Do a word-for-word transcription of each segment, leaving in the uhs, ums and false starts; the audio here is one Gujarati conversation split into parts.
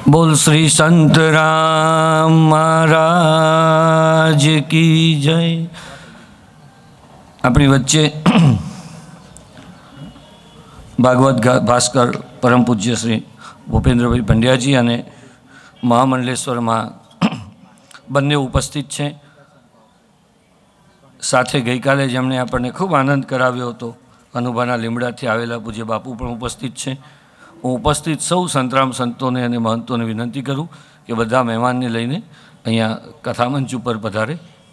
बोल श्री संत राम महाराज की जय। अपनी वच्चे भागवत भास्कर परम पूज्य श्री भूपेन्द्रभाई पंड्याजी और महामंडलेश्वर में बंने उपस्थित है। साथे गई काले जमने आपने खूब आनंद कराव्यो हतो अनुभवना લીમડાથી आवेला पूज्य बापू पण उपस्थित है। हूँ उपस्थित सौ संतराम संतों ने अने महंतों ने विनंती करूँ कि बधा मेहमान ने लईने अहींया कथामंच पर पधारे।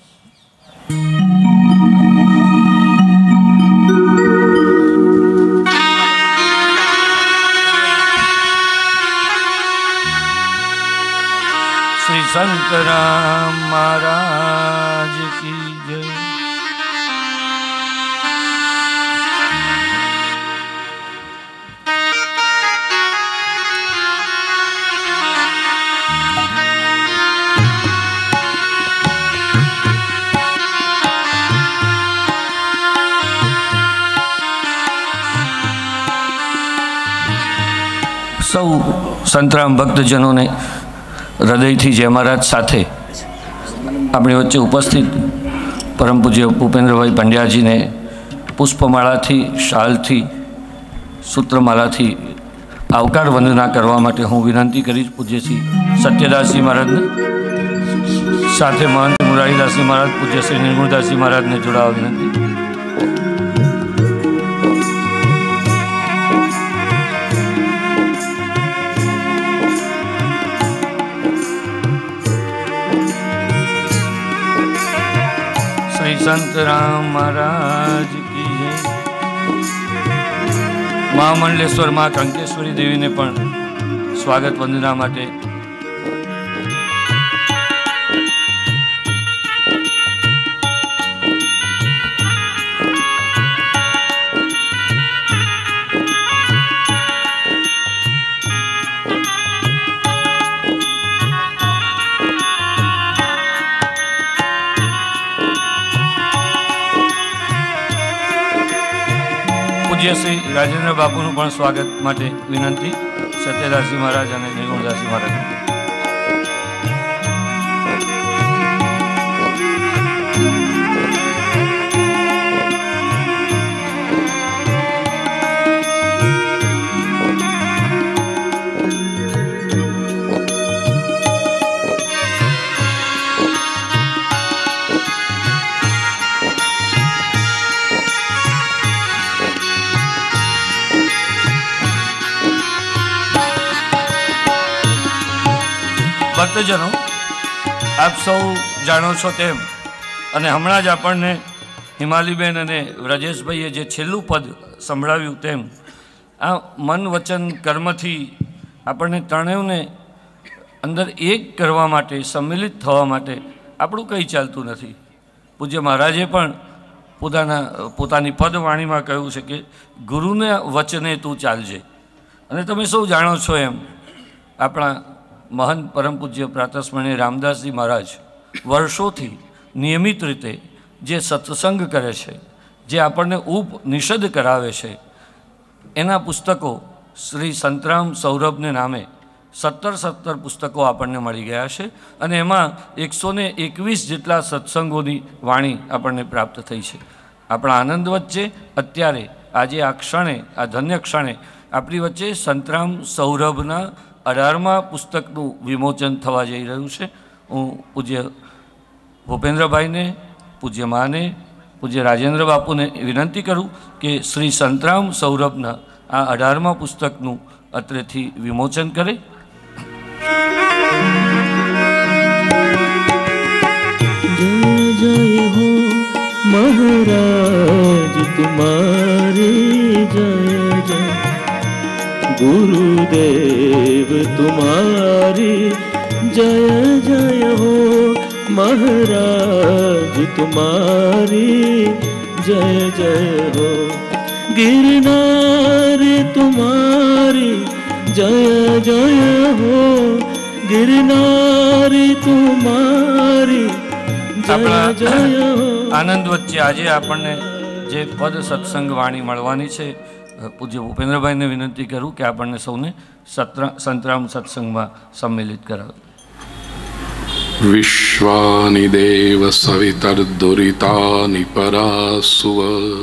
श्री संत राम महाराज की जय। सौ संतराम भक्तजनों ने हृदय थी जय महाराज साथे अपनी वच्चे उपस्थित परम पूज्य भूपेन्द्रभाई पंड्याजी ने पुष्पमाला थी शाल थी सूत्रमाला थी आवकार वंदना करवा माटे हूँ विनंती करीश पूज्य श्री सत्यदास जी महाराज ने साथे महंत मुरारीदास जी महाराज पूज्य श्री निर्गुणदास जी महाराज ने जोड़ावा विनंती। संत राम महाराज की जय। महामंडलेश्वर माँ कंकेश्वरी देवी ने पण स्वागत वंदना माटे श्री राजेन्द्र बापू पण स्वागत माटे विनंती सत्यदास जी महाराज और निर्गुणदास जी महाराज। भक्तजनों आप सौ जाणो छो तेम अने हमणां ज आपणने हिमालीबेन अने व्रजेशभाईए जे छेल्लुं पद संभळाव्युं तेम आ मन वचन कर्मथी आपणने त्रणेवने अंदर एक करवा माटे सम्मिलित थवा माटे आपणुं कंई चालतुं नथी। पूज्य महाराजे पण पोताना पोतानी पदवाणीमां कह्युं छे के गुरुने वचने तू चालजे। अने तमे सौ जाणो छो एम आपणा महंत परम पूज्य प्रातस्मरणीय रामदास जी महाराज वर्षों थी नियमित रीते जे सत्संग करे छे, जे आपने उपनिषद करावे छे, एना पुस्तकों श्री संतराम सौरभ ने नामे सत्तर सत्तर पुस्तकों आपने मळी गया छे अने एमां एक सौ ने एकवीस जेटला सत्संगोनी वाणी आपने प्राप्त थई छे। आपणा आनंद वच्चे अत्यारे आजे आ क्षणे आ धन्य क्षणे आपणी वच्चे संतराम सौरभना अठारमा पुस्तकનું विमोचन थवा जई रह्युं छे। हूँ पूज्य भूपेन्द्रभाई ने पूज्य माँ ने पूज्य राजेन्द्र बापू ने विनंती करूँ कि श्री संतराम सौरभना आ अठारमा पुस्तकનું अत्रेथी विमोचन करे। जय जय हो महाराज तुम्हारी जय जय, गुरुदेव तुम्हारी जय जय हो महाराज तुम्हारी जय जय हो, गिरनार तुम्हारी जय जय हो, गिरनार तुम्हारी जय जय हो। आनंद वच्चे आज आपने जे पद सत्संग वाणी मळवानी छे પૂજ્ય ભૂપેન્દ્રભાઈને વિનંતી કરું કે આપણને સૌને સત્ર સંતરામ સત્સંગમાં સંમેલિત કરાવે. વિશ્વાનિ દેવ સવિતર્દુરિતાનિ પરાસુવ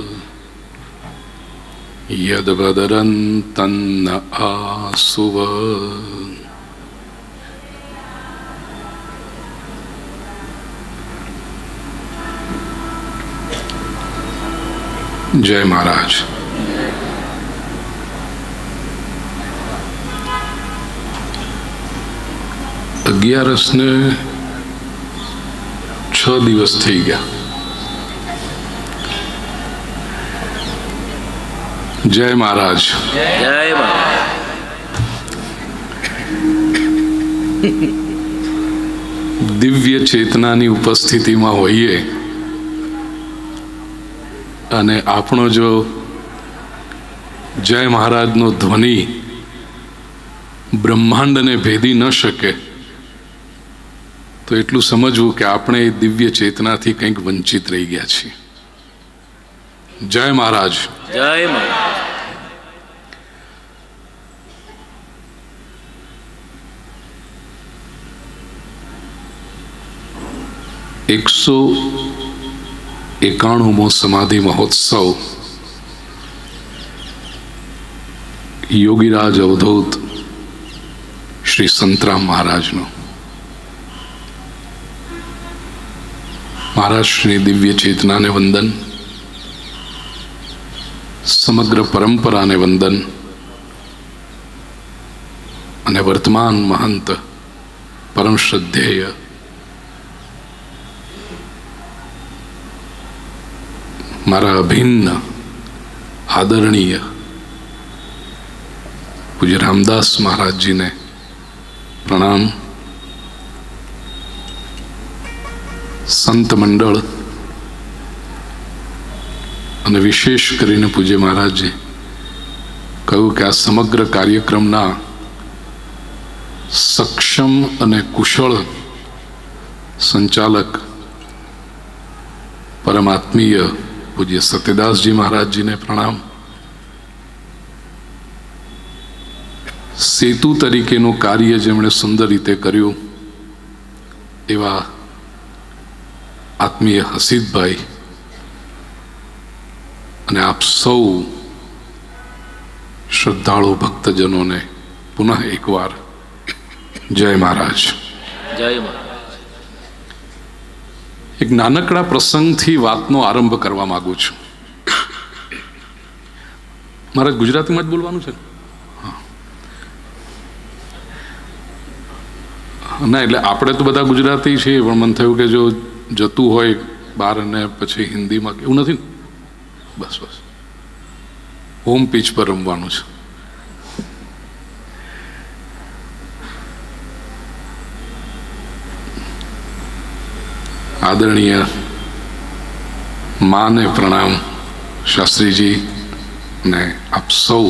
યદ્વદરંતન્ન આસુવ. જય મહારાજ. અગિયારસને છ દિવસ થઈ ગયા. જય મહારાજ. જય મહારાજ. દિવ્ય ચેતનાની ઉપસ્થિતિમાં હોઈએ અને આપણો જો જય મહારાજનો ધ્વનિ બ્રહ્માંડને ભેદી ન શકે તો એટલું સમજવું કે આપણે એ દિવ્ય ચેતનાથી કંઈક વંચિત રહી ગયા છીએ. જય મહારાજ. જય મહારાજ. એકસો એકાણુંમો સમાધિ મહોત્સવ યોગીરાજ અવધૂત શ્રી સંતરામ મહારાજનો. મહારાષ્ટ્રની દિવ્ય ચેતનાને વંદન, સમગ્ર પરંપરાને વંદન અને વર્તમાન મહંત પરમ શ્રદ્ધેય મારા અભિન્ન આદરણીય પૂજ્ય રામદાસ મહારાજજીને પ્રણામ. સંત મંડળ અને વિશેષ કરીને પૂજ્ય મહારાજે કહ્યું કે આ સમગ્ર કાર્યક્રમના સક્ષમ અને કુશળ સંચાલક પરમાત્મીય પૂજ્ય સત્યદાસજી મહારાજજીને પ્રણામ. સેતુ તરીકેનું કાર્ય જેમણે સુંદર રીતે કર્યું એવા આત્મીય હસીદભાઈ અને આપ સૌ શ્રદ્ધાળુ ભક્તજનોને પુનઃ એકવાર જય મહારાજ. જય મહારાજ. એક નાનકડા પ્રસંગથી વાતનો આરંભ કરવા માંગુ છું. મારે ગુજરાતીમાં જ બોલવાનું છે ના, એટલે આપણે તો બધા ગુજરાતી છીએ, પણ મને થયું કે જો જતું હોય બહાર અને પછી હિન્દીમાં એવું નથી ને. બસ બસ હોમ પીચ પર રમવાનું છે. આદરણીય માને પ્રણામ, શાસ્ત્રીજી ને આપ સૌ.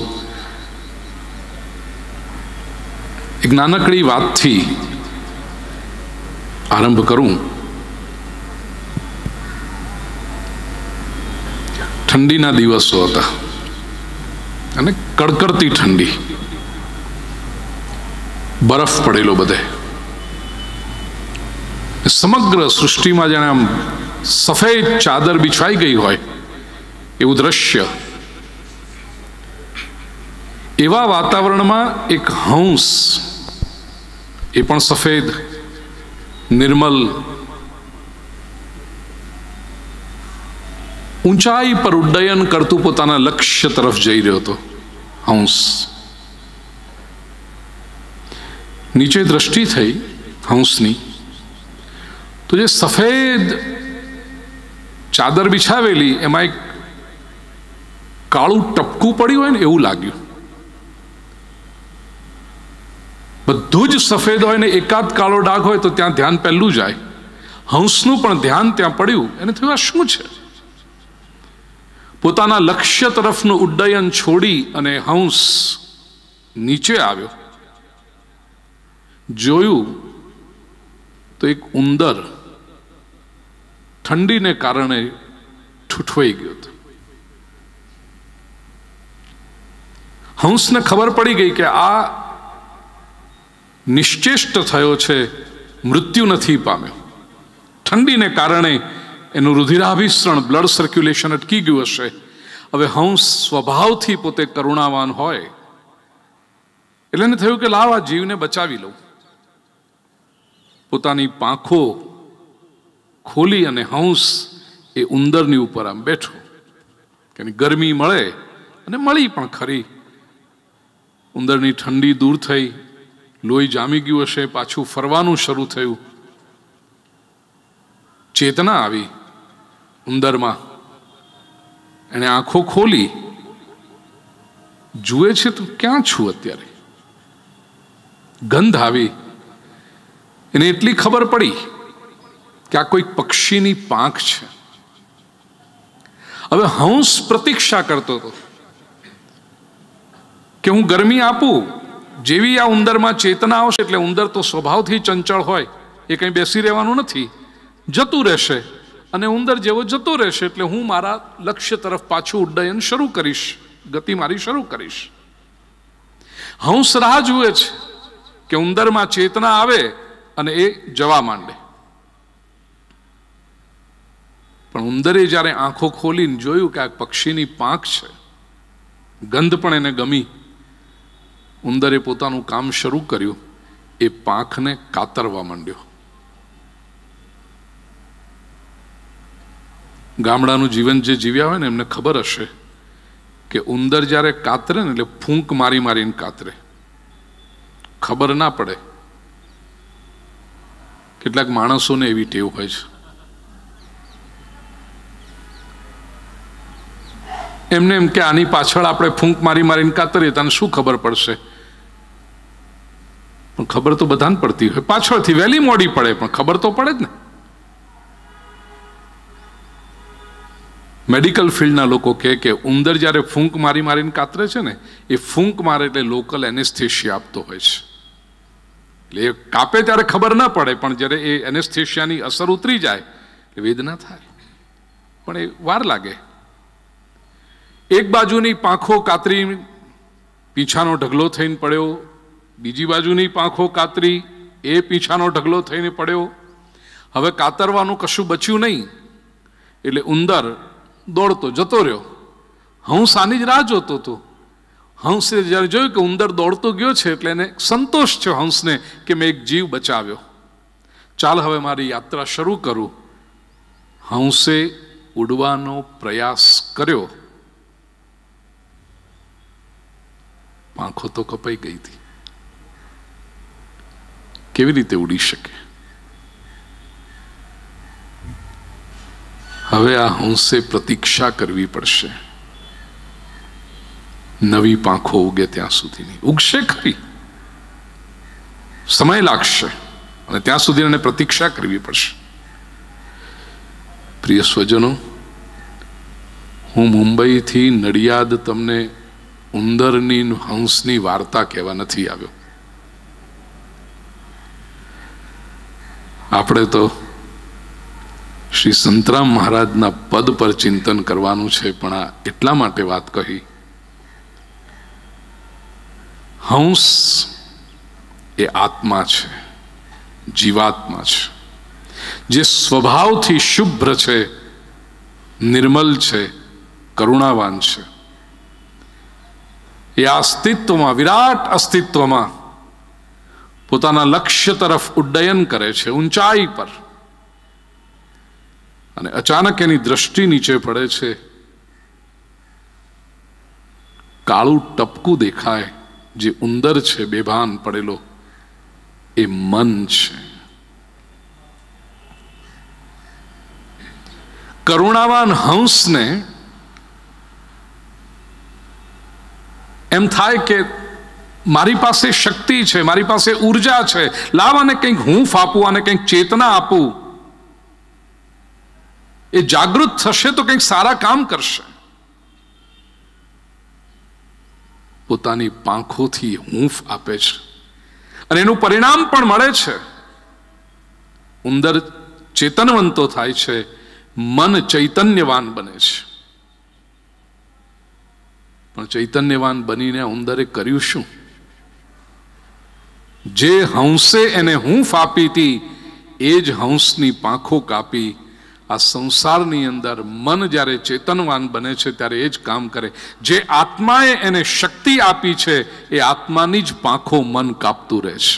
એક નાનકડી વાતથી આરંભ કરું. ઠંડીના દિવસો હતા અને કડકડતી ઠંડી, બરફ પડેલો બધે. સમગ્ર સૃષ્ટિમાં જાણે આમ સફેદ ચાદર બિછવાઈ ગઈ હોય એવું દ્રશ્ય. એવા વાતાવરણમાં એક હંસ, એ પણ સફેદ નિર્મલ, ઊંચાઈ પર ઉડ્ડયન કરતું પોતાના લક્ષ્ય તરફ જઈ રહ્યો હતો. હંસ નીચે દ્રષ્ટિ થઈ હંસની, તો જે સફેદ ચાદર બિછાવેલી એમાં એક કાળું ટપકું પડ્યું હોય ને એવું લાગ્યું. બધું જ સફેદ હોય ને એકાદ કાળો ડાઘ હોય તો ત્યાં ધ્યાન પહેલું જાય. હંસનું પણ ધ્યાન ત્યાં પડ્યું. એને થયું આ શું છે? પોતાના લક્ષ્ય તરફનું ઉડ્ડયન છોડી અને હંસ નીચે આવ્યો. જોયું તો એક ઉંદર ઠંડીને કારણે ઠૂઠવાઈ ગયો હતો. હંસને ખબર પડી ગઈ કે આ નિશ્ચેષ્ટ થયો છે, મૃત્યુ નથી પામ્યો. ઠંડીને કારણે એનું રુધિરાભિસરણ, બ્લડ સર્ક્યુલેશન અટકી ગયું હશે. હવે હંસ સ્વભાવથી પોતે કરુણાવાન હોય એટલે એને થયું કે લાવ આ જીવને બચાવી લઉં. પોતાની પાંખો ખોલી અને હંસ એ ઉંદરની ઉપર આમ બેઠો કે ગરમી મળે, અને મળી પણ ખરી. ઉંદરની ઠંડી દૂર થઈ, લોહી જામી ગયું હશે, પાછું ફરવાનું શરૂ થયું. ચેતના આવી ઉંદરમાં. એણે આંખો ખોલી, જુએ છે તો ક્યાં છું અત્યારે. ગંધ આવી. એને એટલી ખબર પડી કે આ કોઈ પક્ષીની પાંખ છે. હવે હંસ પ્રતીક્ષા કરતો હતો કે હું ગરમી આપું. જેવી આ ઉંદરમાં ચેતના આવશે એટલે ઉંદર તો સ્વભાવથી ચંચળ હોય, એ કંઈ બેસી રહેવાનું નથી, જતું રહેશે. અને ઉંદર જેવો જતો રહેશે એટલે હું મારા લક્ષ્ય તરફ પાછું ઉડ્ડયન શરૂ કરીશ, ગતિ મારી શરૂ કરીશ. હંસ રાહ જુએ છે કે ઉંદરમાં ચેતના આવે અને એ જવા માંડે. પણ ઉંદરે જ્યારે આંખો ખોલીને જોયું કે આ પક્ષીની પાંખ છે, ગંધ પણ એને ગમી, ઉંદરે પોતાનું કામ શરૂ કર્યું. એ પાંખને કાતરવા માંડ્યો. ગામડાનું જીવન જે જીવ્યા હોય ને એમને ખબર હશે કે ઉંદર જ્યારે કાતરે ને એટલે ફૂંક મારી મારીને કાતરે, ખબર ના પડે. કેટલાક માણસોને એવી ટેવ હોય છે, એમને એમ કે આની પાછળ આપણે ફૂંક મારી મારીને કાતરીએ તને શું ખબર પડશે. પણ ખબર તો બધાને પડતી હોય, પાછળથી વહેલી મોડી પડે પણ ખબર તો પડે જ ને. મેડિકલ ફિલ્ડના લોકો કહે કે ઉંદર જ્યારે ફૂંક મારી મારીને કાતરે છે ને, એ ફૂંક મારે એટલે લોકલ એનેસ્થેશિયા આપતો હોય છે. એટલે એ કાપે ત્યારે ખબર ના પડે, પણ જ્યારે એ એનેસ્થેશિયાની અસર ઉતરી જાય એટલે વેદના થાય, પણ એ વાર લાગે. એક બાજુની પાંખો કાતરી, પીછાનો ઢગલો થઈને પડ્યો. બીજી બાજુની પાંખો કાતરી, એ પીછાનો ઢગલો થઈને પડ્યો. હવે કાતરવાનું કશું બચ્યું નહીં એટલે ઉંદર દોડતો જતો રહ્યો. હંસ આની જ રાહ જોતો હતો. હંસે જ્યારે જોયું કે ઉંદર દોડતો ગયો છે એટલે એને સંતોષ છે હંસને કે મેં એક જીવ બચાવ્યો, ચાલ હવે મારી યાત્રા શરૂ કરું. હંસે ઉડવાનો પ્રયાસ કર્યો. પાંખો તો કપાઈ ગઈ હતી. કેવી રીતે ઉડી શકે? હવે આ હંસે પ્રતીક્ષા કરવી પડશે, નવી પાંખો ઉગે ત્યાં સુધીની. ઉગશે ખરી, સમય લાગશે, અને ત્યાં સુધી એને પ્રતીક્ષા કરવી પડશે. પ્રિય સ્વજનો, હું મુંબઈથી નડિયાદ તમને ઉંદરની હંસની વાર્તા કહેવા નથી આવ્યો. આપણે તો શ્રી સંતરામ મહારાજના પદ પર ચિંતન કરવાનું છે. પણ આ એટલા માટે વાત કહી, હંસ એ આત્મા છે, જીવાત્મા છે, જે સ્વભાવથી શુભ્ર છે, નિર્મલ છે, કરુણાવાન છે. એ અસ્તિત્વમાં, વિરાટ અસ્તિત્વમાં પોતાના લક્ષ્ય તરફ ઉડ્ડયન કરે છે, ઊંચાઈ પર. અને અચાનક એની દ્રષ્ટિ નીચે પડે છે. કાળું ટપકું દેખાય, જે ઉંદર છે બેભાન પડેલો, એ મન છે. કરુણાવાન હંસને એમ થાય કે મારી પાસે શક્તિ છે, મારી પાસે ઉર્જા છે, લાવ આને કંઈક હૂંફ આપું, આને કંઈક ચેતના આપું. એ જાગૃત થશે તો કંઈક સારા કામ કરશે. પોતાની પાંખોથી હૂંફ આપે છે અને એનું પરિણામ પણ મળે છે. ઉંદર ચેતનવંતો થાય છે, મન ચૈતન્યવાન બને છે. પણ ચૈતન્યવાન બનીને ઉંદરે કર્યું શું? જે હંસે એને હૂંફ આપી હતી એ જ હંસની પાંખો કાપી. આ સંસારની અંદર મન જ્યારે ચેતનવાન બને છે ત્યારે એ જ કામ કરે. જે આત્માએ એને શક્તિ આપી છે એ આત્માની જ પાંખો મન કાપતું રહે છે.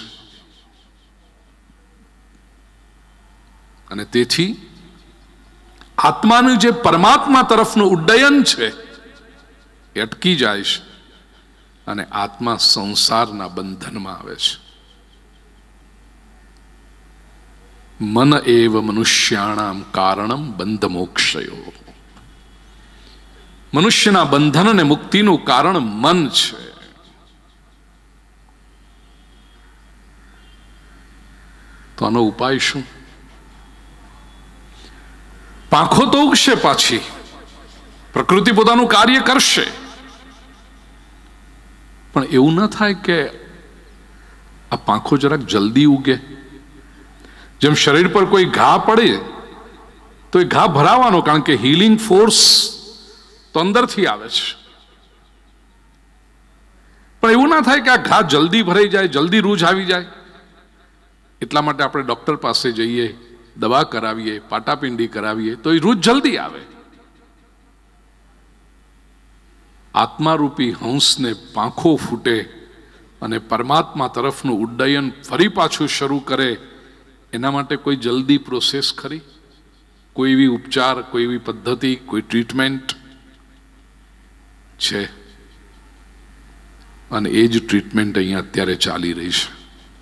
અને તેથી આત્માનું જે પરમાત્મા તરફનું ઉડ્ડયન છે એ અટકી જાય છે અને આત્મા સંસારના બંધનમાં આવે છે. મન એવ મનુષ્યાણામ કારણમ બંધ મોક્ષયો. મનુષ્યના બંધન અને મુક્તિનું કારણ મન છે. તો આનો ઉપાય શું? પાંખો તો ઉગશે, પાછી પ્રકૃતિ પોતાનું કાર્ય કરશે, પણ એવું ન થાય કે આ પાંખો જરાક જલ્દી ઉગે. જેમ શરીર પર કોઈ ઘા પડે તો એ ઘા ભરાવાનો, કારણ કે હીલિંગ ફોર્સ તો અંદરથી આવે છે. પણ એવું ના થાય કે આ ઘા જલ્દી ભરાઈ જાય, જલ્દી રૂજ આવી જાય. એટલા માટે આપણે ડોક્ટર પાસે જઈએ, દવા કરાવીએ, પાટાપિંડી કરાવીએ તો એ રૂજ જલ્દી આવે. આત્મારૂપી હંસને પાંખો ફૂટે અને પરમાત્મા તરફનું ઉડ્ડયન ફરી પાછું શરૂ કરે, એના માટે કોઈ જલ્દી પ્રોસેસ ખરી? કોઈ એવી ઉપચાર, કોઈ એવી પદ્ધતિ, કોઈ ટ્રીટમેન્ટ છે? અને એ જ ટ્રીટમેન્ટ અહીંયા અત્યારે ચાલી રહી છે.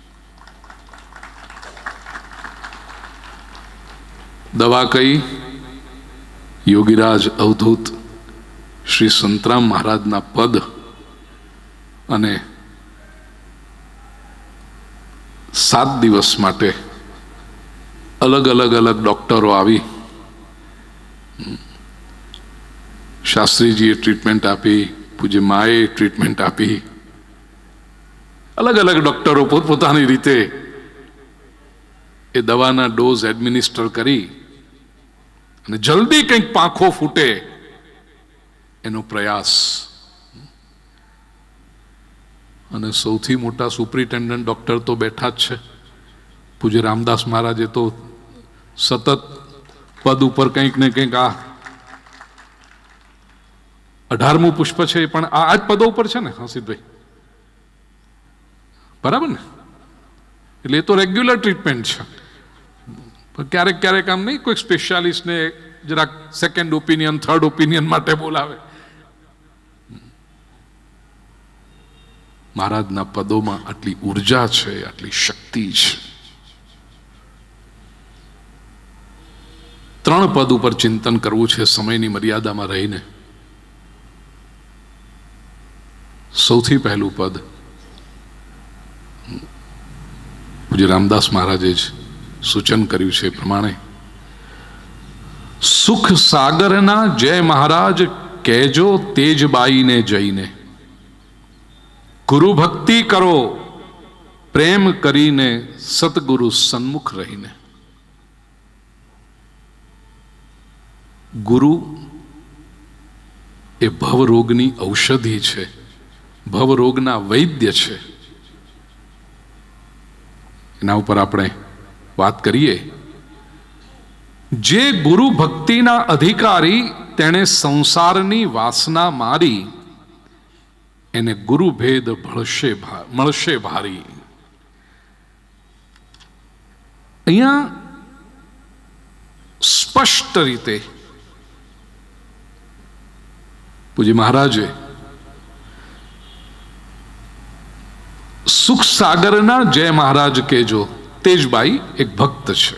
દવા કઈ? યોગીરાજ અવધૂત શ્રી સંતરામ મહારાજના પદ અને સાત દિવસ માટે અલગ અલગ અલગ ડોક્ટરો આવી. શાસ્ત્રીજીએ ટ્રીટમેન્ટ આપી, પૂજ્ય માએ ટ્રીટમેન્ટ આપી. અલગ અલગ ડોક્ટરો પોતપોતાની રીતે એ દવાના ડોઝ એડમિનિસ્ટર કરી અને જલ્દી કંઈક પાંખો ફૂટે એનો પ્રયાસ. અને સૌથી મોટા સુપ્રિન્ટેન્ડન્ટ ડોક્ટર તો બેઠા જ છે. પૂજ્ય રામદાસ મહારાજે તો સતત પદ ઉપર કંઈક ને કંઈક, આ અઢારમું પુષ્પ છે પણ આ આ જ પદો ઉપર છે ને હસીદભાઈ, બરાબર ને? એટલે એ તો રેગ્યુલર ટ્રીટમેન્ટ છે. પણ ક્યારેક ક્યારેક આમ નહીં, કોઈ સ્પેશિયાલિસ્ટને જરાક સેકન્ડ ઓપિનિયન, થર્ડ ઓપિનિયન માટે બોલાવે. મહારાજના પદોમાં આટલી ઉર્જા છે, આટલી શક્તિ છે. ત્રણ પદ ઉપર ચિંતન કરવું છે સમયની મર્યાદામાં રહીને. સૌથી પહેલું પદ પૂજ્ય રામદાસ મહારાજે જ સૂચન કર્યું છે એ પ્રમાણે, સુખ સાગરના જય મહારાજ કહેજો તેજબાઈને જઈને, ગુરુ ભક્તિ કરો પ્રેમ કરીને સતગુરુ સન્મુખ રહીને. ગુરુ એ ભવરોગની ઔષધિ છે, ભવરોગના વૈદ્ય છે. એના ઉપર આપણે વાત કરીએ. જે ગુરુ ભક્તિના અધિકારી તેણે સંસારની વાસના મારી, એને ગુરુ ભેદ ભળશે મળશે ભારી. અહીંયા સ્પષ્ટ રીતે પૂજ્ય મહારાજે સુખ સાગરના જય મહારાજ કેજો. તેજબાઈ એક ભક્ત છે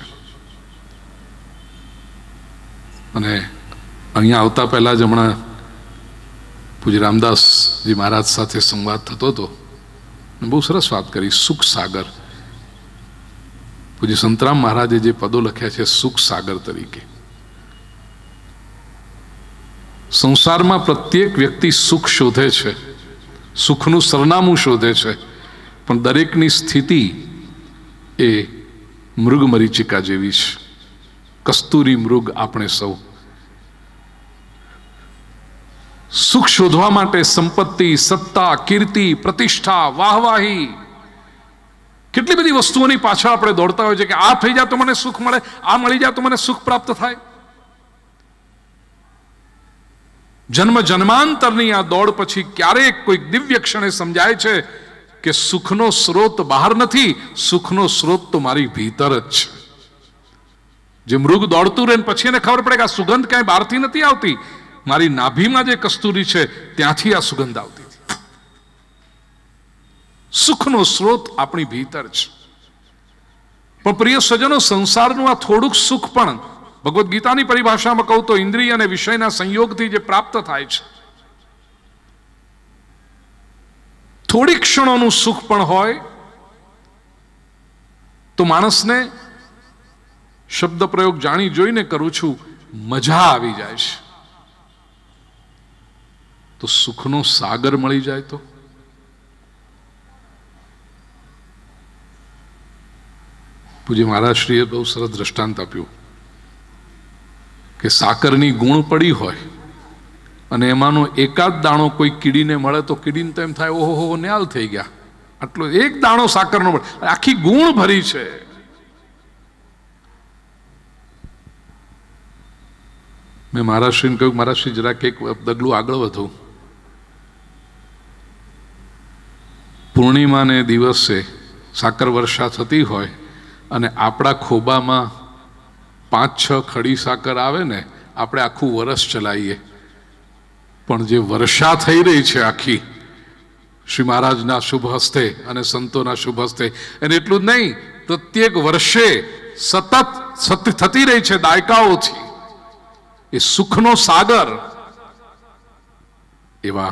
અને અહીંયા આવતા પહેલા જ હમણાં પૂજ્ય રામદાસજી મહારાજ સાથે સંવાદ થતો હતો. બહુ સરસ વાત કરી. સુખ સાગર, પૂજ્ય સંતરામ મહારાજે જે પદો લખ્યા છે સુખ સાગર તરીકે. સંસારમાં પ્રત્યેક વ્યક્તિ સુખ શોધે છે, સુખનું સરનામું શોધે છે, પણ દરેકની સ્થિતિ એ મૃગ મરીચિકા જેવી છે. કસ્તુરી મૃગ આપણે સૌ. સુખ શોધવા માટે સંપત્તિ, સત્તા, કીર્તિ, પ્રતિષ્ઠા, વાહવાહી, કેટલી બધી વસ્તુઓની પાછળ આપણે દોડતા હોય છે કે આ થઈ જાય તો મને સુખ મળે, આ મળી જાય તો મને સુખ પ્રાપ્ત થાય. જન્મ જન્માંતરની આ દોડ પછી ક્યારેક કોઈક દિવ્ય ક્ષણે સમજાય છે કે સુખનો સ્રોત બહાર નથી, સુખનો સ્રોત તો મારી ભીતર જ છે. જે મૃગ દોડતું રહે પછી એને ખબર પડે કે આ સુગંધ ક્યાંય બહારથી નથી આવતી, મારી નાભીમાં જે કસ્તુરી છે ત્યાંથી આ સુગંધ આવતી. સુખનો સ્રોત આપણી ભીતર છે. પણ પ્રિય સજ્જનો, સંસારનું આ થોડુંક સુખ પણ ભગવદ્ ગીતાની પરિભાષામાં કહું તો ઇન્દ્રિય અને વિષયના સંયોગથી જે પ્રાપ્ત થાય છે, થોડી ક્ષણોનું સુખ પણ હોય તો માણસને, શબ્દ પ્રયોગ જાણી જોઈને કરું છું, મજા આવી જાય છે. તો સુખનો સાગર મળી જાય તો પૂજ્ય મહારાજશ્રીએ બહુ સરસ દ્રષ્ટાંત આપ્યું કે સાકરની ગુણ પડી હોય અને એમાંનો એકાદ દાણો કોઈ કીડીને મળે તો કીડીને તો એમ થાય ઓહો ન્યાલ થઈ ગયા, આટલો એક દાણો સાકરનો મળે, આખી ગુણ ભરી છે. મેં મહારાજશ્રીને કહ્યું, મહારાજશ્રી જરાક એક ડગલું આગળ વધો. પૂર્ણિમાને દિવસે સાકર વર્ષા થતી હોય અને આપણા ખોબામાં પાંચ છ ખડી સાકર આવે ને, આપણે આખું વરસ ચલાવીએ, પણ જે વર્ષા થઈ રહી છે આખી શ્રી મહારાજના શુભ હસ્તે અને સંતોના શુભ હસ્તે, અને એટલું જ નહીં, પ્રત્યેક વર્ષે સતત સતત થતી રહી છે દાયકાઓથી, એ સુખનો સાગર. એવા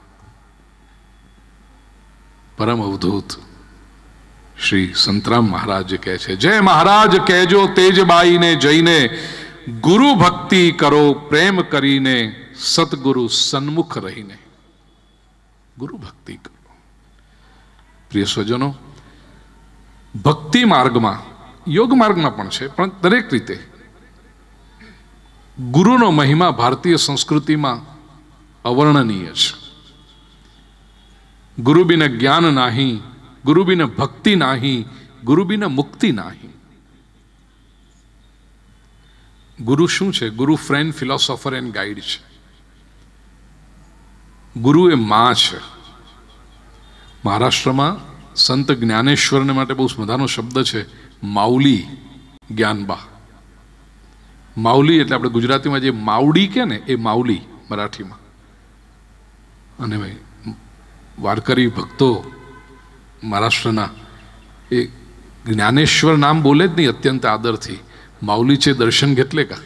પરમ અવધૂત શ્રી સંતરામ મહારાજ કહે છે, જય મહારાજ કહેજો તેજબાઈને જઈને, ગુરુ ભક્તિ કરો પ્રેમ કરીને, સતગુરુ સન્મુખ રહીને. ગુરુ ભક્તિ કરો. પ્રિય સ્વજનો, ભક્તિ માર્ગમાં, યોગ માર્ગમાં પણ છે, પણ દરેક રીતે ગુરુનો મહિમા ભારતીય સંસ્કૃતિમાં અવર્ણનીય છે. ગુરુ બિન જ્ઞાન નાહી, ગુરુ બિન ભક્તિ નાહી, ગુરુ બિન મુક્તિ નાહી. ગુરુ શું છે? ગુરુ ફ્રેન્ડ, ફિલોસોફર એન્ડ ગાઈડ છે. ગુરુ એ માં છે. મહારાષ્ટ્રમાં સંત જ્ઞાનેશ્વરને માટે બહુ મજાનો શબ્દ છે, માઉલી જ્ઞાનબા. માઉલી એટલે આપણે ગુજરાતીમાં જે માવડી કે ને, એ માઉલી મરાઠીમાં. અને ભાઈ વારકરી ભક્તો મહારાષ્ટ્રના એ જ્ઞાનેશ્વર નામ બોલે જ નહીં અત્યંત આદરથી. માઉલીचे દર્શન घेतले का?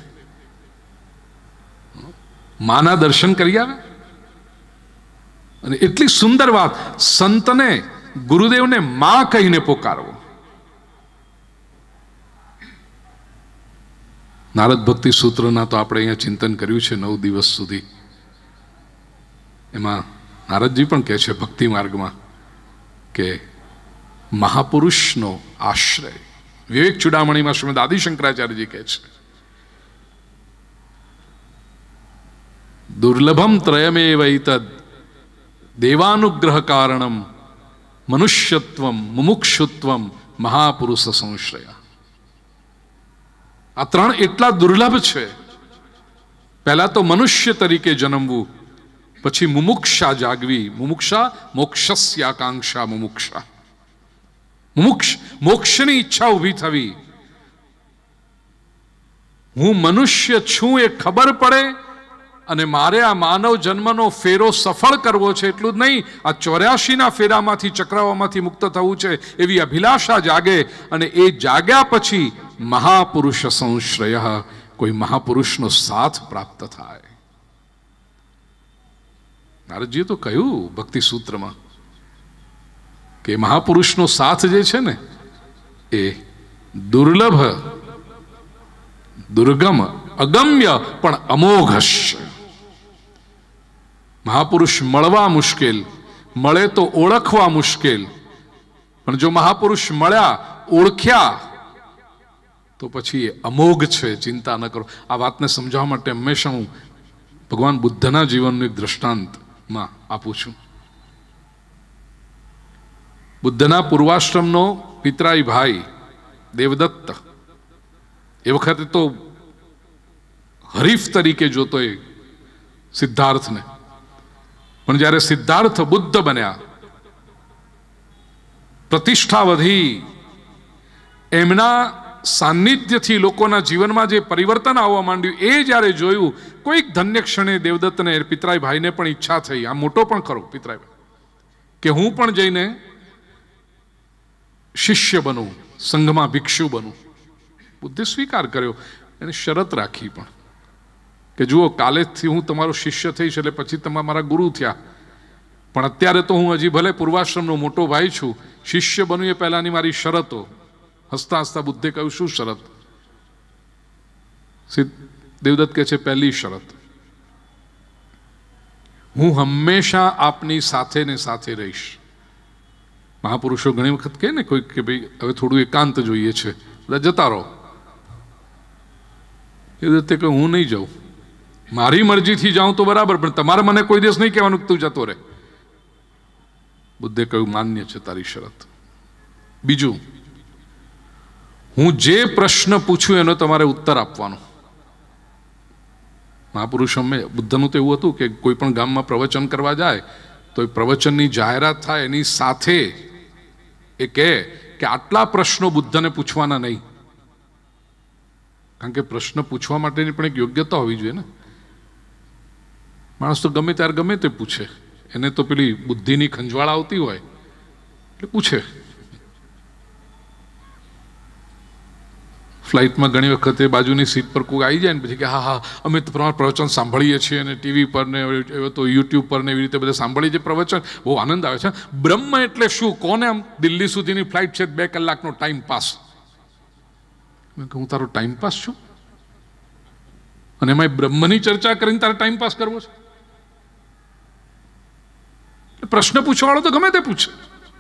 માના દર્શન કરી આવે. અને એટલી સુંદર વાત, સંતને, ગુરુદેવને માં કહીને પોકારવો. નારદ ભક્તિ સૂત્રના તો આપણે અહીંયા ચિંતન કર્યું છે નવ દિવસ સુધી. એમાં નારદજી પણ કહે છે ભક્તિ માર્ગમાં કે મહાપુરુષનો આશ્રય. વિવેક ચૂડામણીમાં શ્રીમદ આદિ શંકરાચાર્યજી કહે છે, દુર્લભમ ત્રયમેવૈતદ દેવાનુગ્રહ કારણમ મનુષ્યત્વમ મુમુક્ષુત્વમ મહાપુરુષ સંશ્રય. આ ત્રણ એટલા દુર્લભ છે. પહેલા તો મનુષ્ય તરીકે જન્મવું, પછી મુમુક્ષા જાગવી. મુમુક્ષા મોક્ષસ્ય આકાંક્ષા મુમુક્ષા. મુમુક્ષ મોક્ષની ઈચ્છા ઊભી થવી. હું મનુષ્ય છું એ ખબર પડે અને મારે આ માનવ જન્મનો ફેરો સફળ કરવો છે. એટલું જ નહીં, આ ચોર્યાસી ના ફેરામાંથી, ચક્રાઓમાંથી મુક્ત થવું છે એવી અભિલાષા જાગે. અને એ જાગ્યા પછી મહાપુરુષ સંશ્રય, કોઈ મહાપુરુષનો સાથ પ્રાપ્ત થાય. નારદજીએ તો કહ્યું ભક્તિ સૂત્રમાં કે મહાપુરુષનો સાથ જે છે ને, એ દુર્લભ, દુર્ગમ, અગમ્ય પણ અમોઘ છે. મહાપુરુષ મળવા મુશ્કેલ, મળે તો ઓળખવા મુશ્કેલ, પણ જો મહાપુરુષ મળ્યા, ઓળખ્યા, તો પછી એ અમોઘ છે. ચિંતા ન કરો. આ વાતને સમજાવવા માટે હંમેશા હું ભગવાન બુદ્ધના જીવનનું એક દ્રષ્ટાંતમાં આપું છું. બુદ્ધના પૂર્વાશ્રમનો પિતરાઈ ભાઈ દેવદત્ત એ વખતે તો હરીફ તરીકે જોતો એ સિદ્ધાર્થને, પણ જ્યારે સિદ્ધાર્થ બુદ્ધ બન્યા, પ્રતિષ્ઠા વધી, એમના સાનિધ્યથી લોકોના જીવનમાં જે પરિવર્તન આવવા માંડ્યું એ જ્યારે જોયું, કોઈક ધન્ય ક્ષણે દેવદત્તને પિતરાઈ ભાઈને પણ ઈચ્છા થઈ, આ મોટો પણ ખરો પિતરાઈ ભાઈ, કે હું પણ જઈને શિષ્ય બનું, સંઘમાં ભિક્ષુ બનું. બુદ્ધે સ્વીકાર કર્યો, એને શરત રાખી પણ કે જુઓ, કાલેથી હું તમારો શિષ્ય થઈશ એટલે પછી તમે મારા ગુરુ થયા, પણ અત્યારે તો હું હજી ભલે પૂર્વાશ્રમનો મોટો ભાઈ છું, શિષ્ય બનું એ પહેલાની મારી શરતો. હસતા હસતા બુદ્ધે કહ્યું, શું શરત? દેવદત્ત કહે છે, પહેલી શરત, હું હંમેશા આપની સાથે ને સાથે રહીશ. મહાપુરુષો ઘણી વખત કહે ને કોઈ કે ભાઈ હવે થોડું એકાંત જોઈએ છે, બધા જતા રહો. દેવદત્તે કહ્યું, હું નહીં જાઉં, મારી મરજીથી જાઉં તો બરાબર, પણ તમારે મને કોઈ દિવસ નહીં કહેવાનું કે તું જતો રહે. બુદ્ધે કહ્યું, માન્ય છે તારી શરત. બીજું, હું જે પ્રશ્ન પૂછું એનો તમારે ઉત્તર આપવાનો. મહાપુરુષો બુદ્ધનું તો એવું હતું કે કોઈ પણ ગામમાં પ્રવચન કરવા જાય તો એ પ્રવચનની જાહેરાત થાય એની સાથે એ કહે કે આટલા પ્રશ્નો બુદ્ધને પૂછવાના નહીં, કારણ કે પ્રશ્ન પૂછવા માટેની પણ એક યોગ્યતા હોવી જોઈએ ને. માણસ તો ગમે ત્યારે ગમે તે પૂછે, એને તો પેલી બુદ્ધિની ખંજવાળ આવતી હોય એટલે પૂછે. ફ્લાઇટમાં ઘણી વખતે બાજુની સીટ પર કોઈ આવી જાય ને પછી કે હા હા અમે તો તમારા પ્રવચન સાંભળીએ છીએ, અને ટીવી પર ને હવે તો યુટ્યુબ પર ને એવી રીતે બધા સાંભળીએ છીએ પ્રવચન, બહુ આનંદ આવે છે. બ્રહ્મ એટલે શું? કોને આમ દિલ્હી સુધીની ફ્લાઇટ છે, બે કલાકનો ટાઈમ પાસ. હું તારો ટાઈમ પાસ છું? અને એમાં બ્રહ્મની ચર્ચા કરીને તારે ટાઈમ પાસ કરવો છે? પ્રશ્ન પૂછવાવાળો તો ગમે તે પૂછે.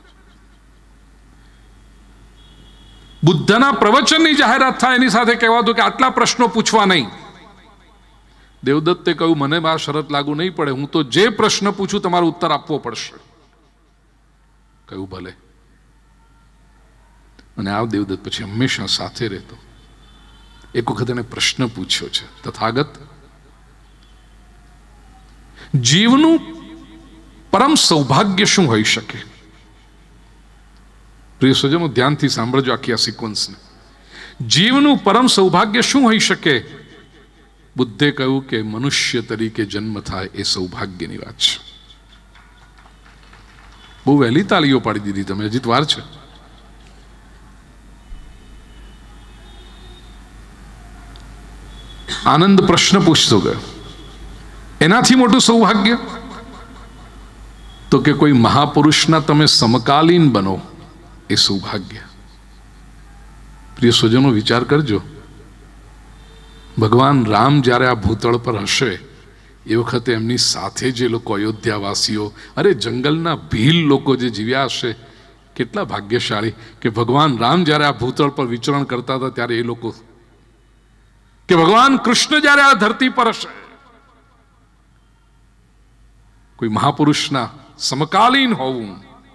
બુદ્ધના પ્રવચનની જાહેરાત થાય એની સાથે કહેવાતું કે આટલા પ્રશ્નો પૂછવા નહીં. દેવદત્તે કહ્યું, મને આ શરત લાગુ નહીં પડે, હું તો જે પ્રશ્ન પૂછું તમારો ઉત્તર આપવો પડશે. કહ્યું, ભલે. અને આ દેવદત્ત પછી હંમેશા સાથે રહેતો. એક વખત એને પ્રશ્ન પૂછ્યો છે, તથાગત, જીવનું પરમ સૌભાગ્ય શું હોઈ શકે? પ્રિય સ્વજનો, ધ્યાનથી સાંભળજો આખી આ સિક્વન્સને. જીવનું પરમ સૌભાગ્ય શું હોઈ શકે? બુદ્ધે કહ્યું કે મનુષ્ય તરીકે જન્મ થાય એ સૌભાગ્યની વાત છે. બહુ વહેલી તાળીઓ પાડી દીધી તમે, હજી વાર છે. આનંદ પ્રશ્ન પૂછતો ગયો, એનાથી મોટું સૌભાગ્ય તો કે કોઈ મહાપુરુષના તમે સમકાલીન બનો, એ સૌભાગ્ય. પ્રિય સ્વજનો, વિચાર કરજો, ભગવાન રામ જ્યારે આ ભૂતળ પર હશે એ વખતે એમની સાથે જે લોકો અયોધ્યાવાસીઓ, અરે જંગલના ભીલ લોકો જે જીવ્યા હશે, કેટલા ભાગ્યશાળી કે ભગવાન રામ જ્યારે આ ભૂતળ પર વિચરણ કરતા હતા ત્યારે એ લોકો, કે ભગવાન કૃષ્ણ જ્યારે આ ધરતી પર હશે, કોઈ મહાપુરુષના સમકાલીન હોવું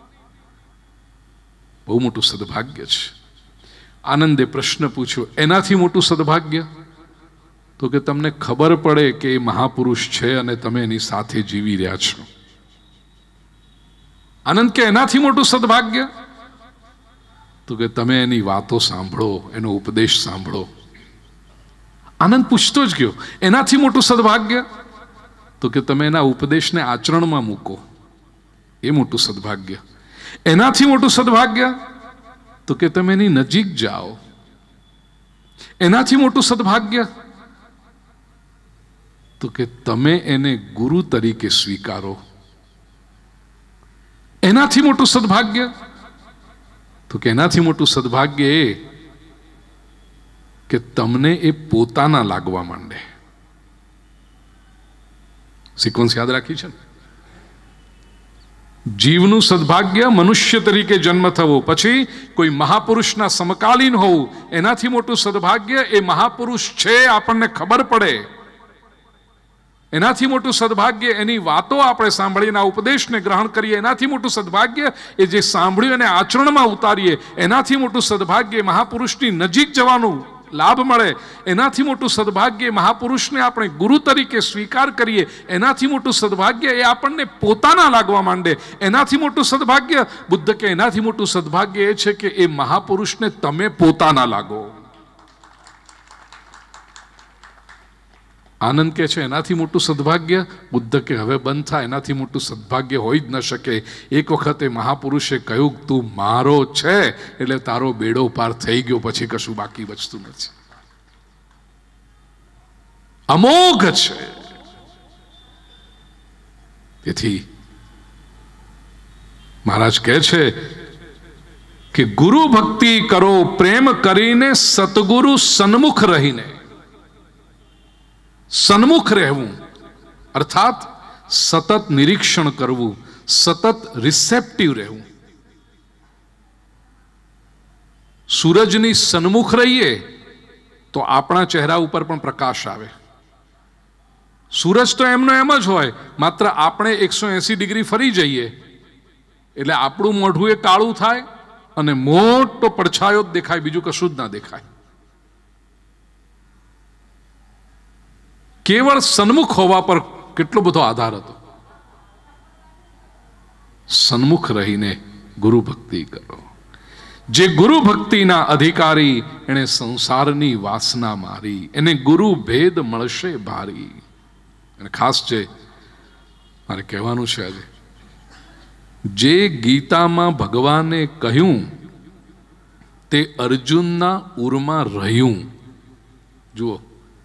બહુ મોટું સદભાગ્ય છે. આનંદે પ્રશ્ન પૂછ્યો, એનાથી મોટું સદભાગ્ય તો કે તમને ખબર પડે કે એ મહાપુરુષ છે અને તમે એની સાથે જીવી રહ્યા છો. આનંદ કે એનાથી મોટું સદભાગ્ય તો કે તમે એની વાતો સાંભળો, એનો ઉપદેશ સાંભળો. આનંદ પૂછતો જ ગયો, એનાથી મોટું સદભાગ્ય તો કે તમે એના ઉપદેશને આચરણમાં મૂકો, એ મોટું સદભાગ્ય. એનાથી મોટું સદભાગ્ય તો કે તમે એની નજીક જાઓ. એનાથી મોટું સદભાગ્ય તો કે તમે એને ગુરુ તરીકે સ્વીકારો. એનાથી મોટું સદભાગ્ય તો કે એનાથી મોટું સદભાગ્ય એ કે તમને એ પોતાના લાગવા માંડે. સિક્વન્સ યાદ રાખી છે ને? જીવનું સદભાગ્ય મનુષ્ય તરીકે જન્મ થવો, પછી કોઈ મહાપુરુષના સમકાલીન હોવું, એનાથી મોટું સદભાગ્ય એ મહાપુરુષ છે આપણને ખબર પડે, એનાથી મોટું સદભાગ્ય એની વાતો આપણે સાંભળીને આ ઉપદેશને ગ્રહણ કરીએ, એનાથી મોટું સદભાગ્ય એ જે સાંભળ્યું એને આચરણમાં ઉતારીએ, એનાથી મોટું સદભાગ્ય મહાપુરુષની નજીક જવાનું લાભ મળે, એનાથી મોટું સદભાગ્ય મહાપુરુષને આપણે ગુરુ તરીકે સ્વીકાર કરીએ, એનાથી મોટું સદભાગ્ય એ આપણને પોતાના લાગવા માંડે, એનાથી મોટું સદભાગ્ય બુદ્ધ કે એનાથી મોટું સદભાગ્ય એ છે કે એ મહાપુરુષને તમે પોતાના લાગો. આનંદ કે છે એનાથી મોટું સદભાગ્ય બુદ્ધ કે હવે બંધ થાય, એનાથી મોટું સદભાગ્ય હોઈ જ ન શકે. એક વખતે મહાપુરુષે કહ્યું તું મારો છે એટલે તારો બેડો પાર થઈ ગયો, પછી કશું બાકી બચતું નથી. અમોઘ છે. તેથી મહારાજ કહે છે કે ગુરુ ભક્તિ કરો પ્રેમ કરીને, સતગુરુ સન્મુખ રહીને. સન્મુખ રહેવું અર્થાત સતત નિરીક્ષણ કરવું, સતત રિસેપ્ટિવ રહેવું. સૂરજની સન્મુખ રહીએ તો આપણા ચહેરા ઉપર પણ પ્રકાશ આવે. સૂરજ તો એમનો એમ જ હોય, માત્ર આપણે એકસો એસી ડિગ્રી ફરી જઈએ એટલે આપણું મોઢું એ કાળું થાય અને મોટો પડછાયો જ દેખાય, બીજું કશું જ ના દેખાય. કેવળ સન્મુખ હોવા પર કેટલો બધો આધાર હતો. સન્મુખ રહીને ગુરુ ભક્તિ કરો. જે ગુરુ ભક્તિના અધિકારી એને સંસારની વાસના મારી, એને ગુરુ ભેદ મળશે ભારી. અને ખાસ છે મારે કહેવાનું છે આજે, જે ગીતામાં ભગવાને કહ્યું તે અર્જુનના ઉરમાં રહ્યું. જુઓ,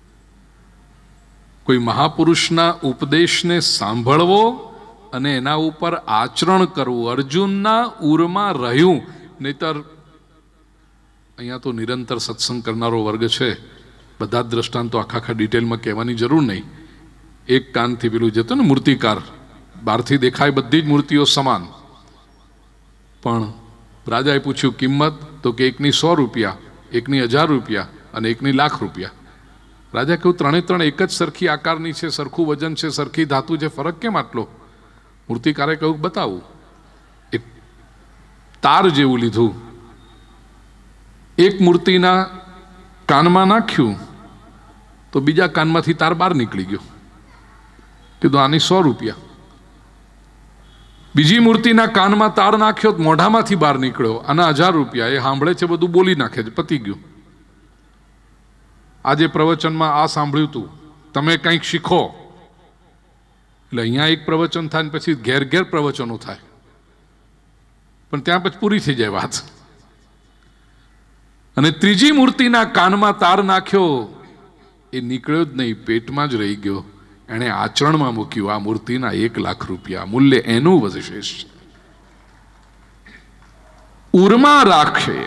કોઈ મહાપુરુષના ઉપદેશને સાંભળવો અને એના ઉપર આચરણ કરવું અર્જુનના ઉરમાં રહ્યું. નહીતર અહીંયા તો નિરંતર સત્સંગ કરનારો વર્ગ છે, બધા જ દ્રષ્ટાંતો આખા આખા ડિટેલમાં કહેવાની જરૂર નહીં. એક કાનથી પેલું જતો ને મૂર્તિકાર, બહારથી દેખાય બધી જ મૂર્તિઓ સમાન, પણ રાજાએ પૂછ્યું કિંમત, તો કે એકની સો રૂપિયા, એકની હજાર રૂપિયા અને એકની લાખ રૂપિયા. રાજા કહ્યું ત્રણે ત્રણ એક જ સરખી આકારની છે, સરખું વજન છે, સરખી ધાતુ છે, ફરક કેમ આટલો? મૂર્તિકારે કહ્યું બતાવું. એક તાર જેવું લીધું, એક મૂર્તિના કાનમાં નાખ્યું તો બીજા કાનમાંથી તાર બહાર નીકળી ગયો. કીધું આની સો રૂપિયા. બીજી મૂર્તિના કાનમાં તાર નાખ્યો તો મોઢામાંથી બહાર નીકળ્યો, આના હજાર રૂપિયા. એ સાંભળે છે બધું બોલી નાખે છે, પતી ગયું. આજે પ્રવચનમાં આ સાંભળ્યું તું, તમે કંઈક શીખો. એટલે અહીંયા એક પ્રવચન થાય ને પછી ઘેર ઘેર પ્રવચનો થાય, પણ ત્યાં પછી પૂરી થઈ જાય વાત. અને ત્રીજી મૂર્તિના કાનમાં તાર નાખ્યો, એ નીકળ્યો જ નહીં, પેટમાં જ રહી ગયો. એણે આચરણમાં મૂક્યું આ મૂર્તિના એક લાખ રૂપિયા મૂલ્ય એનું વિશેષ છે. ઉરમાં રાખે.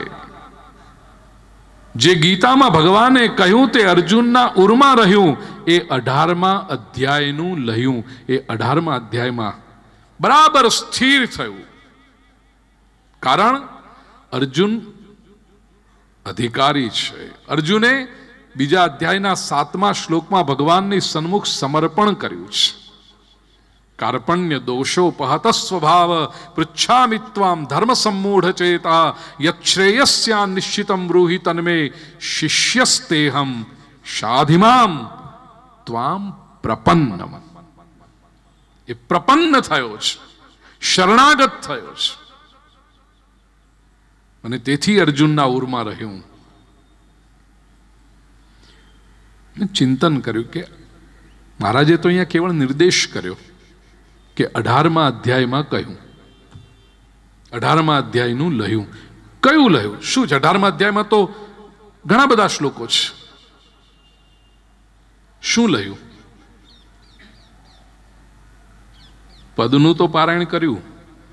જે ગીતામાં ભગવાને કહ્યું તે અર્જુનના ઉરમાં રહ્યું, એ અઢારમા અધ્યાયનું લહ્યું. એ અઢારમા અધ્યાયમાં બરાબર સ્થિર થયું. કારણ અર્જુન અધિકારી છે. અર્જુને બીજા અધ્યાયના સાતમા શ્લોકમાં ભગવાનની સન્મુખ સમર્પણ કર્યું છે. કાર્પણ્ય દોષોપહત સ્વભાવ પૃચ્છામિ ત્વામ ધર્મ સમ્મૂઢ ચેતા યચ્છ્રેયસ્યા નિશ્ચિતમ બ્રૂહિ તન્મે શિષ્યસ્તેહમ શાધિમામ ત્વામ પ્રપન્નમ. એ પ્રપન્ન થયો છે, શરણાગત થયો છે, અને તેથી અર્જુનના ઉરમાં રહ્યું. ચિંતન કર્યું કે મહારાજે તો અહીંયા કેવળ નિર્દેશ કર્યો કે અઢારમા અધ્યાયમાં કહ્યું, અઢારમા અધ્યાયનું લહ્યું. કયું લહ્યું? શું છે? અઢારમા અધ્યાયમાં તો ઘણા બધા શ્લોકો છે. શું લહ્યું? પદનું તો પારાયણ કર્યું.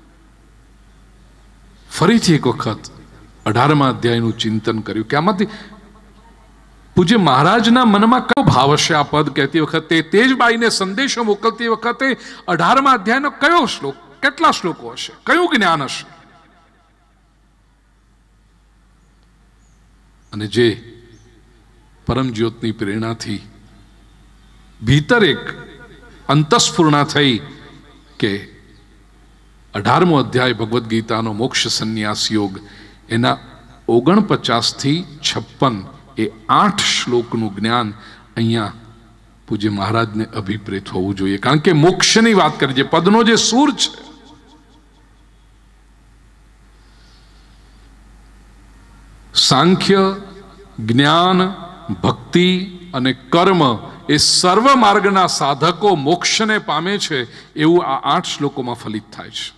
ફરીથી એક વખત અઢારમા અધ્યાયનું ચિંતન કર્યું કે આમાંથી પૂજ્ય મહારાજના મનમાં કયો ભાવ હશે? આ પદ કહેતી વખતે, તેજબાઈને સંદેશો મોકલતી વખતે અઢારમા અધ્યાયનો કયો શ્લોક, કેટલા શ્લોકો હશે, કયું જ્ઞાન હશે? અને જે પરમ જ્યોતની પ્રેરણાથી ભીતર એક અંતસ્ફૂર્ણા થઈ કે અઢારમો અધ્યાય ભગવદ્ ગીતાનો મોક્ષ સંન્યાસ યોગ એના ઓગણપચાસથી છપ્પન એ આઠ શ્લોકનું જ્ઞાન અહીંયા પૂજ્ય મહારાજને અભિપ્રેત હોવું જોઈએ. કારણ કે મોક્ષની વાત કરી છે, પદનો જે સૂર છે, સાંખ્ય, જ્ઞાન, ભક્તિ અને કર્મ એ સર્વ માર્ગના સાધકો મોક્ષને પામે છે એવું આ આઠ શ્લોકોમાં ફલિત થાય છે.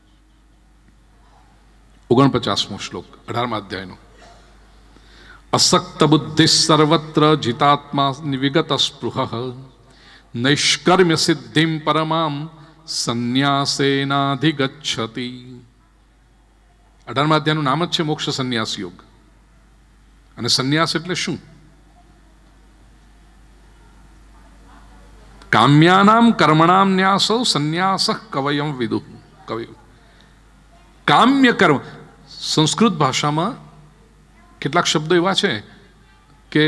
ઓગણપચાસમો શ્લોક અઢારમા અધ્યાયનો. અસક્ત બુદ્ધિ સર્વત્ર જીતાત્મા નિવિગત સ્પૃહ નૈષ્કર્મ્ય સિદ્ધિમ પરમામ સંન્યાસેનાધિગચ્છતિ. અઢારમા અધ્યાયનું નામ જ છે મોક્ષ સંન્યાસ યોગ. અને સંન્યાસ એટલે શું? કામ્યાનામ કર્મણામ ન્યાસો સંન્યાસ કવયમ વિદુ. કવય કામ્ય કર્મ. સંસ્કૃત ભાષામાં કેટલાક શબ્દો એવા છે કે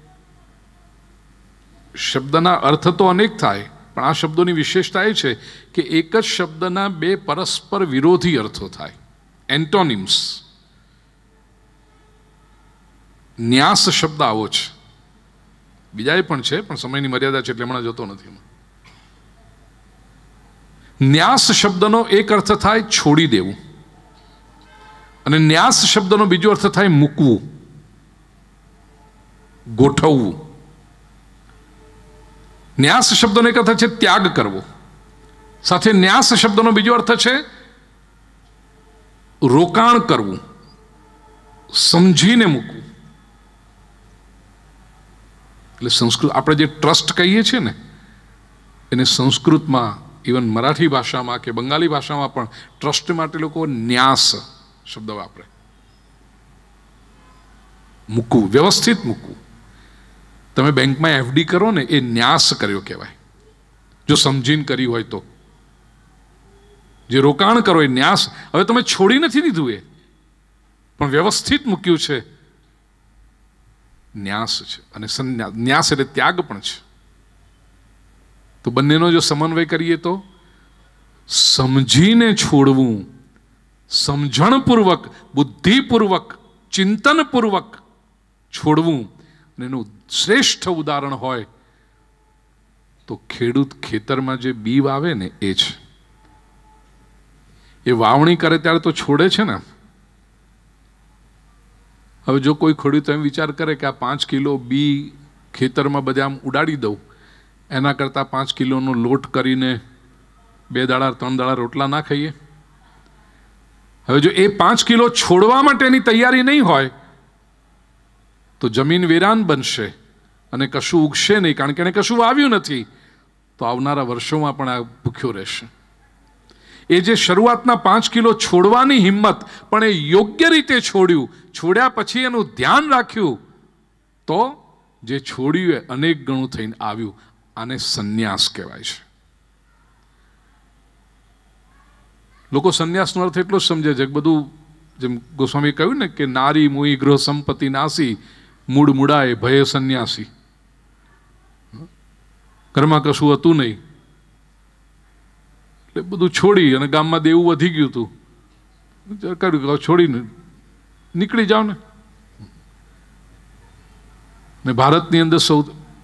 શબ્દના અર્થ તો અનેક થાય, પણ આ શબ્દોની વિશેષતા એ છે કે એક જ શબ્દના બે પરસ્પર વિરોધી અર્થો થાય, એન્ટોનિમ્સ. ન્યાસ શબ્દ આવો છે, બીજા પણ છે પણ સમયની મર્યાદા છે એટલે હમણાં જતો નથી. ન્યાસ શબ્દનો એક અર્થ થાય છોડી દેવું, અને ન્યાસ શબ્દનો બીજો અર્થ થાય મૂકવું, ગોઠવવું. ન્યાસ શબ્દનો એક અર્થ છે ત્યાગ કરવો, સાથે ન્યાસ શબ્દનો બીજો અર્થ છે રોકાણ કરવું, સમજીને મૂકવું. એટલે સંસ્કૃત આપણે જે ટ્રસ્ટ કહીએ છીએ ને, એને સંસ્કૃતમાં, ઇવન મરાઠી ભાષામાં કે બંગાળી ભાષામાં પણ ટ્રસ્ટ માટે લોકો ન્યાસ શબ્દ વાપરે. મૂકવું, વ્યવસ્થિત મૂકવું. તમે બેંકમાં એફડી કરો ને, એ ન્યાસ કર્યો કહેવાય, જો સમજીને કરી હોય તો. જે રોકાણ કરો એ ન્યાસ. હવે તમે છોડી નથી દીધું, એ પણ વ્યવસ્થિત મૂક્યું છે, ન્યાસ છે. અને સંન્યાસ, ન્યાસ એટલે ત્યાગ પણ છે. તો બંનેનો જો સમન્વય કરીએ તો સમજીને છોડવું, સમજણપૂર્વક, બુદ્ધિપૂર્વક, ચિંતનપૂર્વક છોડવું. અને એનું શ્રેષ્ઠ ઉદાહરણ હોય તો ખેડૂત ખેતરમાં જે બી વાવે ને એ છે. એ વાવણી કરે ત્યારે તો છોડે છે ને. હવે જો કોઈ ખેડૂત એમ વિચાર કરે કે આ પાંચ કિલો બી ખેતરમાં બધા આમ ઉડાડી દઉં, એના કરતાં પાંચ કિલોનો લોટ કરીને બે દાડા ત્રણ દાડા રોટલા ના ખાઈએ. હવે જો એ પાંચ કિલો છોડવા માટેની તૈયારી નહીં હોય તો જમીન વેરાન બનશે અને કશું ઉગશે નહીં, કારણ કે એને કશું વાવ્યું નથી. તો આવનારા વર્ષોમાં પણ આ ભૂખ્યો રહેશે. એ જે શરૂઆતના પાંચ કિલો છોડવાની હિંમત, પણ એ યોગ્ય રીતે છોડ્યું, છોડ્યા પછી એનું ધ્યાન રાખ્યું, તો જે છોડ્યું એ અનેક ગણું થઈને આવ્યું. આને સંન્યાસ કહેવાય છે. લોકો સંન્યાસનો અર્થ એટલો જ સમજે છે કે બધું, જેમ ગોસ્વામી કહ્યું ને કે નારી મુઈ ગૃહ સંપત્તિ નાસી, મૂળ મૂડાએ ભય સંન્યાસી. ઘરમાં કશું હતું નહીં એટલે બધું છોડી, અને ગામમાં દેવું વધી ગયું હતું, કર્યું છોડીને નીકળી જાઓ ને. ને ભારતની અંદર સૌ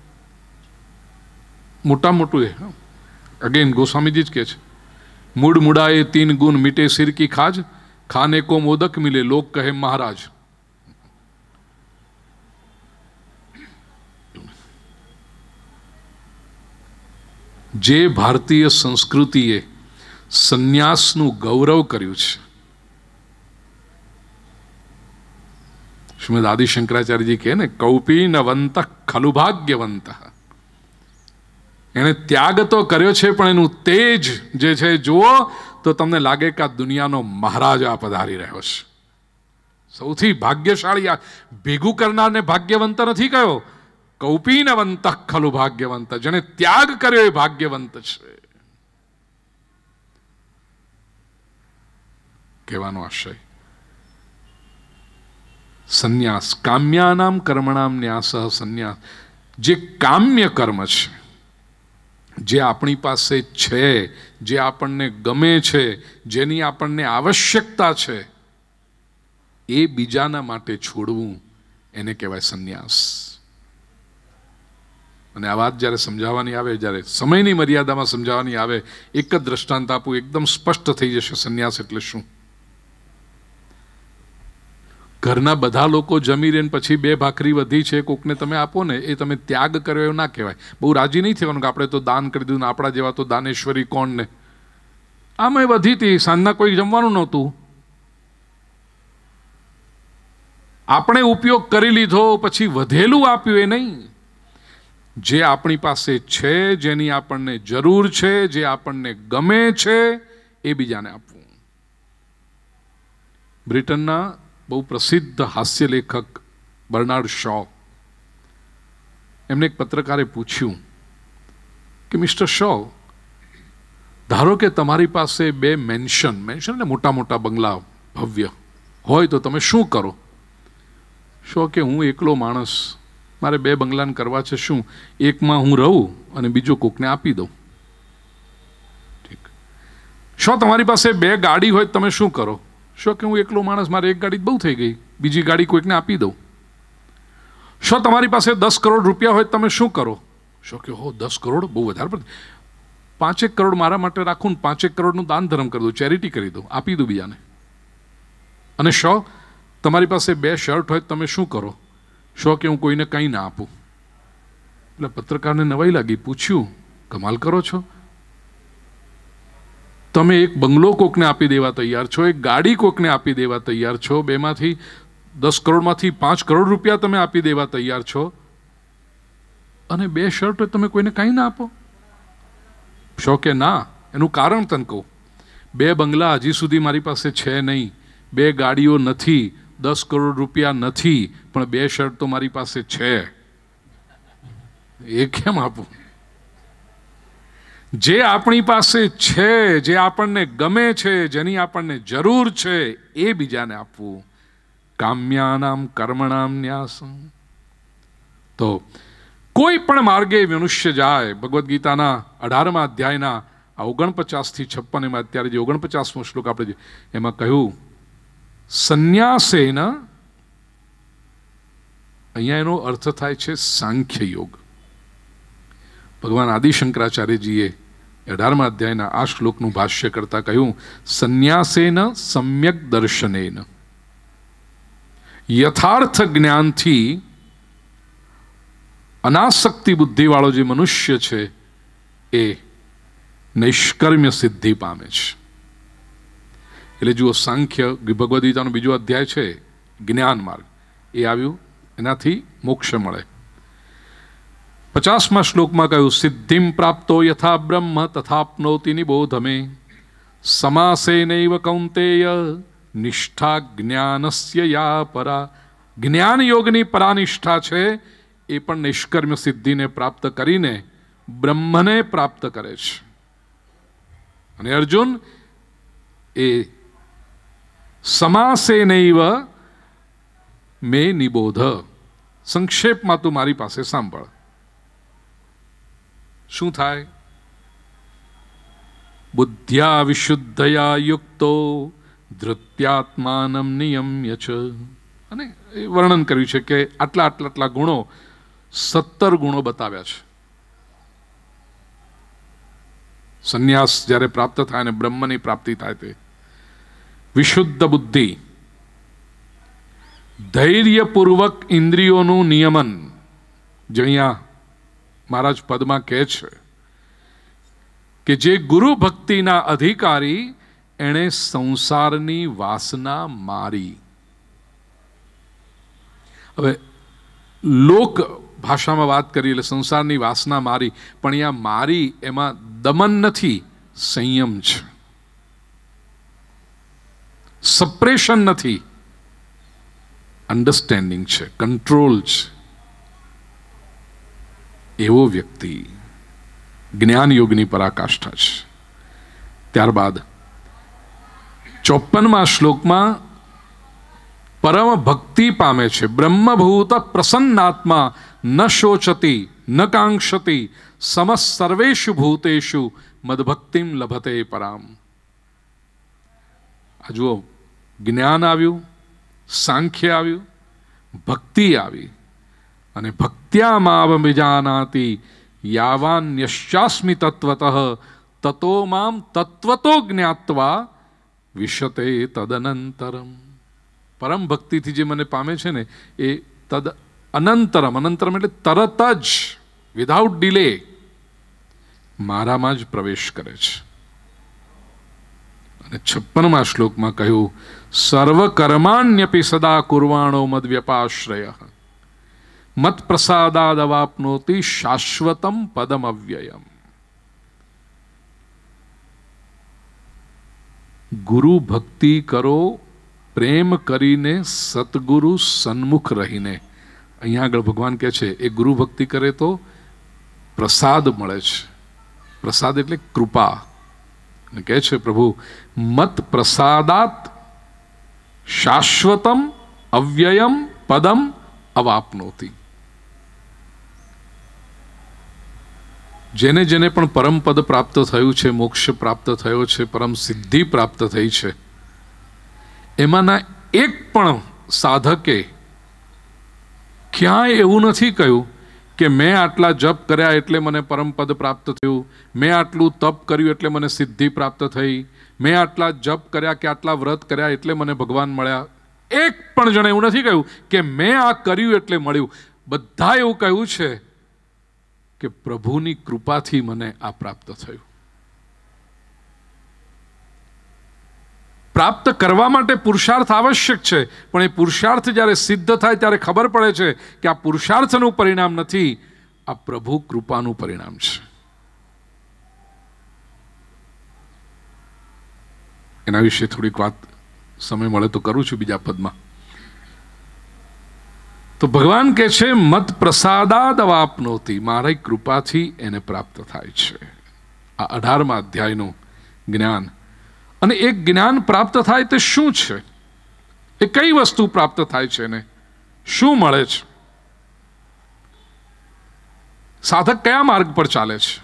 મોટા મોટું એ અગેન ગોસ્વામીજી જ કહે છે, મૂડ મુડાએ તીન ગુણ મીટે સિર કી ખાજ, ખાને કો મોદક મિલે લોક કહે મહારાજ. જે ભારતીય સંસ્કૃતિએ સંન્યાસનું ગૌરવ કર્યું છે, શ્રીમદ આદિ શંકરાચાર્યજી કહે ને, કૌપીનવંત ખલુ ભાગ્યવંત. એને ત્યાગ તો કર્યો છે, પણ એનું તેજ જે છે જુઓ તો તમને લાગે કે આ દુનિયાનો મહારાજ આ પધારી રહ્યો છે. સૌથી ભાગ્યશાળી આ ભેગું કરનારને ભાગ્યવંત નથી કહ્યો, કૌપીનવંત ખલુ ભાગ્યવંત. જેને ત્યાગ કર્યો એ ભાગ્યવંત છે કહેવાનો આશય. સંન્યાસ, કામ્યાનામ કર્મણામ ન્યાસ સંન્યાસ. જે કામ્ય કર્મ છે જે આપણી પાસે છે, જે આપણને ગમે છે, જેની આપણને આવશ્યકતા છે, એ બીજાના માટે છોડવું, એને કહેવાય સંન્યાસ. અને આ વાત જ્યારે સમજાવવાની આવે, જ્યારે સમયની મર્યાદામાં સમજાવવાની આવે, એક જ દ્રષ્ટાંત આપું, એકદમ સ્પષ્ટ થઈ જશે સંન્યાસ એટલે શું. ઘરના બધા લોકો જમી રહીને પછી બે ભાખરી વધી છે, કોકને તમે આપો ને, એ તમે ત્યાગ કર્યો એવું ના કહેવાય. બહુ રાજી નહીં થવાનું કે આપણે તો દાન કરી દીધું ને આપણા જેવા તો દાનેશ્વરી કોણ ને. આમાં વધી હતી, સાંજના કોઈ જમવાનું નહોતું, આપણે ઉપયોગ કરી લીધો, પછી વધેલું આપ્યું એ નહીં. જે આપણી પાસે છે, જેની આપણને જરૂર છે, જે આપણને ગમે છે, એ બીજાને આપવું. બ્રિટનના બહુ પ્રસિદ્ધ હાસ્ય લેખક બર્નાર્ડ શો, એમને એક પત્રકારે પૂછ્યું કે મિસ્ટર શો, ધારો કે તમારી પાસે બે મેન્શન મેન્શન ને મોટા મોટા બંગલા ભવ્ય હોય તો તમે શું કરો? શો કે હું એકલો માણસ, મારે બે બંગલાને કરવા છે શું, એકમાં હું રહું અને બીજો કોકને આપી દઉં. ઠીક. શો તમારી પાસે બે ગાડી હોય તમે શું કરો? શો કે હું એકલો માણસ, મારે એક ગાડી બહુ થઈ ગઈ, બીજી ગાડી કોઈકને આપી દઉં. શો તમારી પાસે દસ કરોડ રૂપિયા હોય તમે શું કરો? શો કે હો દસ કરોડ બહુ વધારે પડે, પાંચેક કરોડ મારા માટે રાખું ને પાંચેક કરોડનું દાન ધર્મ કરી દઉં, ચેરિટી કરી દઉં, આપી દઉં બીજાને. અને શો તમારી પાસે બે શર્ટ હોય તમે શું કરો? શો કે હું કોઈને કંઈ ના આપું. એટલે પત્રકારને નવાઈ લાગી, પૂછ્યું કમાલ કરો છો, તમે એક બંગલો કોકને આપી દેવા તૈયાર છો, એક ગાડી કોકને આપી દેવા તૈયાર છો, બેમાંથી દસ કરોડમાંથી પાંચ કરોડ રૂપિયા તમે આપી દેવા તૈયાર છો, અને બે શર્ટ તમે કોઈને કંઈ ના આપો? શો કે ના, એનું કારણ તને કહું, બે બંગલા હજી સુધી મારી પાસે છે નહીં, બે ગાડીઓ નથી, દસ કરોડ રૂપિયા નથી, પણ બે શર્ટ તો મારી પાસે છે, એ કેમ આપું? જે આપણી પાસે છે, જે આપણને ગમે છે, જેની આપણને જરૂર છે, એ બીજાને આપવું. કામ્યાનામ કર્મણામ ન્યાસમ. તો કોઈ પણ માર્ગે મનુષ્ય જાય, ભગવદ્ ગીતાના અઢારમા અધ્યાયના આ ઓગણપચાસ થી છપ્પન એમાં અત્યારે જે ઓગણપચાસમો શ્લોક આપણે એમાં કહ્યું, સંન્યાસેન, અહીંયા એનો અર્થ થાય છે સાંખ્ય યોગ. ભગવાન આદિ શંકરાચાર્યજીએ અઢારમા અધ્યાયના આ શ્લોકનું ભાષ્ય કરતા કહ્યું, સંન્યાસેન સમ્યક દર્શનેન, યથાર્થ જ્ઞાનથી અનાસક્તિ બુદ્ધિવાળો જે મનુષ્ય છે એ નૈષ્કર્મ્ય સિદ્ધિ પામે છે. એટલે જુઓ, સાંખ્ય ભગવદ્ ગીતાનો બીજો અધ્યાય છે, જ્ઞાન માર્ગ, એ આવ્યું, એનાથી મોક્ષ મળે. પચાસમા શ્લોકમાં કહ્યું, સિદ્ધિમ પ્રાપ્તો યથા બ્રહ્મ તથાપ્નોતિ નિબોધમે, સમાસેનૈવ કૌંતેય નિષ્ઠા જ્ઞાનસ્ય યા પરા. જ્ઞાન યોગની પરાનિષ્ઠા છે એ પણ નિષ્કર્મ્ય સિદ્ધિને પ્રાપ્ત કરીને બ્રહ્મને પ્રાપ્ત કરે છે. અને અર્જુન, એ સમાસેનૈવ મે નિબોધ, સંક્ષેપમાં તું મારી પાસે સાંભળ. શું થાય? બુદ્ધ્યા વિશુદ્ધયા યુક્તો ધૃત્યાત્માનમ નિયમ્ય ચ. અને એ વર્ણન કર્યું છે કે આટલા આટલા આટલા ગુણો, સત્તર ગુણો બતાવ્યા છે. સંન્યાસ જ્યારે પ્રાપ્ત થાય અને બ્રહ્મની પ્રાપ્તિ થાય, તે વિશુદ્ધ બુદ્ધિ, ધૈર્યપૂર્વક ઇન્દ્રિયોનું નિયમન, જે અહીંયા મહારાજ પદમાં કહે છે કે જે ગુરુ ભક્તિના અધિકારી, એણે સંસારની વાસના મારી. હવે લોક ભાષામાં વાત કરી એટલે સંસારની વાસના મારી, પણ અહીંયા મારી એમાં દમન નથી, સંયમ છે, સપ્રેશન નથી, અન્ડરસ્ટેન્ડિંગ છે, કંટ્રોલ છે. એવો વ્યક્તિ જ્ઞાન યોગની પરાકાષ્ઠા છે. ત્યારબાદ ચોપનમાં શ્લોકમાં પરમ ભક્તિ પામે છે. બ્રહ્મભૂત પ્રસન્નાત્મા ન શોચતી ન કાંક્ષતિ સમસ્ત સર્વેષુ ભૂતેષુ મદભક્તિમ લભતે પરામ. આ જુઓ, જ્ઞાન આવ્યું, સાંખ્ય આવ્યું, ભક્તિ આવી, અને ભક્ત્યામાવ વિજાનાતિ યાવાન્યશ્ચાસ્મિ તત્વતઃ તતો મામ તત્વતો જ્ઞાત્વા વિશતે તદનંતરમ. પરમ ભક્તિથી જે મને પામે છે ને એ તદ અનંતરમ, અનંતરમ એટલે તરત જ, વિધાઉટ ડિલે મારામાં જ પ્રવેશ કરે છે. અને છપ્પનમાં શ્લોકમાં કહ્યું, સર્વકર્માણ્યપી સદા કુર્વાણો મદ્વ્યપાશ્રય મત પ્રસાદાદ અવાપ્નોતિ શાશ્વતમ પદમ અવ્યયમ. ગુરુ ભક્તિ કરો પ્રેમ કરીને, સતગુરુ સન્મુખ રહીને. અહીંયા આગળ ભગવાન કહે છે એ ગુરુ ભક્તિ કરે તો પ્રસાદ મળે છે. પ્રસાદ એટલે કૃપા. અને કહે છે પ્રભુ, મત પ્રસાદાત શાશ્વતમ અવ્યયમ પદમ અવાપ્નોતિ. જેને જેને પણ પરમ પદ પ્રાપ્ત થયું છે, મોક્ષ પ્રાપ્ત થયો છે, પરમ સિદ્ધિ પ્રાપ્ત થઈ છે, એમાંના એક પણ સાધકે ક્યાંય એવું નથી કહ્યું કે મેં આટલા જપ કર્યા એટલે મને પરમ પદ પ્રાપ્ત થયું, મેં આટલું તપ કર્યું એટલે મને સિદ્ધિ પ્રાપ્ત થઈ, મેં આટલા જપ કર્યા કે આટલા વ્રત કર્યા એટલે મને ભગવાન મળ્યા. એક પણ જણે એવું નથી કહ્યું કે મેં આ કર્યું એટલે મળ્યું. બધા એવું કહ્યું છે કે પ્રભુની કૃપાથી મને આ પ્રાપ્ત થયું. પ્રાપ્ત કરવા માટે પુરુષાર્થ આવશ્યક છે, પણ એ પુરુષાર્થ જ્યારે સિદ્ધ થાય ત્યારે ખબર પડે છે કે આ પુરુષાર્થનું પરિણામ નથી, આ પ્રભુ કૃપાનું પરિણામ છે. એના વિશે થોડીક વાત સમય મળે તો કરું છું બીજા પદમાં. તો ભગવાન કહે છે મત પ્રસાદાદ અવાપ્નોતિ, મારી કૃપાથી એને પ્રાપ્ત થાય છે. આ અઢારમા અધ્યાયનું જ્ઞાન. અને એક જ્ઞાન પ્રાપ્ત થાય તે શું છે? એ કઈ વસ્તુ પ્રાપ્ત થાય છે ને શું મળે છે? સાધક કયા માર્ગ પર ચાલે છે?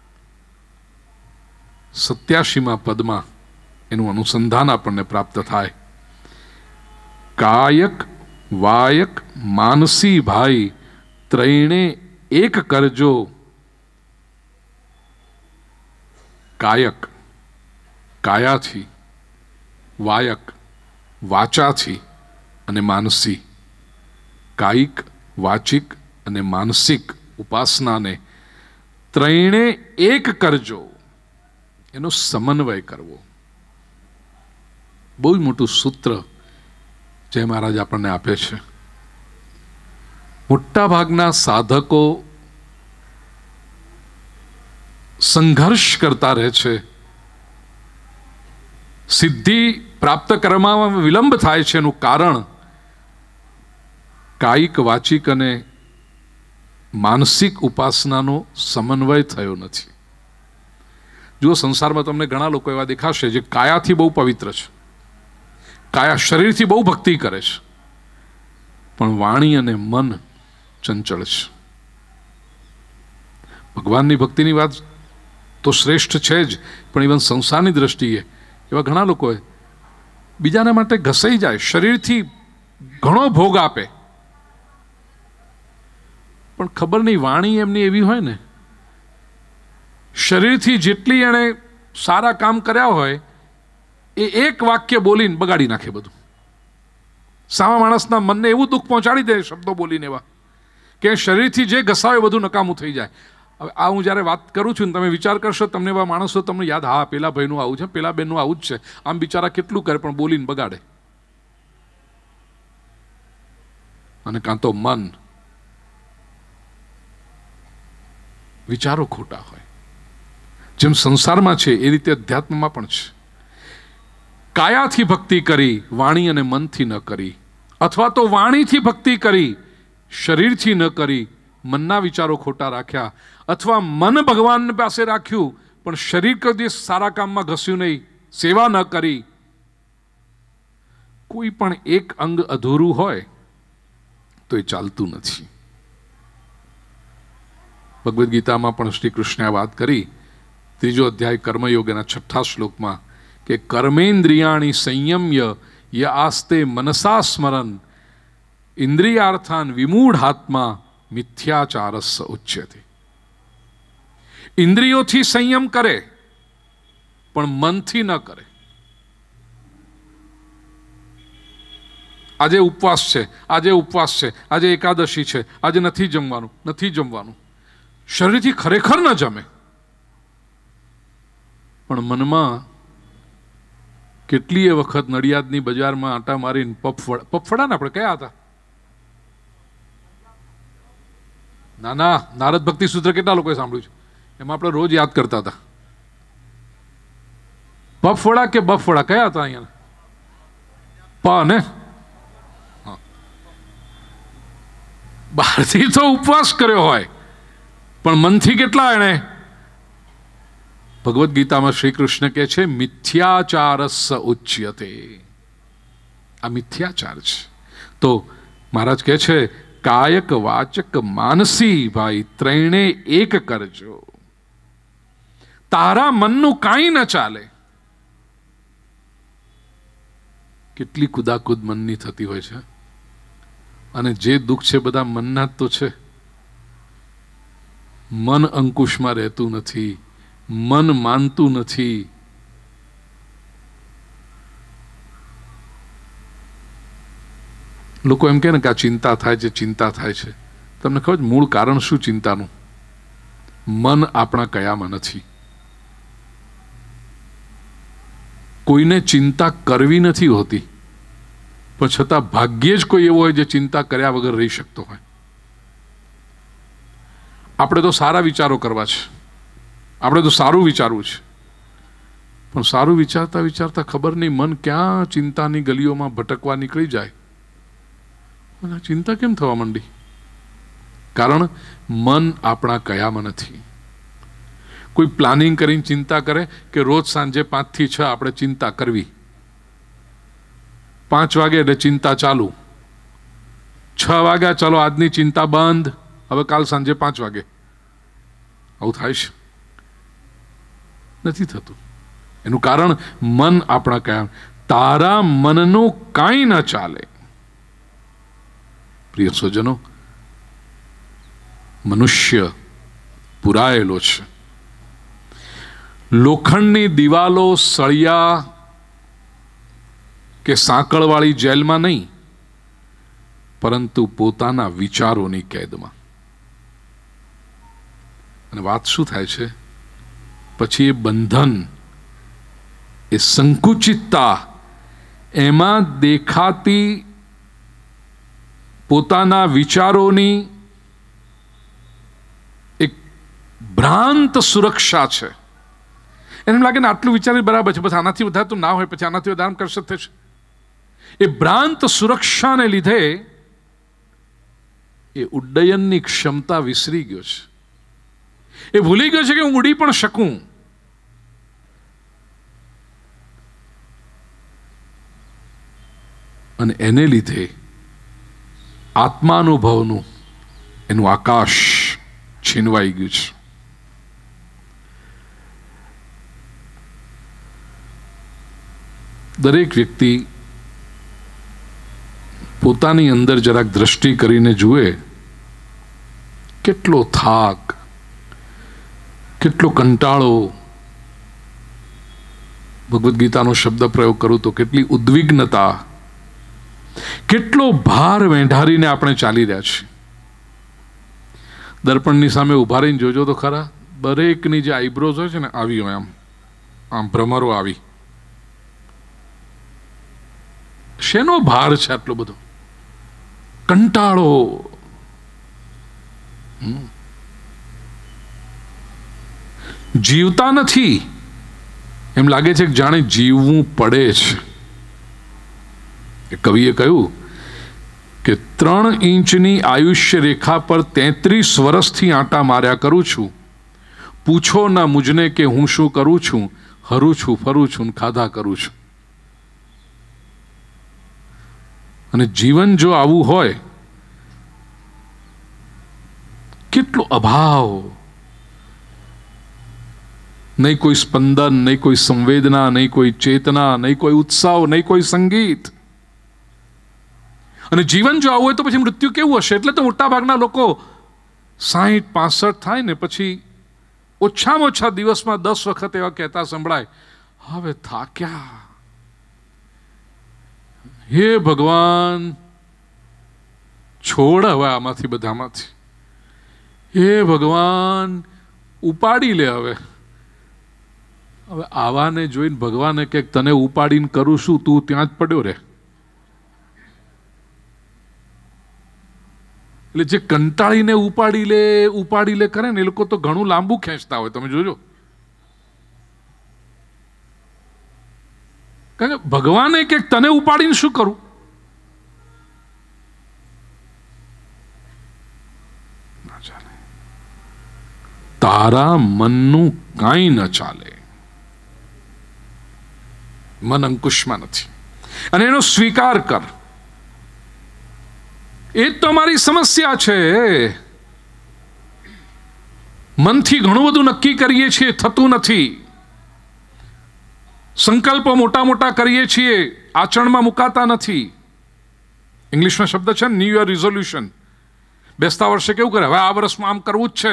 સત્યાશીમાં પદમાં એનું અનુસંધાન આપણને પ્રાપ્ત થાય. કાયક વાયક માનસી ભાઈ ત્રણે એક કરજો. કાયક કાયાથી, વાયક વાચાથી, અને માનસી કાયિક, વાચિક અને માનસિક ઉપાસનાને ત્રણે એક કરજો. એનો સમન્વય કરવો. બહુ જ મોટું સૂત્ર જય મહારાજ આપણને આપે છે. મોટા ભાગના સાધકો સંઘર્ષ કરતા રહે છે. સિદ્ધિ પ્રાપ્ત કરવામાં વિલંબ થાય છે. એનું કારણ કાયિક, વાચિક અને માનસિક ઉપાસનાનો સમન્વય થયો નથી. જુઓ, સંસારમાં તમને ઘણા લોકો એવા દેખાશે જે કાયાથી બહુ પવિત્ર છે, કાયા શરીરથી બહુ ભક્તિ કરે છે, પણ વાણી અને મન ચંચળ છે. ભગવાનની ભક્તિની વાત તો શ્રેષ્ઠ છે જ, પણ ઇવન સંસારની દ્રષ્ટિએ એવા ઘણા લોકો બીજાના માટે ઘસાઈ જાય, શરીરથી ઘણો ભોગ આપે, પણ ખબર નહીં વાણી એમની એવી હોય ને, શરીરથી જેટલી એણે સારા કામ કર્યા હોય એ એક વાક્ય બોલીને બગાડી નાખે બધું. સામા માણસના મનને એવું દુઃખ પહોંચાડી દે શબ્દો બોલીને એવા કે શરીરથી જે ઘસાવે બધું નકામું થઈ જાય. હવે આ હું જ્યારે વાત કરું છું ને તમે વિચાર કરશો, તમને એવા માણસો તમને યાદ, હા પેલા ભાઈનું આવું છે, પેલા બેનનું આવું જ છે, આમ બિચારા કેટલું કરે પણ બોલીને બગાડે. અને કાં તો મન, વિચારો ખોટા હોય. જેમ સંસારમાં છે એ રીતે અધ્યાત્મમાં પણ છે. કાયાથી ભક્તિ કરી, વાણી અને મનથી ન કરી, અથવા તો વાણીથી ભક્તિ કરી, શરીરથી ન કરી, મનના વિચારો ખોટા રાખ્યા, અથવા મન ભગવાન પાસે રાખ્યું પણ શરીર કદી સારા કામમાં ઘસ્યું નહીં, સેવા ન કરી, કોઈ પણ એક અંગ અધૂરું હોય તો એ ચાલતું નથી. ભગવદ્ ગીતામાં પણ શ્રી કૃષ્ણે વાત કરી, ત્રીજો અધ્યાય કર્મયોગ એના છઠ્ઠા શ્લોકમાં, કે કર્મેન્દ્રિયાણી સંયમ્ય ય આસ્તે મનસા સ્મરન ઇન્દ્રિયાર્થાન વિમૂઢાત્મા મિથ્યાચારસ ઉચ્યતે. ઇન્દ્રિયોથી સંયમ કરે પણ મનથી ન કરે. આજે ઉપવાસ છે, આજે ઉપવાસ છે, આજે એકાદશી છે, આજે નથી જમવાનું, નથી જમવાનું. શરીરથી ખરેખર ન જમે, પણ મનમાં કેટલીય વખત નડિયાદની બજારમાં આંટા મારીને પફવડા પફવડા ને આપણે કયા હતા? ના ના, નારદ ભક્તિ સૂત્ર કેટલા લોકોએ સાંભળ્યું છે? એમાં આપણે રોજ યાદ કરતા હતા. પફવડા કે બફવડા કયા હતા અહીંયા? પ ને બહારથી તો ઉપવાસ કર્યો હોય પણ મનથી કેટલા એણે? ભગવદ્ ગીતામાં શ્રી કૃષ્ણ કહે છે મિથ્યાચારસ ઉચ્યતે. આ મિથ્યાચાર છે. તો મહારાજ કહે છે કાયક વાચક માનસી ભાઈ ત્રણે એક કરજો. તારા મનનું કાંઈ ન ચાલે. કેટલી કુદાકુદ મનની થતી હોય છે, અને જે દુઃખ છે બધા મનના જ તો છે. મન અંકુશમાં રહેતું નથી, મન માનતું નથી. લોકો એમ કહે ને કે આ ચિંતા થાય છે, ચિંતા થાય છે. તમને ખબર મૂળ કારણ શું ચિંતાનું? મન આપણા કયામાં નથી. કોઈને ચિંતા કરવી નથી હોતી, પણ છતાં ભાગ્યે જ કોઈ એવો હોય જે ચિંતા કર્યા વગર રહી શકતો હોય. આપણે તો સારા વિચારો કરવા છે, આપણે તો સારું વિચારવું છે, પણ સારું વિચારતા વિચારતા ખબર નહીં મન ક્યાં ચિંતાની ગલીઓમાં ભટકવા નીકળી જાય. અને ચિંતા કેમ થવા માંડી? કારણ મન આપણા કયામાં નથી. કોઈ પ્લાનિંગ કરીને ચિંતા કરે કે રોજ સાંજે પાંચ થી છ આપણે ચિંતા કરવી. પાંચ વાગે એટલે ચિંતા ચાલુ, છ વાગ્યા ચાલો આજની ચિંતા બંધ, હવે કાલ સાંજે પાંચ વાગે. આવું થાય છે? નથી થતું. એનું કારણ મન આપણા કયા. તારા મનનું કાંઈ ન ચાલે. પ્રિય સ્વજનો, મનુષ્ય પુરાયેલો છે. લોખંડની દિવાલો, સળિયા કે સાંકળવાળી જેલમાં નહીં, પરંતુ પોતાના વિચારોની કેદમાં. અને વાત શું થાય છે પછી? એ બંધન, એ સંકુચિતતા, એમાં દેખાતી પોતાના વિચારોની એક ભ્રાંત સુરક્ષા છે. એને લાગે ને આટલું વિચારી બરાબર છે, બસ આનાથી વધારે તો ના હોય, પછી આનાથી વધારે કરશે થશે. એ ભ્રાંત સુરક્ષાને લીધે એ ઉડ્ડયનની ક્ષમતા વિસરી ગયો છે. એ ભૂલી ગયો છે કે હું ઉડી પણ શકું. અને એને લીધે આત્માનુભવનું એનું આકાશ છીનવાઈ ગયું છે. દરેક વ્યક્તિ પોતાની અંદર જરાક દ્રષ્ટિ કરીને જુએ, કેટલો થાક, કેટલો કંટાળો, ભગવદ્ ગીતાનો શબ્દ પ્રયોગ કરું તો કેટલી ઉદ્વિગ્નતા, કેટલો ભાર વેંઢારીને આપણે ચાલી રહ્યા છીએ. દર્પણની સામે ઉભા રહીને જોજો તો ખરા, દરેકની જે આઈબ્રોઝ હોય છે ને આવી હોય, આમ આમ ભ્રમરો આવી. શેનો ભાર છે આટલો બધો? કંટાળો. જીવતા નથી, એમ લાગે છે કે જાણે જીવવું પડે છે. કવિએ કહ્યું કે ત્રણ ઇંચની આયુષ્ય રેખા પર તેત્રીસ વર્ષથી આંટા માર્યા કરું છું. પૂછો ના મુજને કે હું શું કરું છું, હરું છું, ફરું છું, ખાધા કરું છું. અને જીવન જો આવું હોય, કેટલો અભાવ, નહીં કોઈ સ્પંદન, નહીં કોઈ સંવેદના, નહીં કોઈ ચેતના, નહીં કોઈ ઉત્સવ, નહીં કોઈ સંગીત. અને જીવન જો આવું હોય તો પછી મૃત્યુ કેવું હશે? એટલે તો મોટા ભાગના લોકો સાહીઠ પાસઠ થાય ને પછી ઓછામાં ઓછા દિવસમાં દસ વખત એવા કહેતા સંભળાય, હવે થાક્યા, હે ભગવાન છોડ હવે આમાંથી બધામાંથી, હે ભગવાન ઉપાડી લે. હવે હવે આવાને જોઈને ભગવાને કે તને ઉપાડીને કરું શું, તું ત્યાં જ પડ્યો રે. એટલે જે કંટાળીને ઉપાડી લે ઉપાડી લે કરે ને એ લોકો તો ઘણું લાંબુ ખેંચતા હોય, તમે જોજો. કારણ કે ભગવાને કે તને ઉપાડીને શું કરું? ના ચાલે. તારા મનનું કાંઈ ન ચાલે. મન અંકુશમાં નથી અને એનો સ્વીકાર કર. એ જ તો અમારી સમસ્યા છે. મનથી ઘણું બધું નક્કી કરીએ છીએ, થતું નથી. સંકલ્પો મોટા મોટા કરીએ છીએ, આચરણમાં મુકાતા નથી. ઇંગ્લિશમાં શબ્દ છે ન્યૂ યર રિઝોલ્યુશન. બેસતા વર્ષે કેવું કરે, હવે આ વર્ષમાં આમ કરવું જ છે.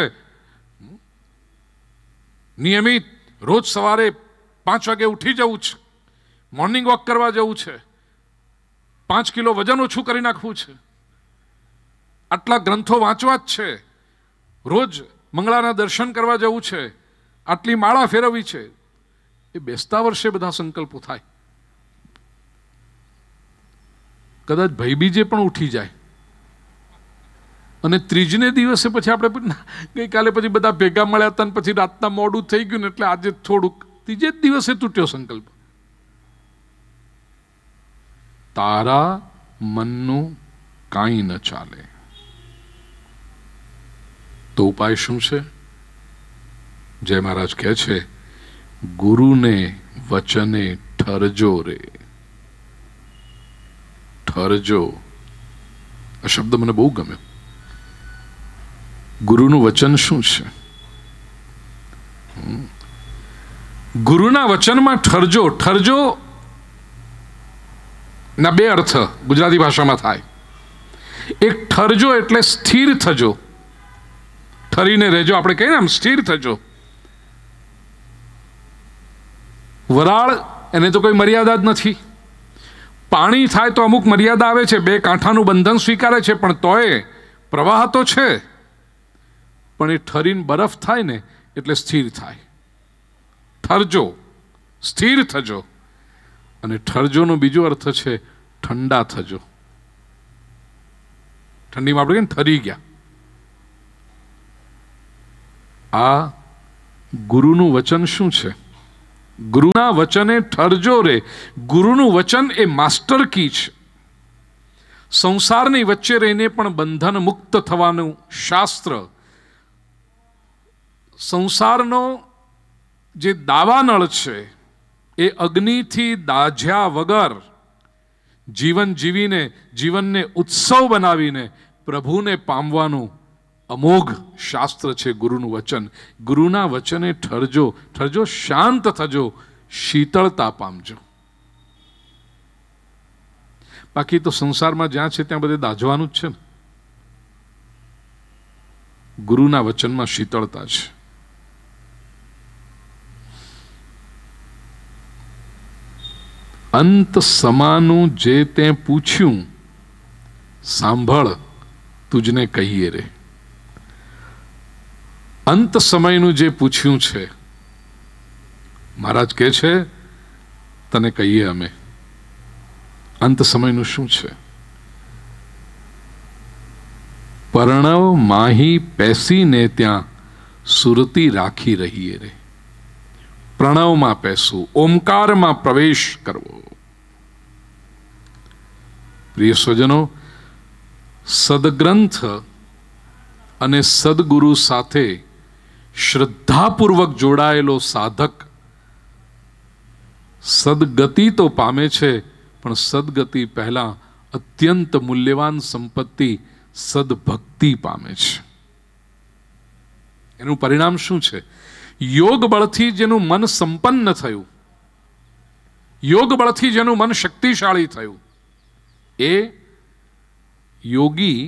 નિયમિત રોજ સવારે પાંચ વાગે ઉઠી જવું છે, મોર્નિંગ વોક કરવા જવું છે, પાંચ કિલો વજન ઓછું કરી નાખવું છે, આટલા ગ્રંથો વાંચવા જ છે, રોજ મંગળાના દર્શન કરવા જવું છે, આટલી માળા ફેરવવી છે. એ બેસતા વર્ષે બધા સંકલ્પો થાય. કદાચ ભાઈ બીજે પણ ઉઠી જાય અને ત્રીજને દિવસે પછી આપણે ગઈકાલે પછી બધા ભેગા મળ્યા હતા ને પછી રાતના મોડું થઈ ગયું ને એટલે આજે થોડુંક, ત્રીજે જ દિવસે તૂટ્યો સંકલ્પ. તારા મનનું કાંઈ ન ચાલે તો ઉપાય શું છે? જય મહારાજ કહે છે, ગુરુને વચને ઠરજો રે. ઠરજો, આ શબ્દ મને બહુ ગમ્યો. ગુરુનું વચન શું છે? ગુરુના વચનમાં ઠરજો. ઠરજો ના બે અર્થ ગુજરાતી ભાષામાં થાય. એક ઠરજો એટલે સ્થિર થજો, ઠરીને રહેજો. આપણે કહીએ ને આમ સ્થિર થજો. વરાળ એને તો કોઈ મર્યાદા જ નથી. પાણી થાય તો અમુક મર્યાદા આવે છે, બે કાંઠાનું બંધન સ્વીકારે છે, પણ તોય પ્રવાહ તો છે. પણ એ ઠરીને બરફ થાય ને એટલે સ્થિર થાય. ઠરજો, સ્થિર થજો. અને ઠરજોનો બીજો અર્થ છે ઠંડા થજો. ઠંડીમાં આપણે કહીએ ને ઠરી ગયા. આ ગુરુનું વચન શું છે? ગુરુના વચને ઠરજો રે. ગુરુનું વચન એ માસ્ટર કી છે. સંસારની વચ્ચે રહીને પણ બંધન મુક્ત થવાનું શાસ્ત્ર. સંસારનો જે દાવાનળ છે એ અગ્નિથી દાઝ્યા વગર જીવન જીવીને, જીવનને ઉત્સવ બનાવીને પ્રભુને પામવાનું અમોઘ શાસ્ત્ર છે ગુરુનું વચન. ગુરુના વચને ઠરજો. ઠરજો, શાંત થજો, શીતળતા પામજો. બાકી તો સંસારમાં જ્યાં છે ત્યાં બધે દાઝવાનું જ છે ને. ગુરુના વચનમાં શીતળતા છે. અંત સમાનું જે તે પૂછ્યું, સાંભળ તુજને કહીએ રે. અંત સમયનું જે પૂછ્યું છે, મહારાજ કહે છે તને કહીએ અમે. અંત સમયનું શું છે? પરણવ માહી પેસીને ત્યાં સુરતી રાખી રહીએ રે. પ્રણવમાં પેસવું, ઓમકારમાં પ્રવેશ કરવો. પ્રિય સ્વજનો, સદગ્રંથ અને સદગુરુ સાથે શ્રદ્ધાપૂર્વક જોડાયેલો સાધક સદગતિ તો પામે છે, પણ સદગતિ પહેલા અત્યંત મૂલ્યવાન સંપત્તિ સદભક્તિ પામે છે. એનું પરિણામ શું છે? યોગ બળથી જેનું મન સંપન્ન થયું, યોગ બળથી જેનું મન શક્તિશાળી થયું, એ યોગી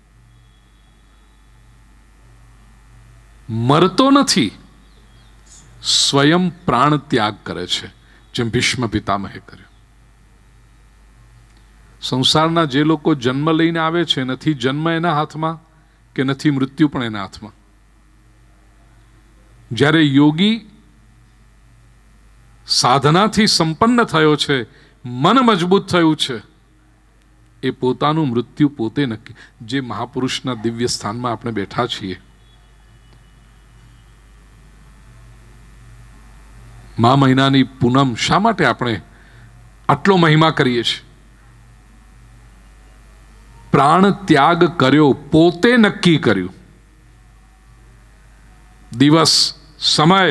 મરતો નથી, સ્વયં પ્રાણ ત્યાગ કરે છે, જેમ ભીષ્મ પિતામહે કર્યું. સંસારના જે લોકો જન્મ લઈને આવે છે, નથી જન્મ એના હાથમાં કે નથી મૃત્યુ પણ એના હાથમાં. જ્યારે યોગી સાધનાથી સંપન્ન થયો છે, મન મજબૂત થયું છે, એ પોતાનું મૃત્યુ પોતે નક્કી. જે મહાપુરુષના દિવ્ય સ્થાનમાં આપણે બેઠા છીએ, મા મહિનાની પૂનમ, શા માટે આપણે આટલો મહિમા કરીએ છીએ? પ્રાણ ત્યાગ કર્યો, પોતે નક્કી કર્યું. દિવસ, સમય,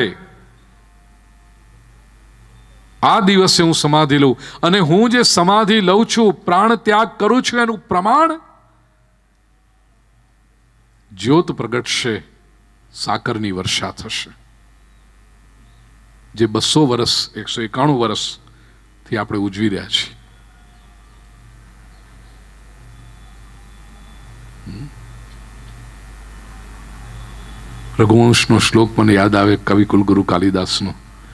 આ દિવસે હું સમાધિ લઉં, અને હું જે સમાધિ લઉં છું, પ્રાણ ત્યાગ કરું છું, એનું પ્રમાણ જ્યોત પ્રગટશે, સાકરની વર્ષા થશે. જે બસો વર્ષ, એકસો એકાણું વર્ષથી આપણે ઉજવી રહ્યા છીએ. રઘુવંશનો શ્લોક મને યાદ આવે, કવિ કુલગુરુ કાલિદાસનો.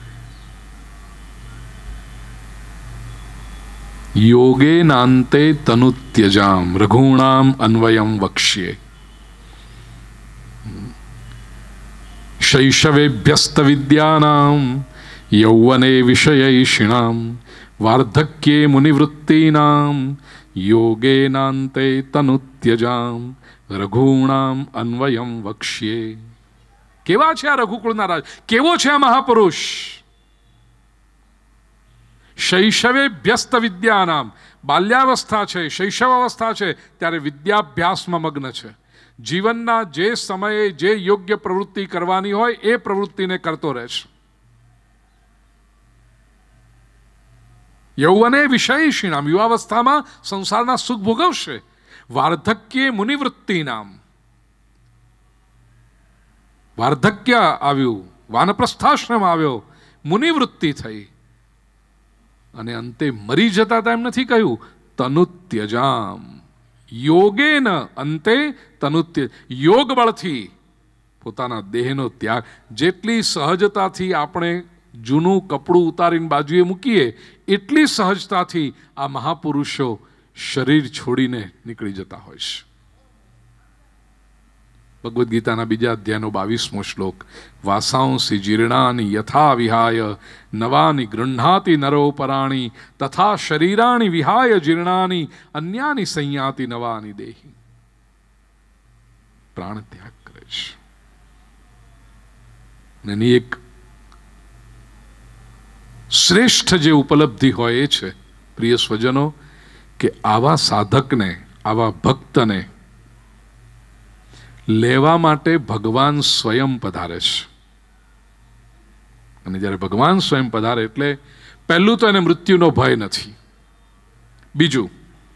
યોગે નાંતે તનુ ત્યજામ રઘુણામ અન્વયમ વક્ષ્યે શૈશવેભ્યસ્ત વિદ્યાનામ યૌવને વિષયૈષિણામ વાર્ધક્યે મુનિવૃત્તિનામ યોગે નાંતે તનુ ત્યજામ રઘુણામ અન્વયમ વક્ષ્યે. કેવા છે આ રઘુકુળના રાજ? કેવો છે આ મહાપુરુષ? શૈશવે વ્યસ્ત વિદ્યાનામ, બાલ્યાવસ્થા છે, શૈશવ અવસ્થા છે, ત્યારે વિદ્યાભ્યાસમાં મગ્ન છે. જીવનના જે સમયે જે યોગ્ય પ્રવૃત્તિ કરવાની હોય એ પ્રવૃત્તિને કરતો રહે છે. યૌવને વિષયિષિણામ, યુવાવસ્થામાં સંસારના સુખ ભોગવશે. વાર્ધક્યે મુનિવૃત્તિનામ, વાર્ધક્ય આવ્યું, વાનપ્રસ્થાશ્રમ આવ્યો, મુનિવૃત્તિ થઈ, અને અંતે મરી જતા હતા એમ નથી કહ્યું. તનુત્યજામ, યોગેન અંતે તનુત્ય, યોગ બળથી પોતાના દેહનો ત્યાગ. જેટલી સહજતાથી આપણે જૂનું કપડું ઉતારીને બાજુએ મૂકીએ, એટલી સહજતાથી આ મહાપુરુષો શરીર છોડીને નીકળી જતા હોય છે. ભગવદ્ ગીતાના બીજા અધ્યાયનો બાવીસમો શ્લોક. વાસાંસી જીર્ણાની યથા વિહાય નવાની ગૃહ્ણાતિ નરોપરાણી તથા શરીરાણી વિહાય જીર્ણાની અન્યાની સંયાતિ નવાની દેહી. પ્રાણ ત્યાગ કરે છે. એની એક શ્રેષ્ઠ જે ઉપલબ્ધિ હોય એ છે, પ્રિય સ્વજનો, કે આવા સાધકને, આવા ભક્તને લેવા માટે ભગવાન સ્વયં પધારે છે. અને જ્યારે ભગવાન સ્વયં પધારે એટલે પહેલું તો એને મૃત્યુનો ભય નથી. બીજું,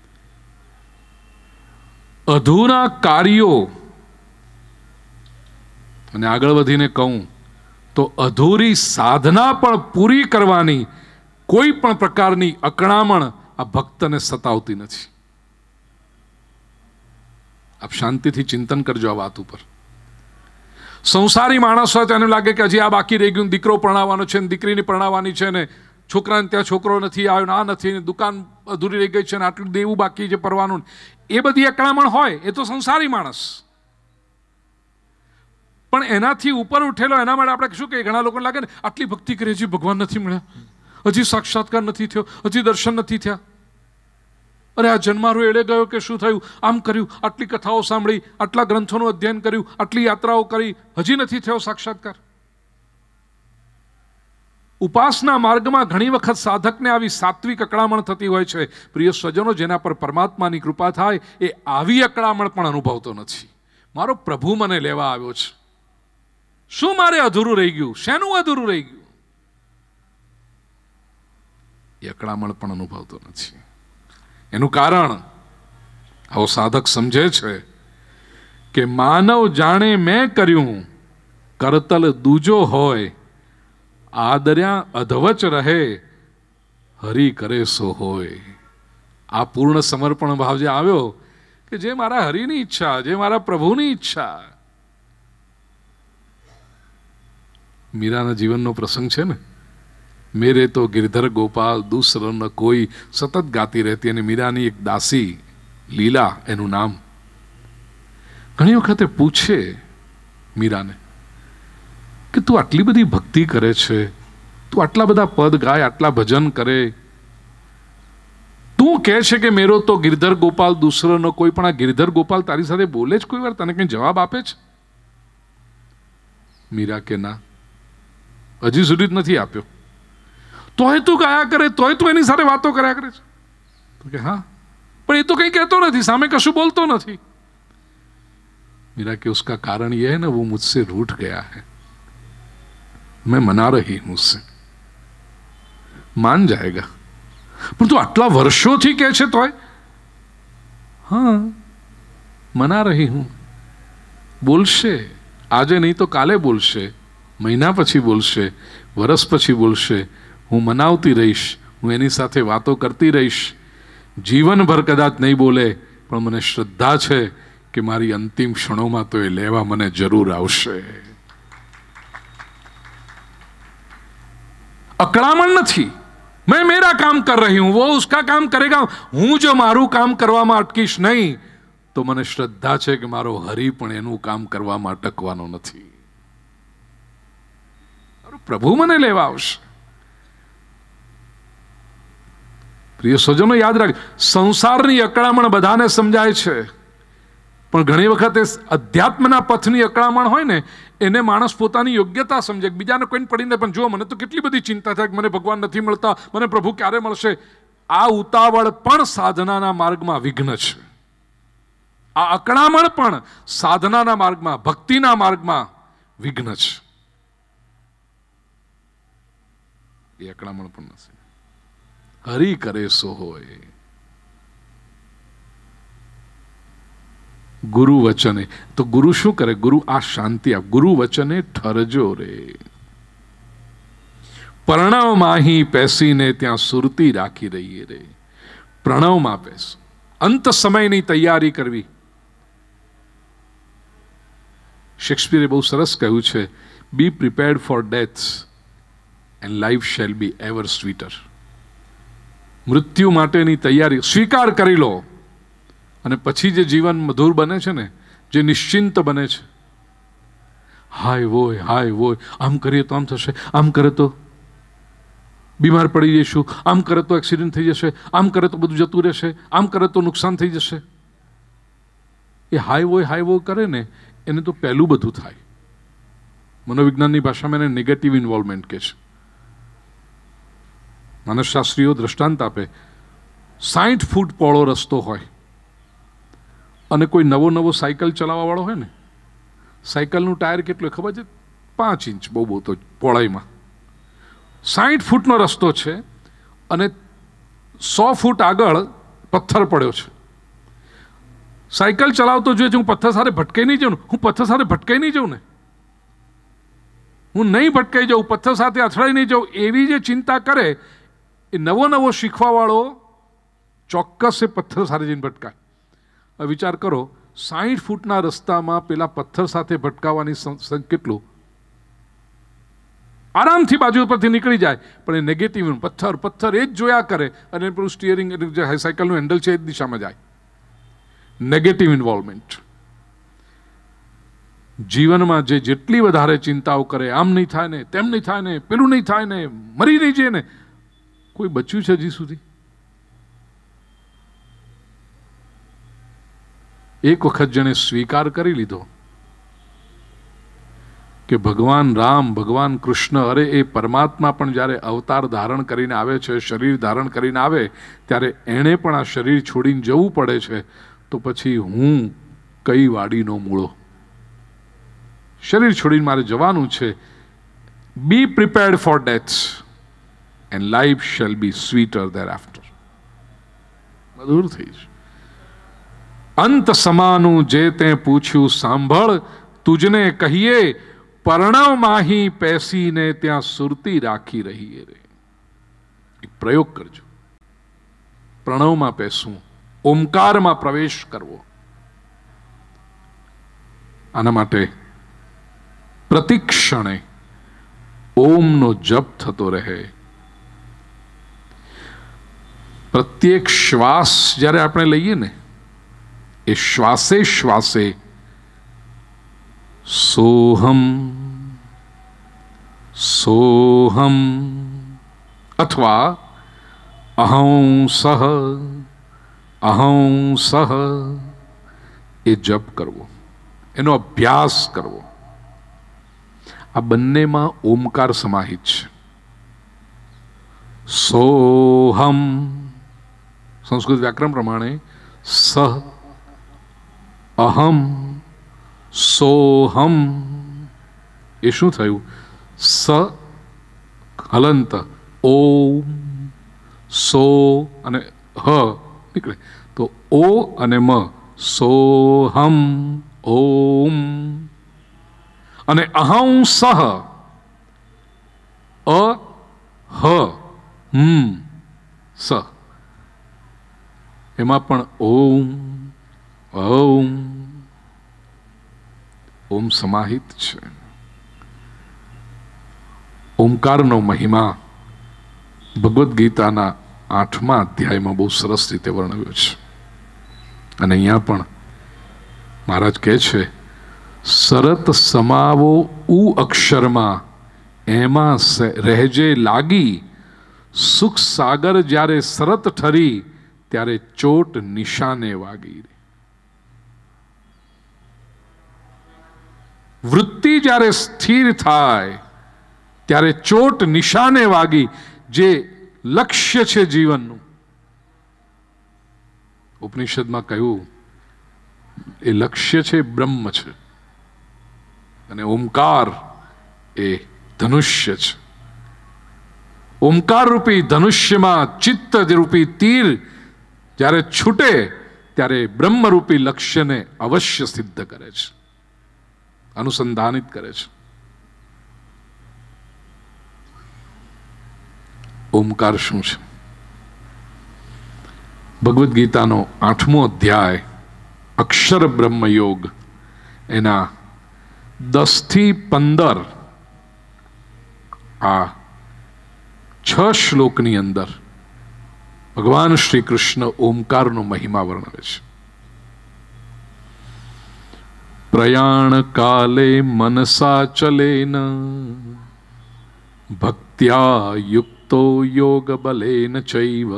અધૂરા કાર્યો, અને આગળ વધીને કહું તો અધૂરી સાધના પણ પૂરી કરવાની કોઈ પણ પ્રકારની અકળામણ આ ભક્તને સતાવતી નથી. આપ શાંતિથી ચિંતન કરજો આ વાત ઉપર. સંસારી માણસ હોય તો એને લાગે કે હજી આ બાકી રહી ગયું, દીકરો પરણાવવાનો છે, દીકરીની પરણાવવાની છે, ને છોકરાને ત્યાં છોકરો નથી આવ્યો, ને આ નથી, ને દુકાન અધૂરી રહી ગઈ છે, ને આટલું દેવું બાકી છે પરવાનું, એ બધી અકળામણ હોય. એ તો સંસારી માણસ. પણ એનાથી ઉપર ઉઠેલો, એના માટે આપણે શું કહીએ, ઘણા લોકોને લાગે ને આટલી ભક્તિ કરી, હજી ભગવાન નથી મળ્યા, હજી સાક્ષાત્કાર નથી થયો, હજી દર્શન નથી થયા, અરે આ જન્મારો એળે ગયો કે શું થયું, આમ કર્યું, આટલી કથાઓ સાંભળી, આટલા ગ્રંથોનું અધ્યયન કર્યું, આટલી યાત્રાઓ કરી, હજી નથી થયો સાક્ષાત્કાર. ઉપાસના માર્ગમાં ઘણી વખત સાધકને આવી સાત્વિક અકળામણ થતી હોય છે. પ્રિય સ્વજનો, જેના પર પરમાત્માની કૃપા થાય એ આવી અકળામણ પણ અનુભવતો નથી. મારો પ્રભુ મને લેવા આવ્યો છે, શું મારે અધૂરું રહી ગયું, શેનું અધૂરું રહી ગયું, એ અકળામણ પણ અનુભવતો નથી. એનું કારણ આવો સાધક સમજે છે કે માનવ જાણે મેં કર્યું કરતલ દૂજો હોય, આદર્યા અધવચ રહે, હરી કરે સો હોય. આ પૂર્ણ સમર્પણ ભાવ જે આવ્યો કે જે મારા હરિની ઈચ્છા, જે મારા પ્રભુની ઈચ્છા. મીરાના જીવનનો પ્રસંગ છે ને, મેરે તો ગિરધર ગોપાલ દૂસર ન કોઈ, સતત ગાતી રહેતી. અને મીરાની એક દાસી લીલા એનું નામ, ઘણી વખતે પૂછે મીરાને કે તું આટલી બધી ભક્તિ કરે છે, તું આટલા બધા પદ ગાય, આટલા ભજન કરે, તું કહે છે કે મેરો તો ગિરધર ગોપાલ દૂસરો ન કોઈ, પણ આ ગિરધર ગોપાલ તારી સાથે બોલે જ કોઈ વાર? તને કઈ જવાબ આપે છે? મીરા કે ના, હજી સુધી જ નથી આપ્યો. તોય તું ગાયા કરે, તોય તું એની સાથે વાતો કર્યા કરે છે? તો કે હા, પણ એ તો કઈ કહેતો નથી, સામે કશું બોલતો નથી. मीरा के उसका कारण यह है ना, वो मुझसे रूठ गया है, मैं मना रही हूं उससे. मान जाएगा, पर तू आटला वर्षोથી કહે છે તોય? હા, મના રહી હું. બોલશે, આજે નહીં તો કાલે બોલશે, મહિના પછી બોલશે, વર્ષ પછી બોલશે. હું મનાવતી રહીશ, હું એની સાથે વાતો કરતી રહીશ. જીવનભર કદાચ નહીં બોલે, પણ મને શ્રદ્ધા છે કે મારી અંતિમ ક્ષણોમાં તો એ લેવા મને જરૂર આવશે. અકળામણ નથી. मैं मेरा काम कर रही हूं, वो उसका काम करेगा. હું જો મારું કામ કરવામાં અટકીશ નહીં તો મને શ્રદ્ધા છે કે મારો હરિ પણ એનું કામ કરવામાં અટકવાનો નથી. પ્રભુ મને લેવા આવશે. પ્રિય સ્વજનો, યાદ રાખ, સંસારની અકળામણ બધાને સમજાય છે, પણ ઘણી વખત અધ્યાત્મના પથની અકળામણ હોય ને, એને માણસ પોતાની યોગ્યતા સમજે. બીજાને કોઈને પડીને પણ જો મને તો કેટલી બધી ચિંતા થાય કે મને ભગવાન નથી મળતા, મને પ્રભુ ક્યારે મળશે. આ ઉતાવળ પણ સાધનાના માર્ગમાં વિઘ્ન છે. આ અકળામણ પણ સાધનાના માર્ગમાં, ભક્તિના માર્ગમાં વિઘ્ન છે. એ અકળામણ પણ નથી. હરિ કરે સો હોય. ગુરુ વચને, તો ગુરુ શું કરે? ગુરુ આ શાંતિ આપ. ગુરુ વચને ઠરજો રે, પ્રણવમાં અહીં પેસીને ત્યાં સુરતી રાખી રહીએ રે. પ્રણવમાં બેસ, અંત સમયની તૈયારી કરવી. શેક્સપિયરે બહુ સરસ કહ્યું છે, be prepared for death and life shall be ever sweeter. મૃત્યુ માટેની તૈયારી સ્વીકાર કરી લો, અને પછી જે જીવન મધુર બને છે ને, જે નિશ્ચિંત બને છે. હાય વોય, હાય વોય, આમ કરીએ તો આમ થશે, આમ કરે તો બીમાર પડી જઈશું, આમ કરે તો એક્સિડન્ટ થઈ જશે, આમ કરે તો બધું જતું રહેશે, આમ કરે તો નુકસાન થઈ જશે. એ હાય વોય હાય વોય કરે ને, એને તો પહેલું બધું થાય. મનોવિજ્ઞાનની ભાષામાં એને નેગેટિવ ઇન્વોલ્વમેન્ટ કહે છે. માનસશાસ્ત્રીઓ દ્રષ્ટાંત આપે, સાઠ ફૂટ પહોળો રસ્તો હોય અને કોઈ નવો નવો સાયકલ ચલાવવા વાળો હોય ને, સાયકલનું ટાયર કેટલું ખબર છે? પાંચ ઇંચ, બહુ બહુ તો પહોળાઈમાં. સાઠ ફૂટનો રસ્તો છે અને સો ફૂટ આગળ પથ્થર પડ્યો છે. સાયકલ ચલાવતો જોઈએ છે, હું પથ્થર સાથે ભટકાઈ નહીં જાઉં, હું પથ્થર સાથે ભટકાઈ નહીં જાઉં ને, હું નહીં ભટકાઈ જાઉં, પથ્થર સાથે અથડાઈ નહીં જાઉં, એવી જે ચિંતા કરે, એ નવો નવો શીખવા વાળો ચોક્કસ એ પથ્થર સાથે જઈને ભટકાય. વિચાર કરો, સાઠ ફૂટના રસ્તામાં પેલા પથ્થર સાથે ભટકાવવાની કેટલું આરામથી બાજુ પરથી નીકળી જાય, પણ એ નેગેટિવ પથ્થર પથ્થર એ જ જોયા કરે અને પેલું સ્ટીયરિંગ જે સાયકલનું હેન્ડલ છે એ જ દિશામાં જાય. Negative involvement. જીવનમાં જે જેટલી વધારે ચિંતાઓ કરે, આમ નહીં થાય ને, તેમ નહીં થાય ને, પેલું નહીં થાય ને, મરી નહીં જાય ને, કોઈ બચ્યું છે હજી સુધી? એક વખત જેણે સ્વીકાર કરી લીધો કે ભગવાન રામ, ભગવાન કૃષ્ણ, અરે એ પરમાત્મા પણ જ્યારે અવતાર ધારણ કરીને આવે છે, શરીર ધારણ કરીને આવે, ત્યારે એણે પણ આ શરીર છોડીને જવું પડે છે, તો પછી હું કઈ વાડીનો મૂળો? શરીર છોડીને મારે જવાનું છે. Be prepared for death and life shall be sweeter thereafter. મધુર થઈ છે. અંત સમાનું જે તે પૂછ્યું સાંભળ, તુજને કહીએ પરણવ માહી પેસીને ત્યાં સુરતી રાખી રહી રે. એક પ્રયોગ કરજો. પ્રણવમાં પેસવું, ઓમકારમાં પ્રવેશ કરવો. આના માટે પ્રતિક્ષણે ઓમનો જપ થતો રહે. પ્રત્યેક શ્વાસ જ્યારે આપણે લઈએ ને એ શ્વાસે શ્વાસે સોહમ સોહમ અથવા અહં સહ અહં સહ એ જપ કરવો, એનો અભ્યાસ કરવો. આ બંનેમાં ઓમકાર સમાહિત છે. સોહમ સંસ્કૃત વ્યાકરણ પ્રમાણે સહ અહમ સોહમ એ શું થયું? સ હલંત ઓમ સો અને હ નીકળે તો ઓ અને મ સોહમ ઓમ. અને અહં સહ અ હ હમ સ એમાં પણ ઓમ ઓમ ઓમ સમાહિત છે. ઓમકારનો મહિમા ભગવદ્ ગીતાના આઠમા અધ્યાયમાં બહુ સરસ રીતે વર્ણવ્યો છે. અને અહીંયા પણ મહારાજ કહે છે, સરત સમાવો ઉ અક્ષરમાં એમાં રહેજે લાગી, સુખ સાગર જ્યારે સરત ઠરી ત્યારે ચોટ નિશાને વાગી. વૃત્તિ જ્યારે સ્થિર થાય ત્યારે ચોટ નિશાને વાગી. જે લક્ષ્ય છે જીવનનું, ઉપનિષદમાં કહ્યું એ લક્ષ્ય છે બ્રહ્મ છે, અને ઓમકાર એ ધનુષ્ય છે. ઓમકાર રૂપી ધનુષ્યમાં ચિત્ત રૂપી તીર જ્યારે છૂટે ત્યારે બ્રહ્મરૂપી લક્ષ્યને અવશ્ય સિદ્ધ કરે છે, અનુસંધાનિત કરે છે. ઓમકાર શું છે? ભગવદ્ ગીતાનો આઠમો અધ્યાય અક્ષર બ્રહ્મ યોગ એના દસ થી પંદર આ છ શ્લોકની અંદર ભગવાન શ્રી કૃષ્ણ ઓમકારનો મહિમા વર્ણવે છે. પ્રયાણ કાલે મનસા ચલેન ભક્ત્યા યુક્તો યોગ બલેન ચૈવ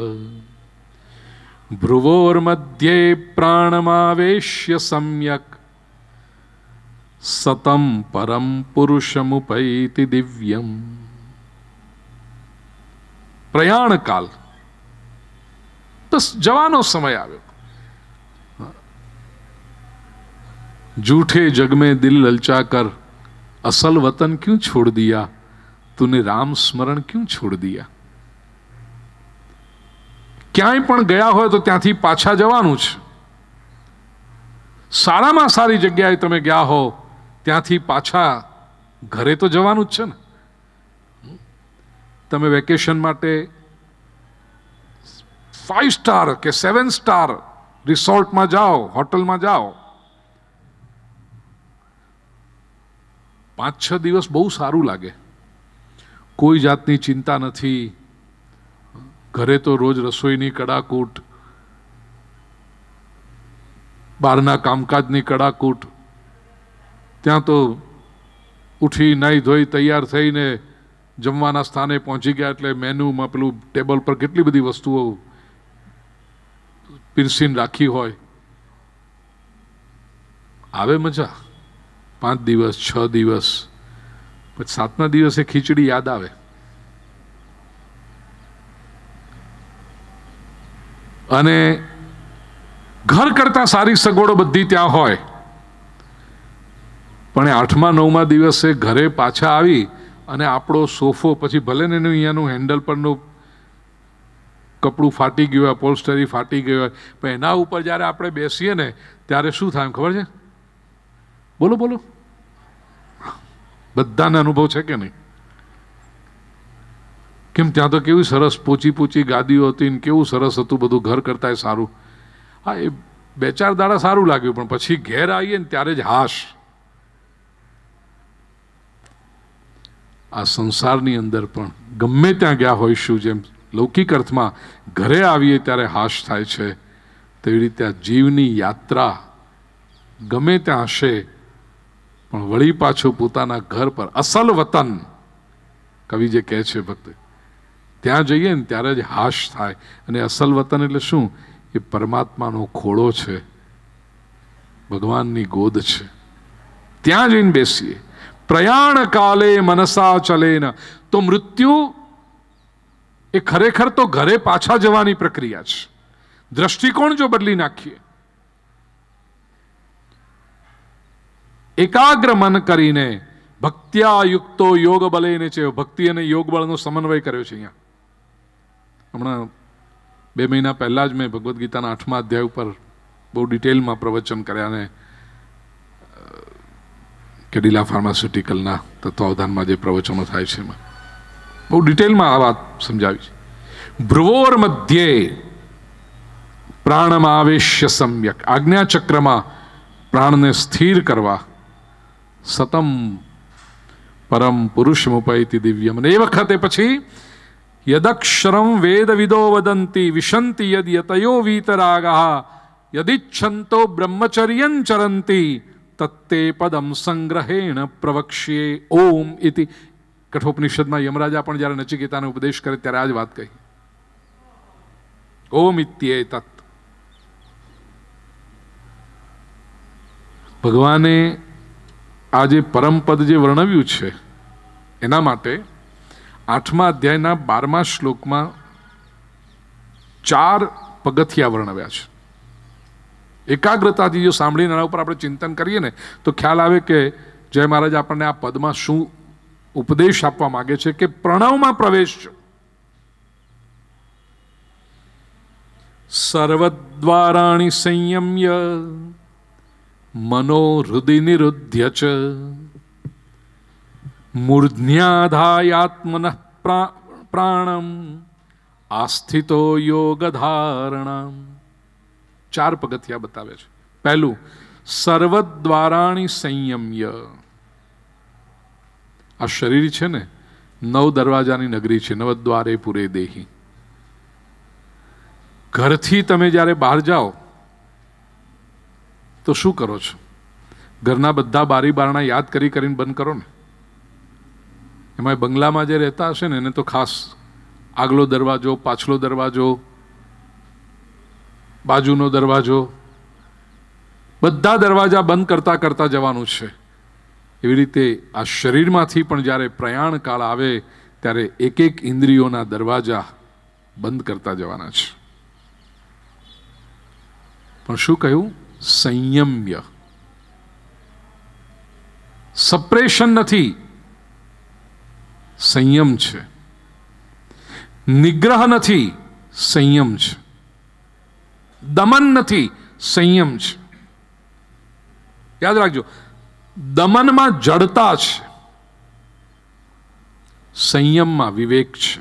ભ્રુવોર્મધ્યે પ્રાણમાવેશ્ય સમ્યક સતમ પરમ પુરુષમુપૈતિ દિવ્યમ. પ્રયાણ કાલ, બસ જવાનો સમય આવ્યો. झूठे जग में दिल ललचा कर असल वतन क्यों छोड़ दिया, तूने राम स्मरण क्यों छोड़ दिया. ક્યાંય પણ ગયા હોય તો ત્યાંથી પાછા જવાનું છે. સારામાં સારી જગ્યાએ તમે ગયા હો ત્યાંથી પાછા ઘરે તો જવાનું જ છે ને. તમે વેકેશન માટે ફાઈવ સ્ટાર કે સેવન સ્ટાર રિસોર્ટમાં જાઓ, હોટલમાં જાઓ, પાંચ છ દિવસ બહુ સારું લાગે, કોઈ જાતની ચિંતા નથી. ઘરે તો રોજ રસોઈની કડાકૂટ, બહારના કામકાજની કડાકૂટ, ત્યાં તો ઉઠી નાહી ધોઈ તૈયાર થઈને જમવાના સ્થાને પહોંચી ગયા એટલે મેન્યુમાં પેલું ટેબલ પર કેટલી બધી વસ્તુઓ પીરસીને રાખી હોય. આવે મજા પાંચ દિવસ છ દિવસ, પછી સાતમા દિવસે ખીચડી યાદ આવે. અને ઘર કરતા સારી સગવડો બધી ત્યાં હોય, પણ આઠમા નવમા દિવસે ઘરે પાછા આવી અને આપણો સોફો પછી ભલે ને એનું અહીંયાનું હેન્ડલ પરનું કપડું ફાટી ગયું હોય, પોલસ્ટરી ફાટી ગયું હોય, પણ એના ઉપર જ્યારે આપણે બેસીએ ને ત્યારે શું થાય ખબર છે? બોલો બોલો. બધાને અનુભવ છે કે નહીં? કેમ ત્યાં તો કેવી સરસ પોચી પોચી ગાદીઓ હતી ને કેવું સરસ હતું બધું, ઘર કરતા સારું. હા, એ બે ચાર દાડા સારું લાગ્યું, પણ પછી ઘેર આવીએ ને ત્યારે જ હાશ. આ સંસારની અંદર પણ ગમે ત્યાં ગયા હોઈશું, જેમ લૌકિક અર્થમાં ઘરે આવીએ ત્યારે હાશ થાય છે, તેવી રીતે આ જીવની યાત્રા ગમે ત્યાં હશે પણ વળી પાછું પોતાના ઘર પર, અસલ વતન કવિ જે કહે છે ભક્ત, ત્યાં જઈએ ને ત્યારે જ હાશ થાય. અને અસલ વતન એટલે શું? એ પરમાત્માનો ખોળો છે, ભગવાનની ગોદ છે. ત્યાં જઈને બેસીએ. પ્રયાણ કાલે મનસા ચલે ન, તો મૃત્યુ એ ખરેખર તો ઘરે પાછા જવાની પ્રક્રિયા છે. દ્રષ્ટિકોણ જો બદલી નાખીએ, એકાગ્ર મન કરીને ભક્ત્યા યુક્તો યોગ બલેને છે. ભક્તિ અને યોગ બળનો સમન્વય કર્યો છે અહીંયા. હમણાં બે મહિના પહેલા જ મેં ભગવદ્ ગીતાના આઠમા અધ્યાય ઉપર બહુ ડિટેલમાં પ્રવચન કર્યા, અને કેડિલા ફાર્માસ્યુટિકલના તત્વાવધાનમાં જે પ્રવચનો થાય છે એમાં બહુ ડિટેલમાં આ વાત સમજાવી છે. ભ્રુવોર મધ્યે પ્રાણમાવેશ્ય સમ્યક, આજ્ઞાચક્રમાં પ્રાણને સ્થિર કરવા. સતમ પરમ પુરુષમુપૈતિ દિવ્યમ. અને એ વખતે પછી યદક્ષરમ વેદવિદો વદંતી વિશંતિ યદ યતયો વીતરાગા યદિચ્છન્તો બ્રહ્મચર્યં ચરંતી તત્તે પદમ સંગ્રહેણ પ્રવક્ષ્યે ઓમ ઇતિ. કઠોપનિષદમાં યમરાજા પણ જ્યારે નચિકેતાને ઉપદેશ કરે ત્યારે આ જ વાત કહી, ઓમ ઇત્યે તત્. ભગવાને આ જે પરમપદ જે વર્ણવ્યું છે એના માટે આઠમા અધ્યાયના બારમા શ્લોકમાં ચાર પગથિયા વર્ણવ્યા છે. એકાગ્રતાથી જો સાંભળીને એના ઉપર આપણે ચિંતન કરીએ ને તો ખ્યાલ આવે કે જય મહારાજ આપણને આ પદમાં શું ઉપદેશ આપવા માંગે છે, કે પ્રણવમાં પ્રવેશ છે. સર્વદ્વારાણિ સંયમ્ય મનો હૃદય નિરુદ્ધ્ય ચ મૂર્ધ્યાધાયાત્મન પ્રાણમ આસ્થિતો યોગ ધારણા. ચાર પગથિયા બતાવે છે. પહેલું, સર્વદ્વારાણિ સંયમ્ય. આ શરીર છે ને નવ દરવાજાની નગરી છે, નવદ્વારે પૂરે દેહી. ઘરથી તમે જ્યારે બહાર જાઓ તો શું કરો છો? ઘરના બધા બારી બારણા યાદ કરી કરીને બંધ કરો ને. એમાં બંગલામાં જે રહેતા હશે ને એને તો ખાસ આગલો દરવાજો, પાછલો દરવાજો, બાજુનો દરવાજો, બધા દરવાજા બંધ કરતા કરતા જવાનું છે. એવી રીતે આ શરીરમાંથી પણ જ્યારે પ્રયાણ કાળ આવે ત્યારે એક એક ઇન્દ્રિયોના દરવાજા બંધ કરતા જવાના છે. પણ શું કહ્યું? સંયમ્ય. સપ્રેશન નથી, સંયમ છે. નિગ્રહ નથી, સંયમ છે. દમન નથી, સંયમ છે. યાદ રાખજો, દમનમાં જડતા છે, સંયમમાં વિવેક છે.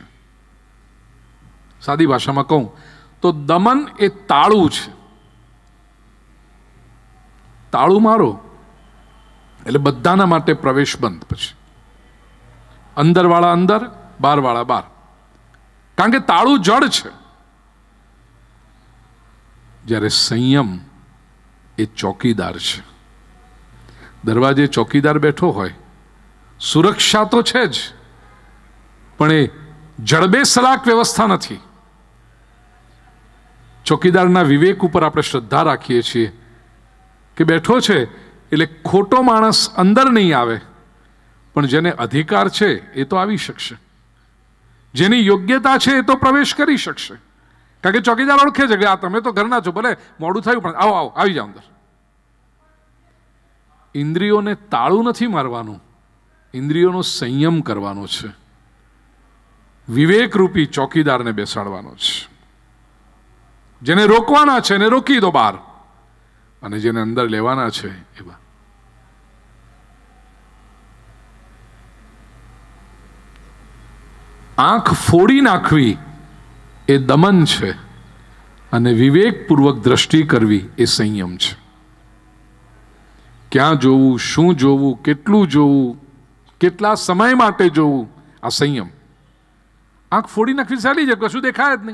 સાદી ભાષામાં કહું તો દમન એ તાળું છે. તાળું મારો એટલે બધાના માટે પ્રવેશ બંધ. પછી અંદર વાળા અંદર, બાર વાળા બાર, કારણ કે તાળું જડ છે. જ્યારે સંયમ એ ચોકીદાર છે. દરવાજે ચોકીદાર બેઠો હોય, સુરક્ષા તો છે જ, પણ એ જડબે સલાક વ્યવસ્થા નથી. ચોકીદારના વિવેક ઉપર આપણે શ્રદ્ધા રાખીએ છીએ કે બેઠો છે એટલે ખોટો માણસ અંદર નહીં આવે, પણ જેને અધિકાર છે એ તો આવી શકશે, જેની યોગ્યતા છે એ તો પ્રવેશ કરી શકશે. કારણ કે ચોકીદાર ઓળખે છે કે આ તમે તો ઘરના છો, ભલે મોડું થયું પણ આવો આવો આવી જાઓ અંદર. ઇન્દ્રિયોને તાળું નથી મારવાનું, ઇન્દ્રિયોનો સંયમ કરવાનો છે. વિવેકરૂપી ચોકીદારને બેસાડવાનો છે. જેને રોકવાના છે એને રોકી દો બહાર, અને જેને અંદર લેવાના છે એવા. આંખ ફોડી નાખવી એ દમન છે અને વિવેકપૂર્વક દ્રષ્ટિ કરવી એ સંયમ છે. ક્યાં જોવું, શું જોવું, કેટલું જોવું, કેટલા સમય માટે જોવું, આ સંયમ. આંખ ફોડી નાખવી ચાલી જાય, કશું દેખાય જ નહીં.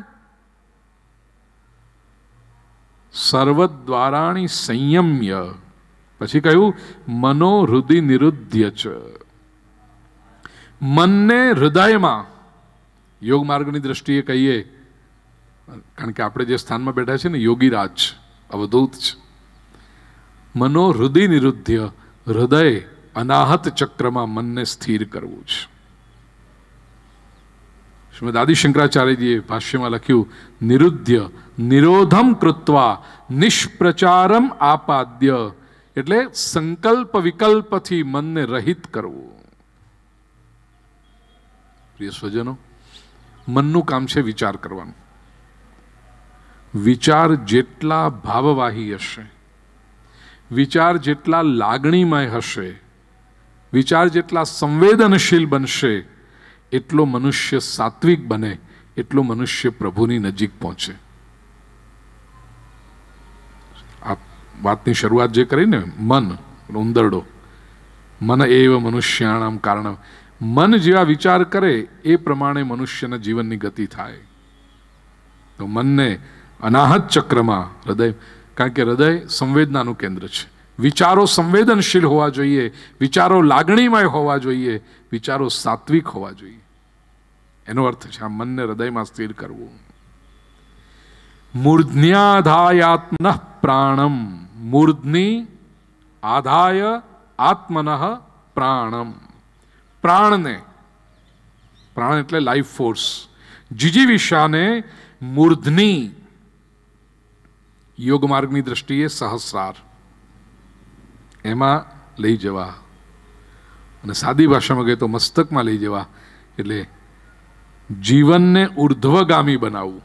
સર્વદ્વારાણી સંયમ્ય, પછી કહ્યું મનોહૃદય નિરુદ્ધ્ય ચ. મનને હૃદયમાં, યોગ માર્ગની દ્રષ્ટિએ કહીએ, કારણ કે આપણે જે સ્થાનમાં બેઠા છે ને યોગીરાજ અવધૂત છે. મનોહૃદય નિરુદ્ધ્ય, હૃદય અનાહત ચક્રમાં મનને સ્થિર કરવું છે. શ્રીમદ આદિ શંકરાચાર્યજીએ ભાષ્યમાં લખ્યું નિરુદ્ધ્ય નિરોધમ કૃત્વા નિષ્પ્રચારમ આપાદ્ય, એટલે સંકલ્પ વિકલ્પથી મનને રહિત કરવું. પ્રિય સ્વજનો, મનનું કામ છે વિચાર કરવાનું. વિચાર જેટલા ભાવવાહી હશે, વિચાર જેટલા લાગણીમય હશે, વિચાર જેટલા સંવેદનશીલ બનશે, એટલો મનુષ્ય સાત્વિક બને, એટલો મનુષ્ય પ્રભુની નજીક પહોંચે. આ વાતની શરૂઆત જે કરીને મન ઉંદરડો, મન એવ મનુષ્યાણામ કારણ, મન જેવા વિચાર કરે એ પ્રમાણે મનુષ્યના જીવનની ગતિ થાય. તો મનને અનાહત ચક્રમાં હૃદય, કારણ કે હૃદય સંવેદનાનું કેન્દ્ર છે. વિચારો સંવેદનશીલ હોવા જોઈએ, વિચારો લાગણીમય હોવા જોઈએ, વિચારો સાત્વિક હોવા જોઈએ. એનો અર્થ છે આ મનને હૃદયમાં સ્થિર કરવું. મૂર્ધન્યાધાયાત્મન પ્રાણમ, મૂર્ધની આધાય આત્મન પ્રાણમ. પ્રાણને, પ્રાણ એટલે લાઈફ ફોર્સ, જીજીવિષાને મૂર્ધની, યોગ માર્ગની દ્રષ્ટિએ સહસ્રાર, એમાં લઈ જવા. અને સાદી ભાષામાં કહે તો મસ્તકમાં લઈ જવા, એટલે જીવનને ઉર્ધ્વગામી બનાવવું.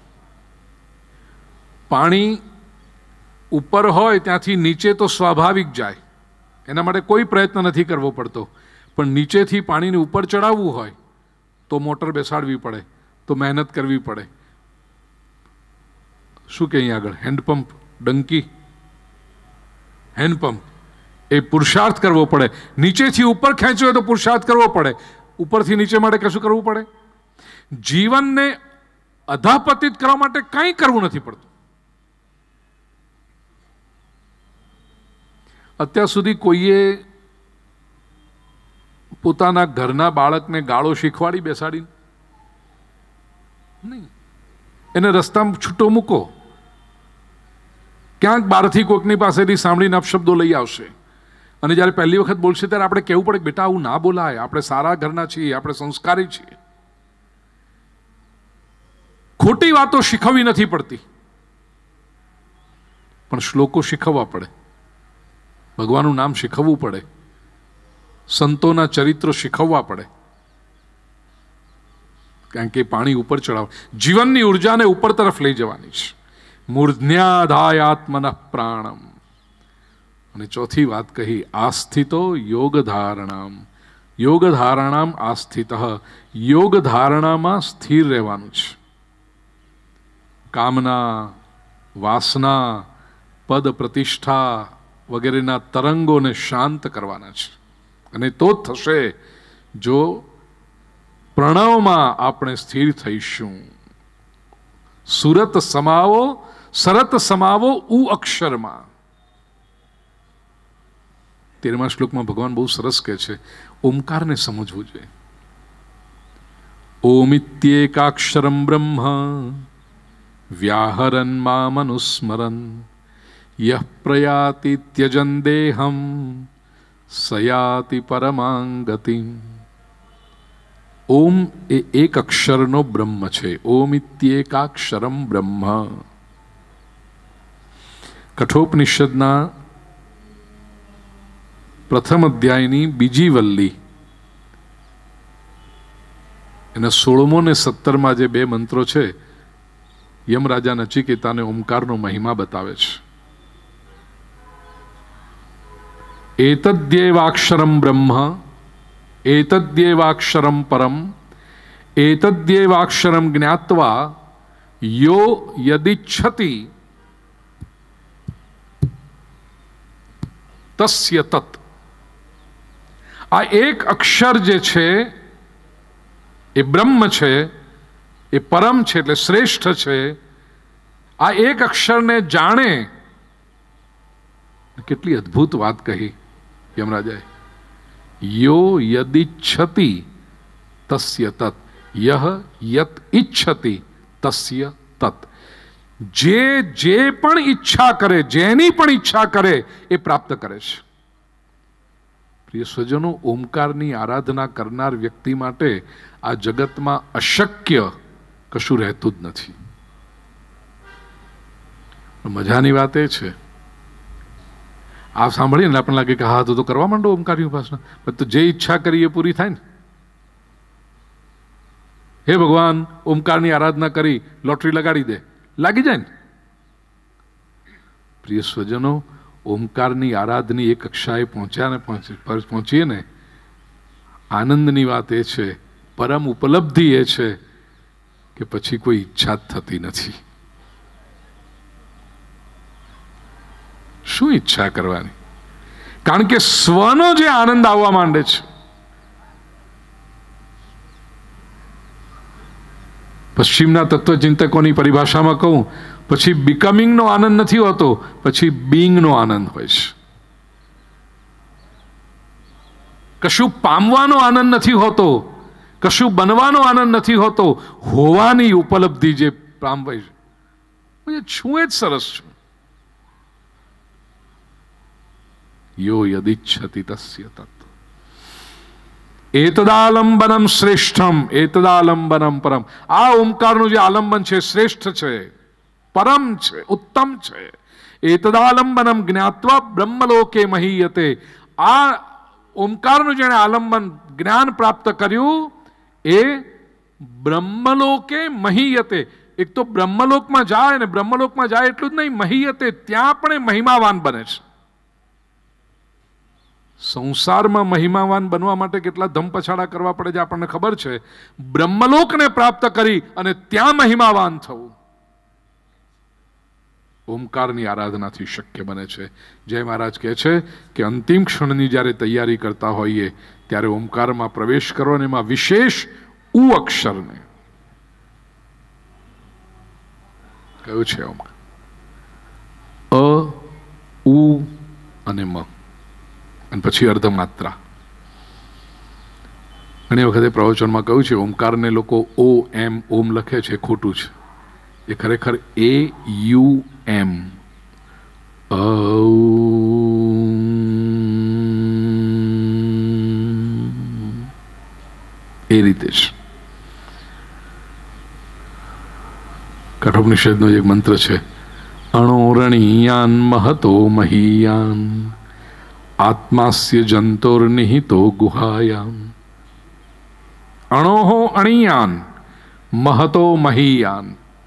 પાણી ઉપર હોય ત્યાંથી નીચે તો સ્વાભાવિક જાય, એના માટે કોઈ પ્રયત્ન નથી કરવો પડતો. પણ નીચેથી પાણીને ઉપર ચડાવવું હોય તો મોટર બેસાડવી પડે, તો મહેનત કરવી પડે. શું કે અહીં આગળ હેન્ડપંપ, ડંકી, હેન્ડપંપ, એ પુરુષાર્થ કરવો પડે. નીચેથી ઉપર ખેંચ્યો હોય તો પુરુષાર્થ કરવો પડે, ઉપરથી નીચે માટે કશું કરવું પડે. જીવનને અધાપતિત કરવા માટે કંઈ કરવું નથી પડતું. અત્યાર સુધી કોઈએ પોતાના ઘરના બાળકને ગાળો શીખવાડી બેસાડી નહીં. એને રસ્તામાં છૂટો મૂકો, ક્યાંક બહારથી કોઈકની પાસેથી સાંભળીને અપશબ્દો લઈ આવશે, અને જ્યારે પહેલી વખત બોલશે ત્યારે આપણે કહેવું પડે બેટા આવું ના બોલાય, આપણે સારા ઘરના છીએ, આપણે સંસ્કારી છીએ. ખોટી વાતો શીખવવી નથી પડતી, પણ શ્લોકો શીખવવા પડે, ભગવાનનું નામ શીખવવું પડે, સંતોના ચરિત્રો શીખવવા પડે. કારણ કે પાણી ઉપર ચડાવ, જીવનની ઉર્જાને ઉપર તરફ લઈ જવાની છે. મૂર્ધન્યાધાયાત્મન પ્રાણમ. અને ચોથી વાત કહી આસ્થિતો યોગ ધારણામ. યોગ ધારણામ આસ્થિત, યોગ ધારણામાં સ્થિર રહેવાનું છે. કામના, વાસના, પદ પ્રતિષ્ઠા વગેરેના તરંગોને શાંત કરવાના છે. અને તો જ થશે જો પ્રણવમાં આપણે સ્થિર થઈશું. સુરત સમાવો, સરત સમાવો ઉ અક્ષરમાં. તેરમા શ્લોકમાં ભગવાન બહુ સરસ કહે છે, ઓમકારને સમજવું જોઈએ. ઓમિત્યેકાક્ષરમ બ્રહ્મ વ્યાહરન મામ અનુસ્મરન યહ પ્રયાતિ ત્યજન દેહમ સયાતિ પરમાંગતિમ. ઓમ એ એક અક્ષરનો બ્રહ્મ છે. ઓમિત્યેકાક્ષરમ બ્રહ્મ. કઠોપનિષદના પ્રથમ અધ્યાયની બીજી વલ્લી, એના સોળમો ને સત્તરમાં જે બે મંત્રો છે, યમરાજા નચિકેતાને ઓમકારનો મહિમા બતાવે છે. એતદ્યેવાક્ષરમ બ્રહ્મ એતદ્યેવાક્ષરમ પરમ एतद्येवाक्षरम ज्ञात्वा यो यदिच्छति तस्य तत्। આ એક અક્ષર જે છે એ બ્રહ્મ છે, એ પરમ છે એટલે શ્રેષ્ઠ છે. આ એક અક્ષરને જાણે. કેટલી અદ્ભુત વાત કહી યમરાજાએ. યો યદિચ્છતિ તસ્ય તત, યહ યત ઇચ્છતિ તસ્ય તત. જે જે પણ ઈચ્છા કરે, જેની પણ ઈચ્છા કરે એ પ્રાપ્ત કરે છે. પ્રિય સ્વજનો, ઓમકારની આરાધના કરનાર વ્યક્તિ માટે આ જગતમાં અશક્ય કશું રહેતું જ નથી. મજાની વાત એ છે, આ સાંભળીને આપણને લાગે કે હા તો કરવા માંડો ઓમકારની ઉપાસના, તો જે ઈચ્છા કરી એ પૂરી થાય ને. હે ભગવાન, ઓમકારની આરાધના કરી લોટરી લગાડી દે, લાગી જાય ને. પ્રિય સ્વજનો, ઓમકારની આરાધની એ કક્ષાએ પહોંચ્યા ને પહોંચીએ ને, આનંદની વાત એ છે, પરમ ઉપલબ્ધિ એ છે કે પછી કોઈ ઈચ્છા જ થતી નથી. શું ઈચ્છા કરવાની? કારણ કે સ્વનો જે આનંદ આવવા માંડે છે. પશ્ચિમના તત્વચિંતકોની પરિભાષામાં કહું, પછી બિકમિંગનો આનંદ નથી હોતો, પછી બીંગનો આનંદ હોય છે. કશું પામવાનો આનંદ નથી હોતો, કશું બનવાનો આનંદ નથી હોતો, હોવાની ઉપલબ્ધિ જે પામવાય છે. છું એ જ સરસ છું. યો યદિચ્છતિ તસ્ય તત. એતદાલંબનમ શ્રેષ્ઠમ એતદાલંબનમ પરમ. આ ઓમકારનું જે આલંબન છે શ્રેષ્ઠ છે, પરમ છે, ઉત્તમ છે. એતદાલંબનમ જ્ઞાત્વા બ્રહ્મલોકે મહીયતે. આ ઓમકારનું જેણે આલંબન જ્ઞાન પ્રાપ્ત કર્યું એ બ્રહ્મલોકે મહીયતે. એક તો બ્રહ્મલોકમાં જાય ને બ્રહ્મલોકમાં જાય એટલું જ નહીં, મહીયતે ત્યાં પણ એ મહિમાવાન બને છે. સંસારમાં મહિમાવાન બનવા માટે કેટલા ધમપછાડા કરવા પડે છે આપણને ખબર છે. બ્રહ્મલોકને પ્રાપ્ત કરી અને ત્યાં મહિમાવાન થવું ઓમકારની આરાધનાથી શક્ય બને છે. જય મહારાજ કહે છે કે અંતિમ ક્ષણની જ્યારે તૈયારી કરતા હોઈએ ત્યારે ઓમકારમાં પ્રવેશ કરો અને એમાં વિશેષ ઉ અક્ષરને કયું છે ઓમકાર? અ, ઉ અને મ, અને પછી અર્ધમાત્રા. ઘણી વખતે પ્રવચનમાં કહ્યું છે ઓમકારને લોકો ઓ એમ ઓમ લખે છે, ખોટું છે. એ ખરેખર એ યુ એમ એ રીતે છે. કઠોપનિષદનો એક મંત્ર છે, અણોરણીયાન મહતો મહીયાન આત્માસ્ય જંતોર્નિહિતો ગુહાયામ. અણોહો અણીયાન મહતો મહીયાન.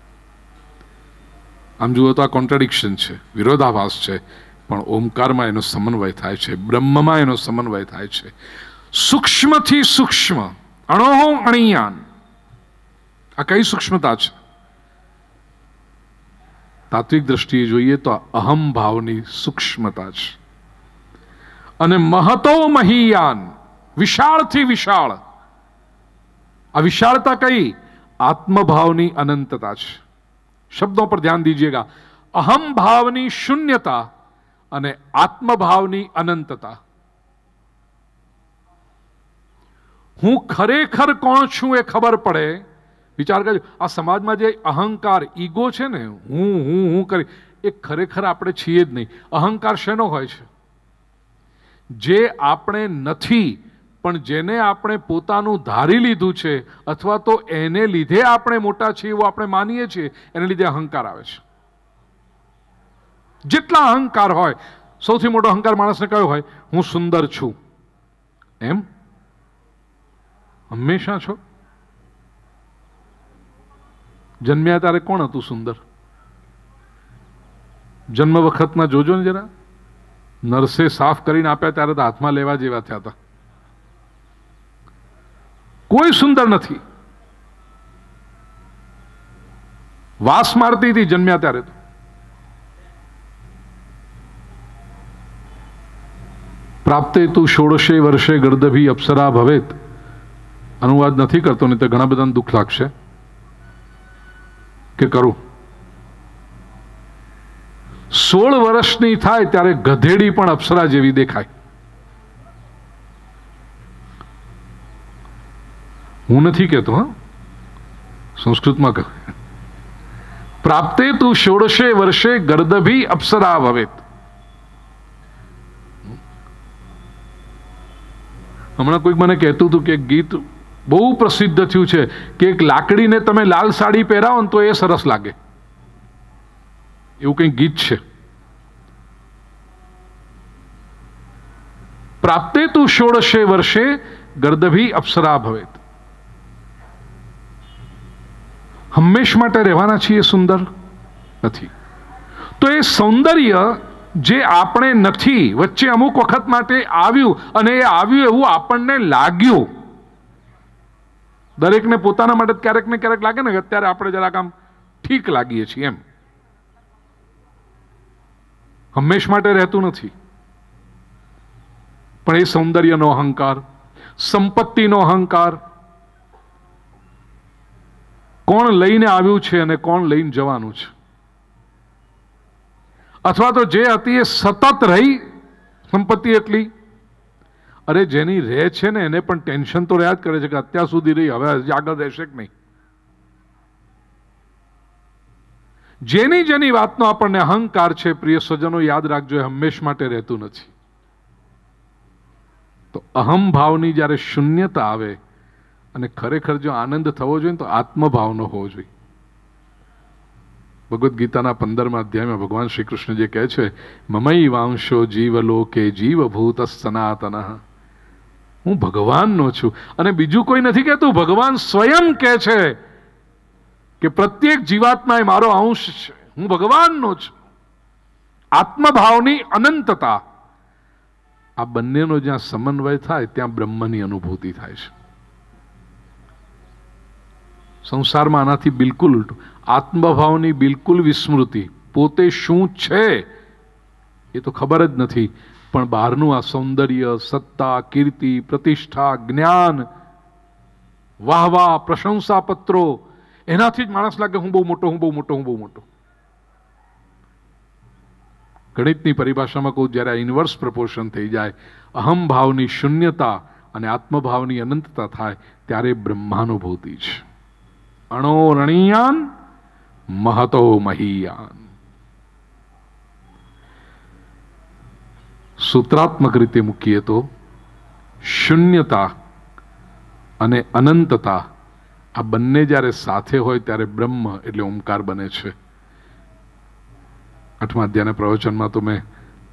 આમ જુઓ તો આ કોન્ટ્રાડિક્શન છે, વિરોધાભાસ છે, પણ ઓમકારમાં એનો સમન્વય થાય છે, બ્રહ્મમાં એનો સમન્વય થાય છે. સૂક્ષ્મથી સૂક્ષ્મ અણોહો અણીયાન. આ કઈ સૂક્ષ્મતા છે? તાત્વિક દ્રષ્ટિએ જોઈએ તો અહમ ભાવની સૂક્ષ્મતા છે. અને મહતો મહીયાન, વિશાળથી વિશાળ. આ વિશાળતા કઈ? આત્મભાવની અનંતતા છે. શબ્દો પર ધ્યાન દીजिएगा. અહમ ભાવની શૂન્યતા અને આત્મભાવની અનંતતા. હું ખરેખર કોણ છું એ ખબર પડે. વિચાર કરજો, આ સમાજમાં જે અહંકાર ઈગો છે ને, હું હું હું કરી, એ ખરેખર આપણે છીએ જ નહીં. અહંકાર શેનો હોય છે? જે આપણે નથી પણ જેને આપણે પોતાનું ધારી લીધું છે, અથવા તો એને લીધે આપણે મોટા છીએ એવું આપણે માનીએ છીએ, એને લીધે અહંકાર આવે છે. જેટલા અહંકાર હોય, સૌથી મોટો અહંકાર માણસને કયો હોય? હું સુંદર છું. એમ હંમેશા છો? જન્મ્યા ત્યારે કોણ હતું સુંદર? જન્મ વખતના જોજો ને જરા, નર્સે સાફ કરીને આપ્યા ત્યારે તો હાથમાં લેવા જેવા થયા હતા. કોઈ સુંદર નથી. વાસ મારતી હતી જન્મ્યા ત્યારે તો. પ્રાપ્તે તું ષોડશે વર્ષે ગર્દભી અપ્સરા ભવેત. અનુવાદ નથી કરતો, નહીં તો ઘણા બધાને દુઃખ લાગશે કે કરું. સોળ વર્ષની થાય ત્યારે ગધેડી પણ અપ્સરા જેવી દેખાય. હું નથી કહેતો, હા, સંસ્કૃતમાં કહે. પ્રાપ્તે તું ષોડશે વર્ષે ગર્દભી અપ્સરા ભવેત. હમણાં કોઈક મને કહેતું હતું કે ગીત બહુ પ્રસિદ્ધ થયું છે કે એક લાકડીને તમે લાલ સાડી પહેરાવો ને તો એ સરસ લાગે, એવું કંઈક ગીત છે. પ્રાપ્તે તું ષોડશે વર્ષે ગર્દભી અપ્સરા ભવેત. હંમેશ માટે રહેવાના છીએ સુંદર નથી. તો એ સૌંદર્ય જે આપણે નથી, વચ્ચે અમુક વખત માટે આવ્યું અને એ આવ્યું એવું આપણને લાગ્યું. દરેકને પોતાના માટે ક્યારેક ને ક્યારેક લાગે ને કે અત્યારે આપણે જરાક આમ ઠીક લાગીએ છીએ એમ. હંમેશ માટે રહેતું નથી. પણ એ સૌંદર્યનો અહંકાર, સંપત્તિનો અહંકાર, કોણ લઈને આવ્યું છે અને કોણ લઈને જવાનું છે, અથવા તો જે હતી એ સતત રહી સંપત્તિ એટલી. અરે જેની રહે છે ને એને પણ ટેન્શન તો રહ્યા જ કરે છે કે અત્યાર સુધી રહી, હવે આગળ રહેશે કે નહીં. જેની જેની વાતનો આપણને અહંકાર છે, પ્રિય સજ્જનો, યાદ રાખજો, એ હંમેશ માટે રહેતું નથી. તો અહમ ભાવની જ્યારે શૂન્યતા આવે અને ખરેખર જો આનંદ થવો જોઈએ તો આત્મભાવનો હોવો જોઈએ. ભગવદ્ ગીતાના પંદરમા અધ્યાયમાં ભગવાન શ્રી કૃષ્ણ જે કહે છે, મમઈ વાંશો જીવલોકે જીવભૂત સનાતન. હું ભગવાનનો છું. અને બીજું કોઈ નથી કહેતું, ભગવાન સ્વયં કહે છે કે પ્રત્યેક જીવાત્મા એ મારો અંશ છે, હું ભગવાનનો છું. આત્મભાવની અનંતતા, આ બંનેનો જ્યાં સમન્વય થાય ત્યાં બ્રહ્મની અનુભૂતિ થાય છે. સંસારમાં આનાથી બિલકુલ ઉલટું. આત્મભાવની બિલકુલ વિસ્મૃતિ, પોતે શું છે એ તો ખબર જ નથી, પણ બહારનું આ સૌંદર્ય, સત્તા, કીર્તિ, પ્રતિષ્ઠા, જ્ઞાન, વાહવા, પ્રશંસા પત્રો, એનાથી જ માણસ લાગે હું બહુ મોટો, હું બહુ મોટો, હું બહુ મોટો. ગણિતની પરિભાષામાં કહું, જ્યારે આ ઇન્વર્સ પ્રપોર્શન થઈ જાય, અહમ ભાવની શૂન્યતા અને આત્મભાવની અનંતતા થાય, ત્યારે બ્રહ્માનુભૂતિ છે. અણો રણિયાન મહતો મહીયાન. સૂત્રાત્મક રીતે મૂકીએ તો શૂન્યતા અને અનંતતા આ બંને જ્યારે સાથે હોય ત્યારે બ્રહ્મ એટલે ઓમકાર બને છે. આઠમા અધ્યાયના પ્રવચનમાં તો મેં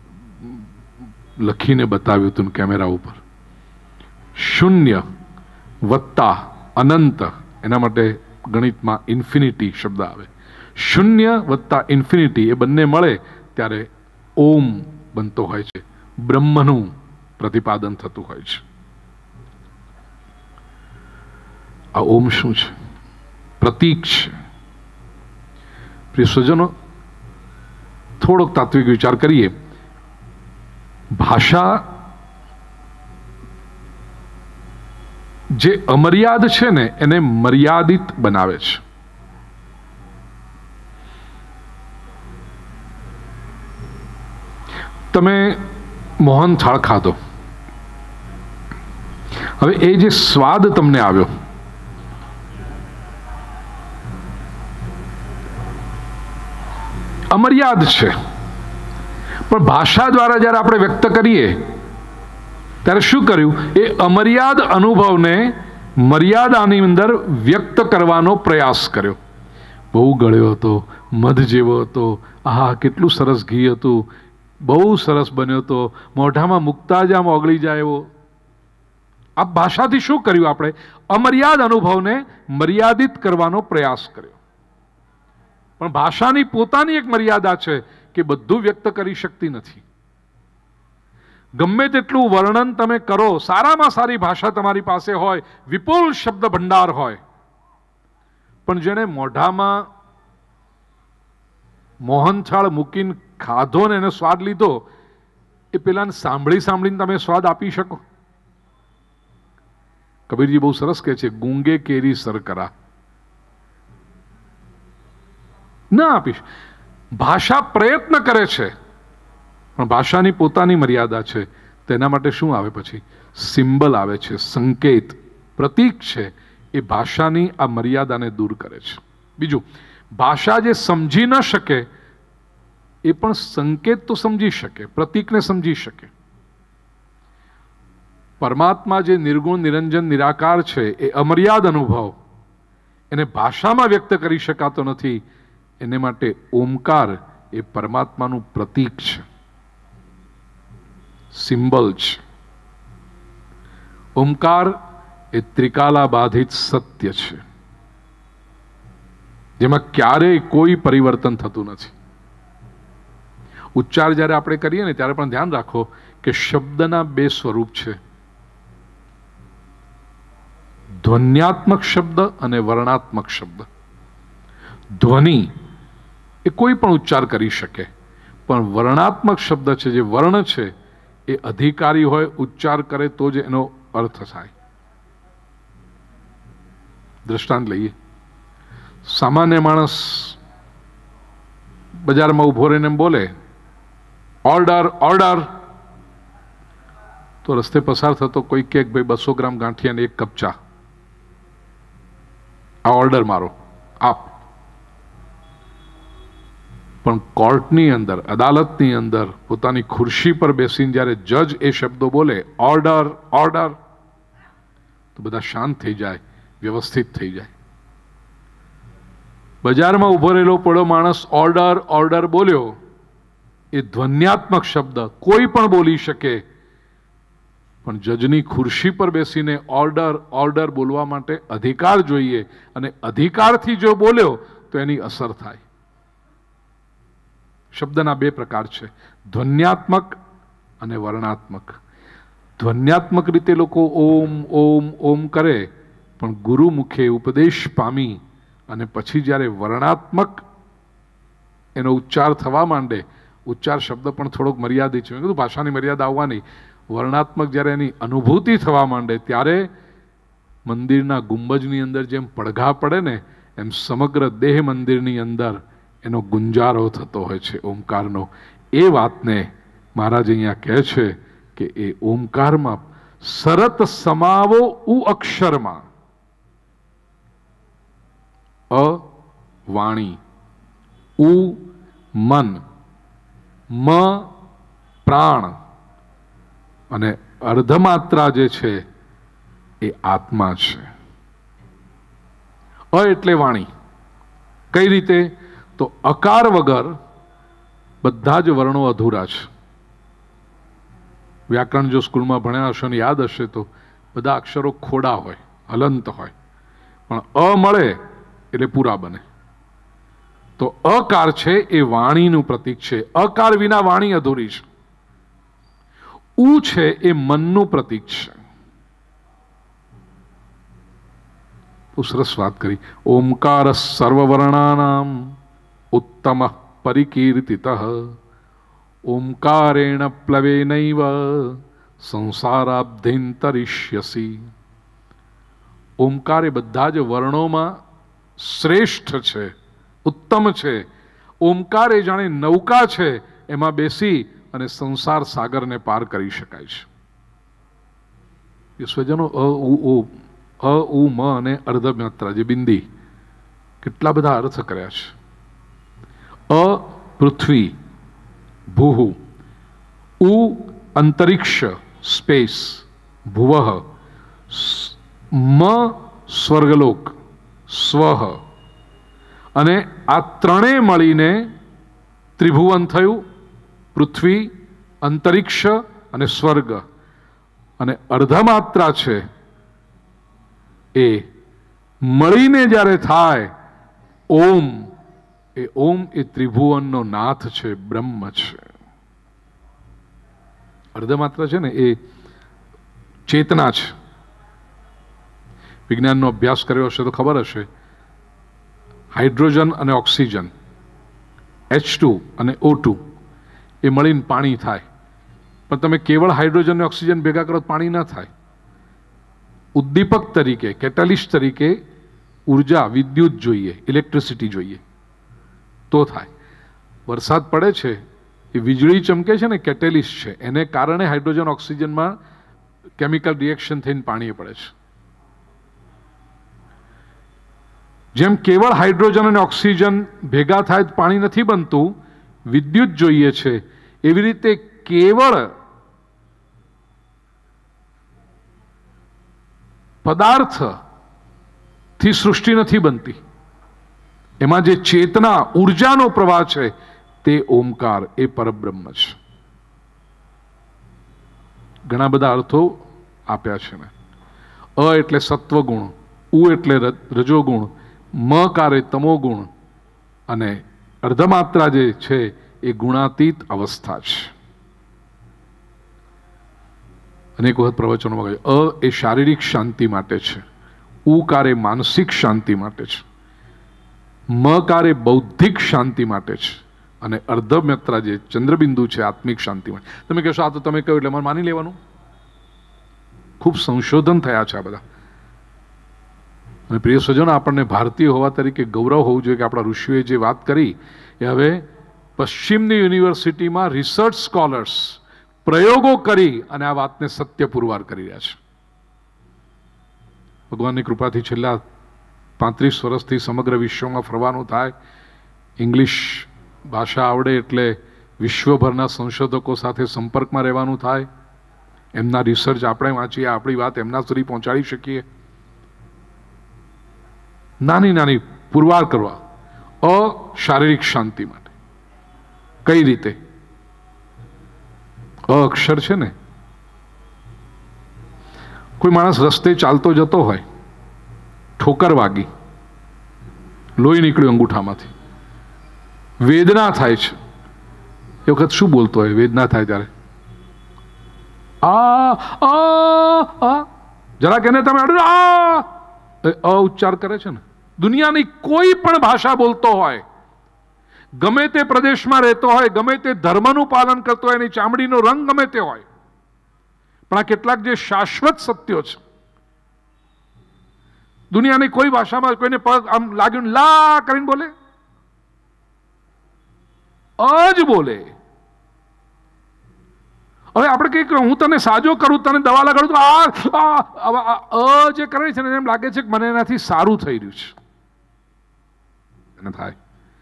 લખીને બતાવ્યું હતું કેમેરા ઉપર. શૂન્ય વત્તા અનંત, એના માટે ગણિતમાં ઇન્ફિનિટી શબ્દ આવે. શૂન્ય વત્તા ઇન્ફિનિટી એ બંને મળે ત્યારે ઓમ બનતો હોય છે, બ્રહ્મનું પ્રતિપાદન થતું હોય છે. આ ઓમ શું છે? પ્રતીક છે. પ્રિય સ્વજનો, થોડોક તાત્વિક વિચાર કરીએ. ભાષા જે અમર્યાદ છે ને એને મર્યાદિત બનાવે છે. તમે મોહન થાળ ખાધો, હવે એ જે સ્વાદ તમને આવ્યો, અમર્યાદ છે, પણ ભાષા દ્વારા જ્યારે આપણે વ્યક્ત કરીએ ત્યારે શું કર્યું? એ અમર્યાદ અનુભવને મર્યાદાની અંદર વ્યક્ત કરવાનો પ્રયાસ કર્યો. બહુ ગળ્યો હતો, મધ જેવો હતો, આહા કેટલું સરસ ઘી હતું, બહુ સરસ બન્યો હતો, મોઢામાં મૂકતા જ આમ ઓગળી જાય એવો. આ ભાષાથી શું કર્યું? આપણે અમર્યાદ અનુભવને મર્યાદિત કરવાનો પ્રયાસ કર્યો. પણ ભાષાની પોતાની એક મર્યાદા છે કે બધું વ્યક્ત કરી શકતી નથી. ગમે તેટલું વર્ણન તમે કરો, સારામાં સારી ભાષા તમારી પાસે હોય, વિપુલ શબ્દ ભંડાર હોય, પણ જેણે મોઢામાં મોહનથાળ મૂકીને ખાધો ને એનો સ્વાદ લીધો, એ પેલાને સાંભળી સાંભળીને તમે સ્વાદ આપી શકો? કબીરજી બહુ સરસ કહે છે, ગુંગે કેરી સરકરા ના આપીશ. ભાષા પ્રયત્ન કરે છે, પણ ભાષાની પોતાની મર્યાદા છે. તેના માટે શું આવે? પછી સિમ્બલ આવે છે, સંકેત, પ્રતીક છે. એ ભાષાની આ મર્યાદાને દૂર કરે છે. બીજું, ભાષા જે સમજી ન શકે એ પણ સંકેત તો સમજી શકે, પ્રતીકને સમજી શકે. પરમાત્મા જે નિર્ગુણ નિરંજન નિરાકાર છે, એ અમર્યાદ અનુભવ એને ભાષામાં વ્યક્ત કરી શકાતો નથી. એને માટે ઓમકાર એ પરમાત્માનું પ્રતીક છે, સિમ્બલ છે. ઓમકાર એ ત્રિકાલા બાધિત સત્ય છે, જેમાં ક્યારેય કોઈ પરિવર્તન થતું નથી. ઉચ્ચાર જ્યારે આપણે કરીએ ને ત્યારે પણ ધ્યાન રાખો કે શબ્દના બે સ્વરૂપ છે, ધ્વન્યાત્મક શબ્દ અને વર્ણાત્મક શબ્દ. ધ્વનિ એ કોઈ પણ ઉચ્ચાર કરી શકે, પણ વર્ણાત્મક શબ્દ છે, જે વર્ણ છે, એ અધિકારી હોય, ઉચ્ચાર કરે તો જ એનો અર્થ થાય. દ્રષ્ટાંત લઈએ. સામાન્ય માણસ બજારમાં ઉભો રહીને એમ બોલે, ઓર્ડર ઓર્ડર, તો રસ્તે પસાર થતો કોઈ કે ભાઈ બસો ગ્રામ ગાંઠિયા ને એક કપ ચા, આ ઓર્ડર મારો આપ. પણ કોર્ટની અંદર, અદાલતની અંદર પોતાની ખુરશી પર બેસીને જ્યારે જજ એ શબ્દો બોલે, ઓર્ડર ઓર્ડર, તો બધા શાંત થઈ જાય, વ્યવસ્થિત થઈ જાય. બજારમાં ઉભો રહેલો પડો માણસ ઓર્ડર ઓર્ડર બોલ્યો, એ ધ્વન્યાત્મક શબ્દ કોઈ પણ બોલી શકે, પણ જજની ખુરશી પર બેસીને ઓર્ડર ઓર્ડર બોલવા માટે અધિકાર જોઈએ, અને અધિકારથી જો બોલ્યો તો એની અસર થાય. શબ્દના બે પ્રકાર છે, ધ્વન્યાત્મક અને વર્ણાત્મક. ધ્વન્યાત્મક રીતે લોકો ઓમ ઓમ ઓમ કરે, પણ ગુરુ મુખે ઉપદેશ પામી અને પછી જ્યારે વર્ણાત્મક એનો ઉચ્ચાર થવા માંડે, ઉચ્ચાર શબ્દ પણ થોડોક મર્યાદિત છે, મેં કીધું ભાષાની મર્યાદા આવવાની, વર્ણાત્મક જ્યારે એની અનુભૂતિ થવા માંડે ત્યારે મંદિરના ગુંબજની અંદર જેમ પડઘા પડે ને, એમ સમગ્ર દેહ મંદિરની અંદર એનો ગુંજારો થતો હોય છે ઓમકારનો. એ વાતને મહારાજ અહીંયા કહે છે કે એ ઓમકારમાં સરત સમાવો ઉ અક્ષરમાં. અ વાણી, ઉ મન, મ પ્રાણ અને અર્ધમાત્રા જે છે એ આત્મા છે. અ એટલે વાણી. કઈ રીતે? તો અકાર વગર બધા જ વર્ણો અધૂરા છે. વ્યાકરણ જો સ્કૂલમાં ભણ્યા હશો ને યાદ હશે તો બધા અક્ષરો ખોડા હોય, હલંત હોય, પણ અ મળે એટલે પૂરા બને. તો અકાર છે એ વાણીનું પ્રતીક છે. અકાર વિના વાણી અધૂરી છે. ઉ છે એ મનનું પ્રતીક છે. તો સરસ વાત કરી. ઓમકાર સર્વવર્ણાનામ ઉત્તમ પરિકીર્તિત ઓમકારેણ પ્લવેનૈવ સંસારાબ્ધિંતરિષ્યસી. ઓમકાર એ બધા જ વર્ણોમાં શ્રેષ્ઠ છે, ઉત્તમ છે. ઓમકાર એ જાણે નૌકા છે, એમાં બેસી અને સંસાર સાગરને પાર કરી શકાય છે. એ સ્વજનો અ ઉ ઓ, અ ઉ મ અને અર્ધમાત્રા જે બિંદી, કેટલા બધા અર્થ કર્યા છે. અ પૃથ્વી ભૂ, ઉ અંતરિક્ષ સ્પેસ ભુવઃ, મ સ્વર્ગલોક સ્વ, અને આ ત્રણેય મળીને ત્રિભુવન થયું, પૃથ્વી, અંતરિક્ષ અને સ્વર્ગ. અને અર્ધમાત્રા છે એ મળીને જ્યારે થાય ઓમ, એ ઓમ એ ત્રિભુવનનો નાથ છે, બ્રહ્મ છે. અર્ધમાત્રા છે ને એ ચેતના છે. વિજ્ઞાનનો અભ્યાસ કર્યો હશે તો ખબર હશે, હાઇડ્રોજન અને ઓક્સિજન એચ ટુ અને ઓ ટુ એ મળીને પાણી થાય, પણ તમે કેવળ હાઇડ્રોજન અને ઓક્સિજન ભેગા કરો તો પાણી ના થાય. ઉદ્દીપક તરીકે, કેટાલિસ્ટ તરીકે ઉર્જા, વિદ્યુત જોઈએ, ઇલેક્ટ્રિસિટી જોઈએ તો થાય. વરસાદ પડે છે, એ વીજળી ચમકે છે ને, કેટેલિસ્ટ છે, એને કારણે હાઇડ્રોજન ઓક્સિજનમાં કેમિકલ રિએક્શન થઈને પાણી પડે છે. જેમ કેવળ હાઇડ્રોજન અને ઓક્સિજન ભેગા થાય તો પાણી નથી બનતું, વિદ્યુત જોઈએ છે, એવી રીતે કેવળ પદાર્થ થી સૃષ્ટિ નથી બનતી. એમાં જે ચેતના, ઉર્જાનો પ્રવાહ છે તે ઓમકાર, એ પરબ્રહ્મ છે. ઘણા બધા અર્થો આપ્યા છે મેં. અ એટલે સત્વગુણ, ઉ એટલે રજોગુણ, મ કારે તમોગુણ, અને અર્ધમાત્રા જે છે એ ગુણાતીત અવસ્થા છે. અનેક વખત પ્રવચનોમાં કહ્યું અ એ શારીરિક શાંતિ માટે છે, ઉકારે માનસિક શાંતિ માટે છે, મકારે બૌદ્ધિક શાંતિ માટે છે, અને અર્ધમાત્રા જે ચંદ્રબિંદુ છે આત્મિક શાંતિ માટે. તમે કહેશો આ તો તમે કહ્યું એટલે મારે માની લેવાનું? ખૂબ સંશોધન થયા છે આ બધા. અને પ્રિય સ્વજનો, આપણને ભારતીય હોવા તરીકે ગૌરવ હોવું જોઈએ કે આપણા ઋષિઓએ જે વાત કરી એ હવે પશ્ચિમની યુનિવર્સિટીમાં રિસર્ચ સ્કોલર્સ પ્રયોગો કરી અને આ વાતને સત્ય પુરવાર કરી રહ્યા છે. ભગવાનની કૃપાથી છેલ્લા પાંત્રીસ વર્ષથી સમગ્ર વિશ્વમાં ફરવાનું થાય, ઇંગ્લિશ ભાષા આવડે એટલે વિશ્વભરના સંશોધકો સાથે સંપર્કમાં રહેવાનું થાય, એમના રિસર્ચ આપણે વાંચીએ, આપણી વાત એમના સુધી પહોંચાડી શકીએ. નાની નાની પુરવાર કરવા અ શારીરિક શાંતિ માટે. કઈ રીતે? અ અક્ષર છે ને, કોઈ માણસ રસ્તે ચાલતો જતો હોય, ઠોકર વાગી, લોહી નીકળ્યું અંગૂઠામાંથી, વેદના થાય છે, એ વખત શું બોલતો હોય વેદના થાય ત્યારે? આ આ જરા કેને તમે આ અ ઉચ્ચાર કરે છે ને. દુનિયાની કોઈ પણ ભાષા બોલતો હોય, ગમે તે પ્રદેશમાં રહેતો હોય, ગમે તે ધર્મનું પાલન કરતો હોય, એની ચામડીનો રંગ ગમે તે હોય, પણ આ કેટલાક જે શાશ્વત સત્યો છે, દુનિયાની કોઈ ભાષામાં કોઈને પગ આમ લાગ્યું લા કરીને બોલે, અ જ બોલે. હવે આપણે કઈ હું તને સાજો કરું, તને દવા લગાડું તો આ અ જે કરે છે ને એમ લાગે છે કે મને એનાથી સારું થઈ રહ્યું છે. એને થાય.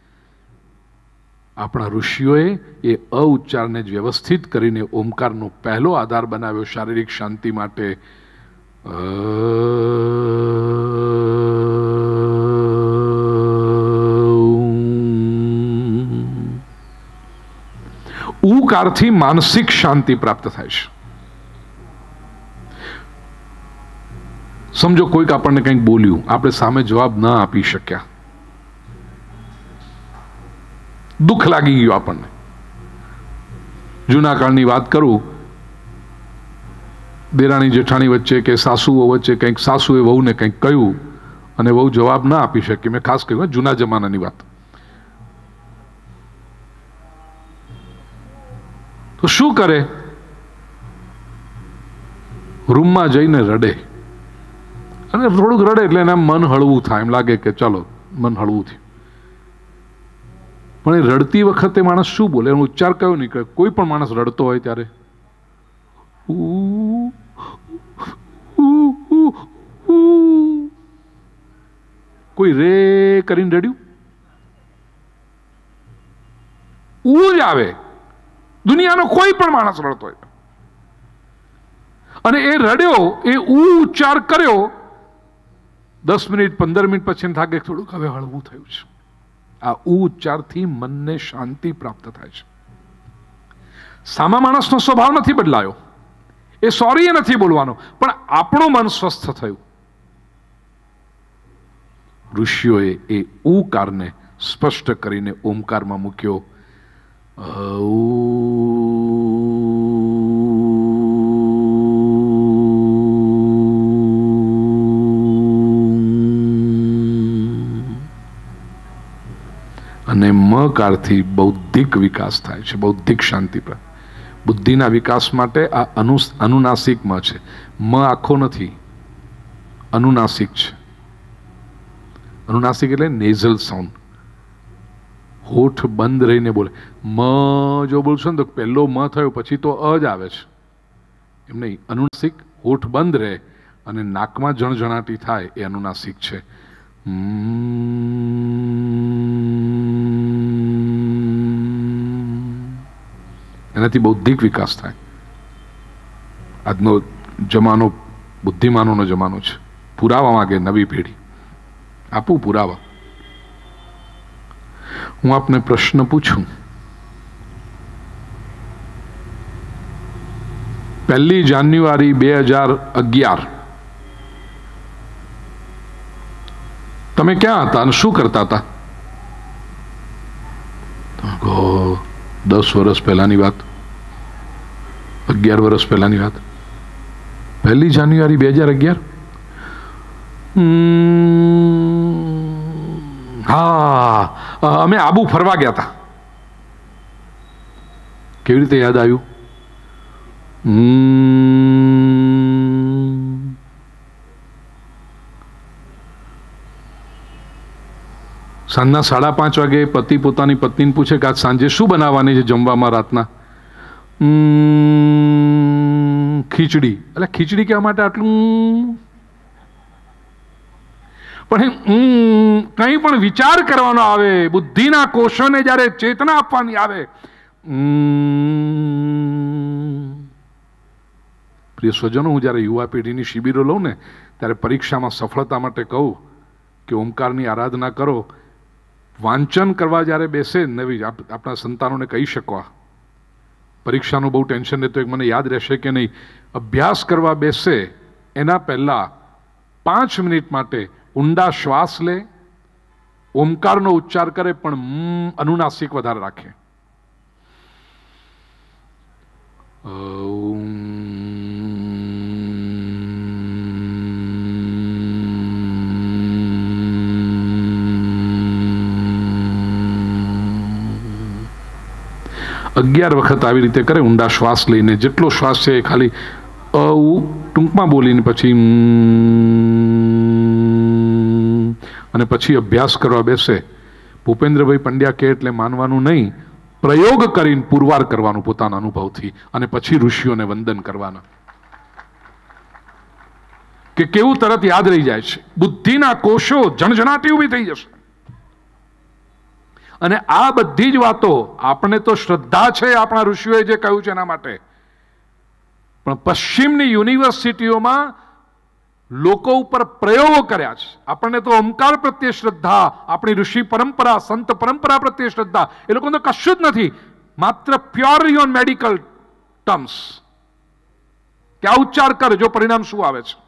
આપણા ઋષિઓએ એ અ ઉચ્ચારને જ વ્યવસ્થિત કરીને ઓમકારનો પહેલો આધાર બનાવ્યો શારીરિક શાંતિ માટે. ઉકારથી માનસિક શાંતિ પ્રાપ્ત થાય છે. સમજો કોઈક આપણને કંઈક બોલ્યું, આપણે સામે જવાબ ન આપી શક્યા, દુઃખ લાગી ગયું આપણને. જૂના કાળની વાત કરું, દેરાણી જેઠાણી વચ્ચે કે સાસુઓ વચ્ચે કંઈક સાસુએ વહુને કંઈક કહ્યું અને વહુ જવાબ ના આપી શકી. મેં ખાસ કહ્યું જૂના જમાનાની વાત. તો શું કરે? રૂમમાં જઈને રડે, અને થોડુંક રડે એટલે એને મન હળવું થાય, એમ લાગે કે ચાલો મન હળવું થયું. પણ એ રડતી વખતે માણસ શું બોલે એનો ઉચ્ચાર કયો નીકળે? કોઈ પણ માણસ રડતો હોય ત્યારે કોઈ રે કરીને રડ્યું, ઉ જ આવે. દુનિયાનો કોઈ પણ માણસ રડતો હોય અને એ રડ્યો, એ ઉ ઉચ્ચાર કર્યો, દસ મિનિટ પંદર મિનિટ પછી થાકે થોડુંક હવે હળવું થયું છે. આ ઉ ઉચ્ચારથી મનને શાંતિ પ્રાપ્ત થાય છે. સામા માણસનો સ્વભાવ નથી બદલાયો, એ સોરી એ નથી બોલવાનો, પણ આપણું મન સ્વસ્થ થયું. ઋષિઓએ એ ઉકારને સ્પષ્ટ કરીને ઓમકારમાં મૂક્યો. અને મકારથી બૌદ્ધિક વિકાસ થાય છે, બૌદ્ધિક શાંતિ પર. બુદ્ધિના વિકાસ માટે આ અનુ અનુનાસિક મ છે. મ આખો નથી, અનુનાસિક છે. અનુનાસિક એટલે નેઝલ સાઉન્ડ, હોઠ બંધ રહીને બોલે. મ જો બોલશો ને તો પહેલો મ થયો પછી તો અ જ આવે છે, એમ નહીં. અનુનાસિક હોઠ બંધ રહે અને નાકમાં જણજણાટી થાય એ અનુનાસિક છે. એનાથી બૌદ્ધિક વિકાસ થાય. આજનો જમાનો બુદ્ધિમાનોનો જમાનો છે. પુરાવા માંગે નવી પેઢી. આપું પુરાવા. હું આપને પ્રશ્ન પૂછું, પહેલી જાન્યુઆરી બે હજાર અગિયાર તમે ક્યાં હતા અને શું કરતા હતા? દસ વર્ષ પહેલાની વાત, અગિયાર વર્ષ પહેલાની વાત. પહેલી જાન્યુઆરી બે હજાર અગિયાર હા, અમે આબુ ફરવા ગયા હતા. કેવી રીતે યાદ આવ્યું? સાંજના સાડા પાંચ વાગે પતિ પોતાની પત્નીને પૂછે કે આજ સાંજે શું બનાવવાની છે જમવામાં રાતના? ખીચડી. એટલે ખીચડી કહેવા માટે આટલું પણ કંઈ પણ વિચાર કરવાનો આવે, બુદ્ધિના કોષોને જ્યારે ચેતના આપવાની આવે. પ્રિય સ્વજનો, હું જ્યારે યુવા પેઢીની શિબિરો લઉં ને ત્યારે પરીક્ષામાં સફળતા માટે કહું કે ઓમકારની આરાધના કરો. વાંચન કરવા જ્યારે બેસે નવી આપણા સંતાનોને કહી શકો, પરીક્ષાનું બહુ ટેન્શન રહેતું, એક મને યાદ રહેશે કે નહીં, અભ્યાસ કરવા બેસે એના પહેલા પાંચ મિનિટ માટે ઊંડા શ્વાસ લે, ઓમકારનો ઉચ્ચાર કરે, પણ અનુનાસિક વધારે રાખે. અગિયાર વખત આવી રીતે કરે, ઊંડા શ્વાસ લઈને. જેટલો શ્વાસ છે એ ખાલી અ ટૂંકમાં બોલીને પછી અને પછી અભ્યાસ કરવા બેસે. ભૂપેન્દ્રભાઈ પંડ્યા કહે એટલે માનવાનું નહીં, પ્રયોગ કરીને પુરવાર કરવાનું પોતાના અનુભવથી, અને પછી ઋષિઓને વંદન કરવાના. કે કેવું તરત યાદ રહી જાય છે. બુદ્ધિના કોષો જણજણાટી ઊભી થઈ જશે. અને આ બધી જ વાતો આપણે તો શ્રદ્ધા છે આપણા ઋષિઓએ જે કહ્યું છે એના માટે, પણ પશ્ચિમની યુનિવર્સિટીઓમાં લોકો ઉપર પ્રયોગો કર્યા છે. આપણને તો ઓમકાર પ્રત્યે શ્રદ્ધા, આપણી ઋષિ પરંપરા, સંત પરંપરા પ્રત્યે શ્રદ્ધા, એ લોકોને તો કશું જ નથી. માત્ર પ્યોરલી ઓન મેડિકલ ટર્મ્સ કે આ ઉચ્ચાર કરે, જો પરિણામ શું આવે છે.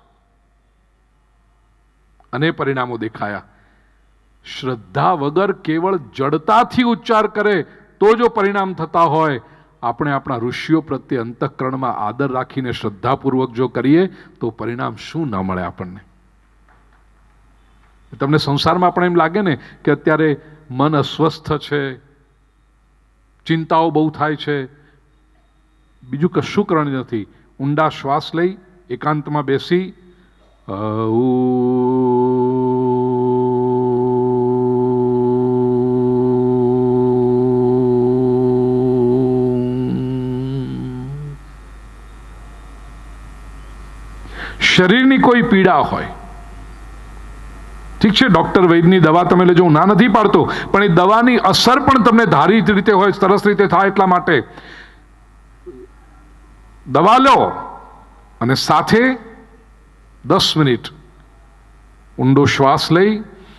અને પરિણામો દેખાયા. શ્રદ્ધા વગર કેવળ જડતાથી ઉચ્ચાર કરે તો જો પરિણામ થતા હોય, આપણે આપણા ઋષિઓ પ્રત્યે અંતઃકરણમાં આદર રાખીને શ્રદ્ધાપૂર્વક જો કરીએ તો પરિણામ શું ન મળે આપણને. તમને સંસારમાં આપણે એમ લાગે ને કે અત્યારે મન અસ્વસ્થ છે, ચિંતાઓ બહુ થાય છે, બીજું કશું કરવાનું નથી. ઊંડા શ્વાસ લઈ એકાંતમાં બેસી શરીરની કોઈ પીડા હોય, ઠીક છે, ડોક્ટર વૈદ્યની દવા તમે લેજો, હું ના નથી પાડતો, પણ એ દવાની અસર પણ તમને ધારી રીતે હોય, સરસ રીતે થાય, એટલા માટે દવા લો અને સાથે દસ મિનિટ ઊંડો શ્વાસ લઈ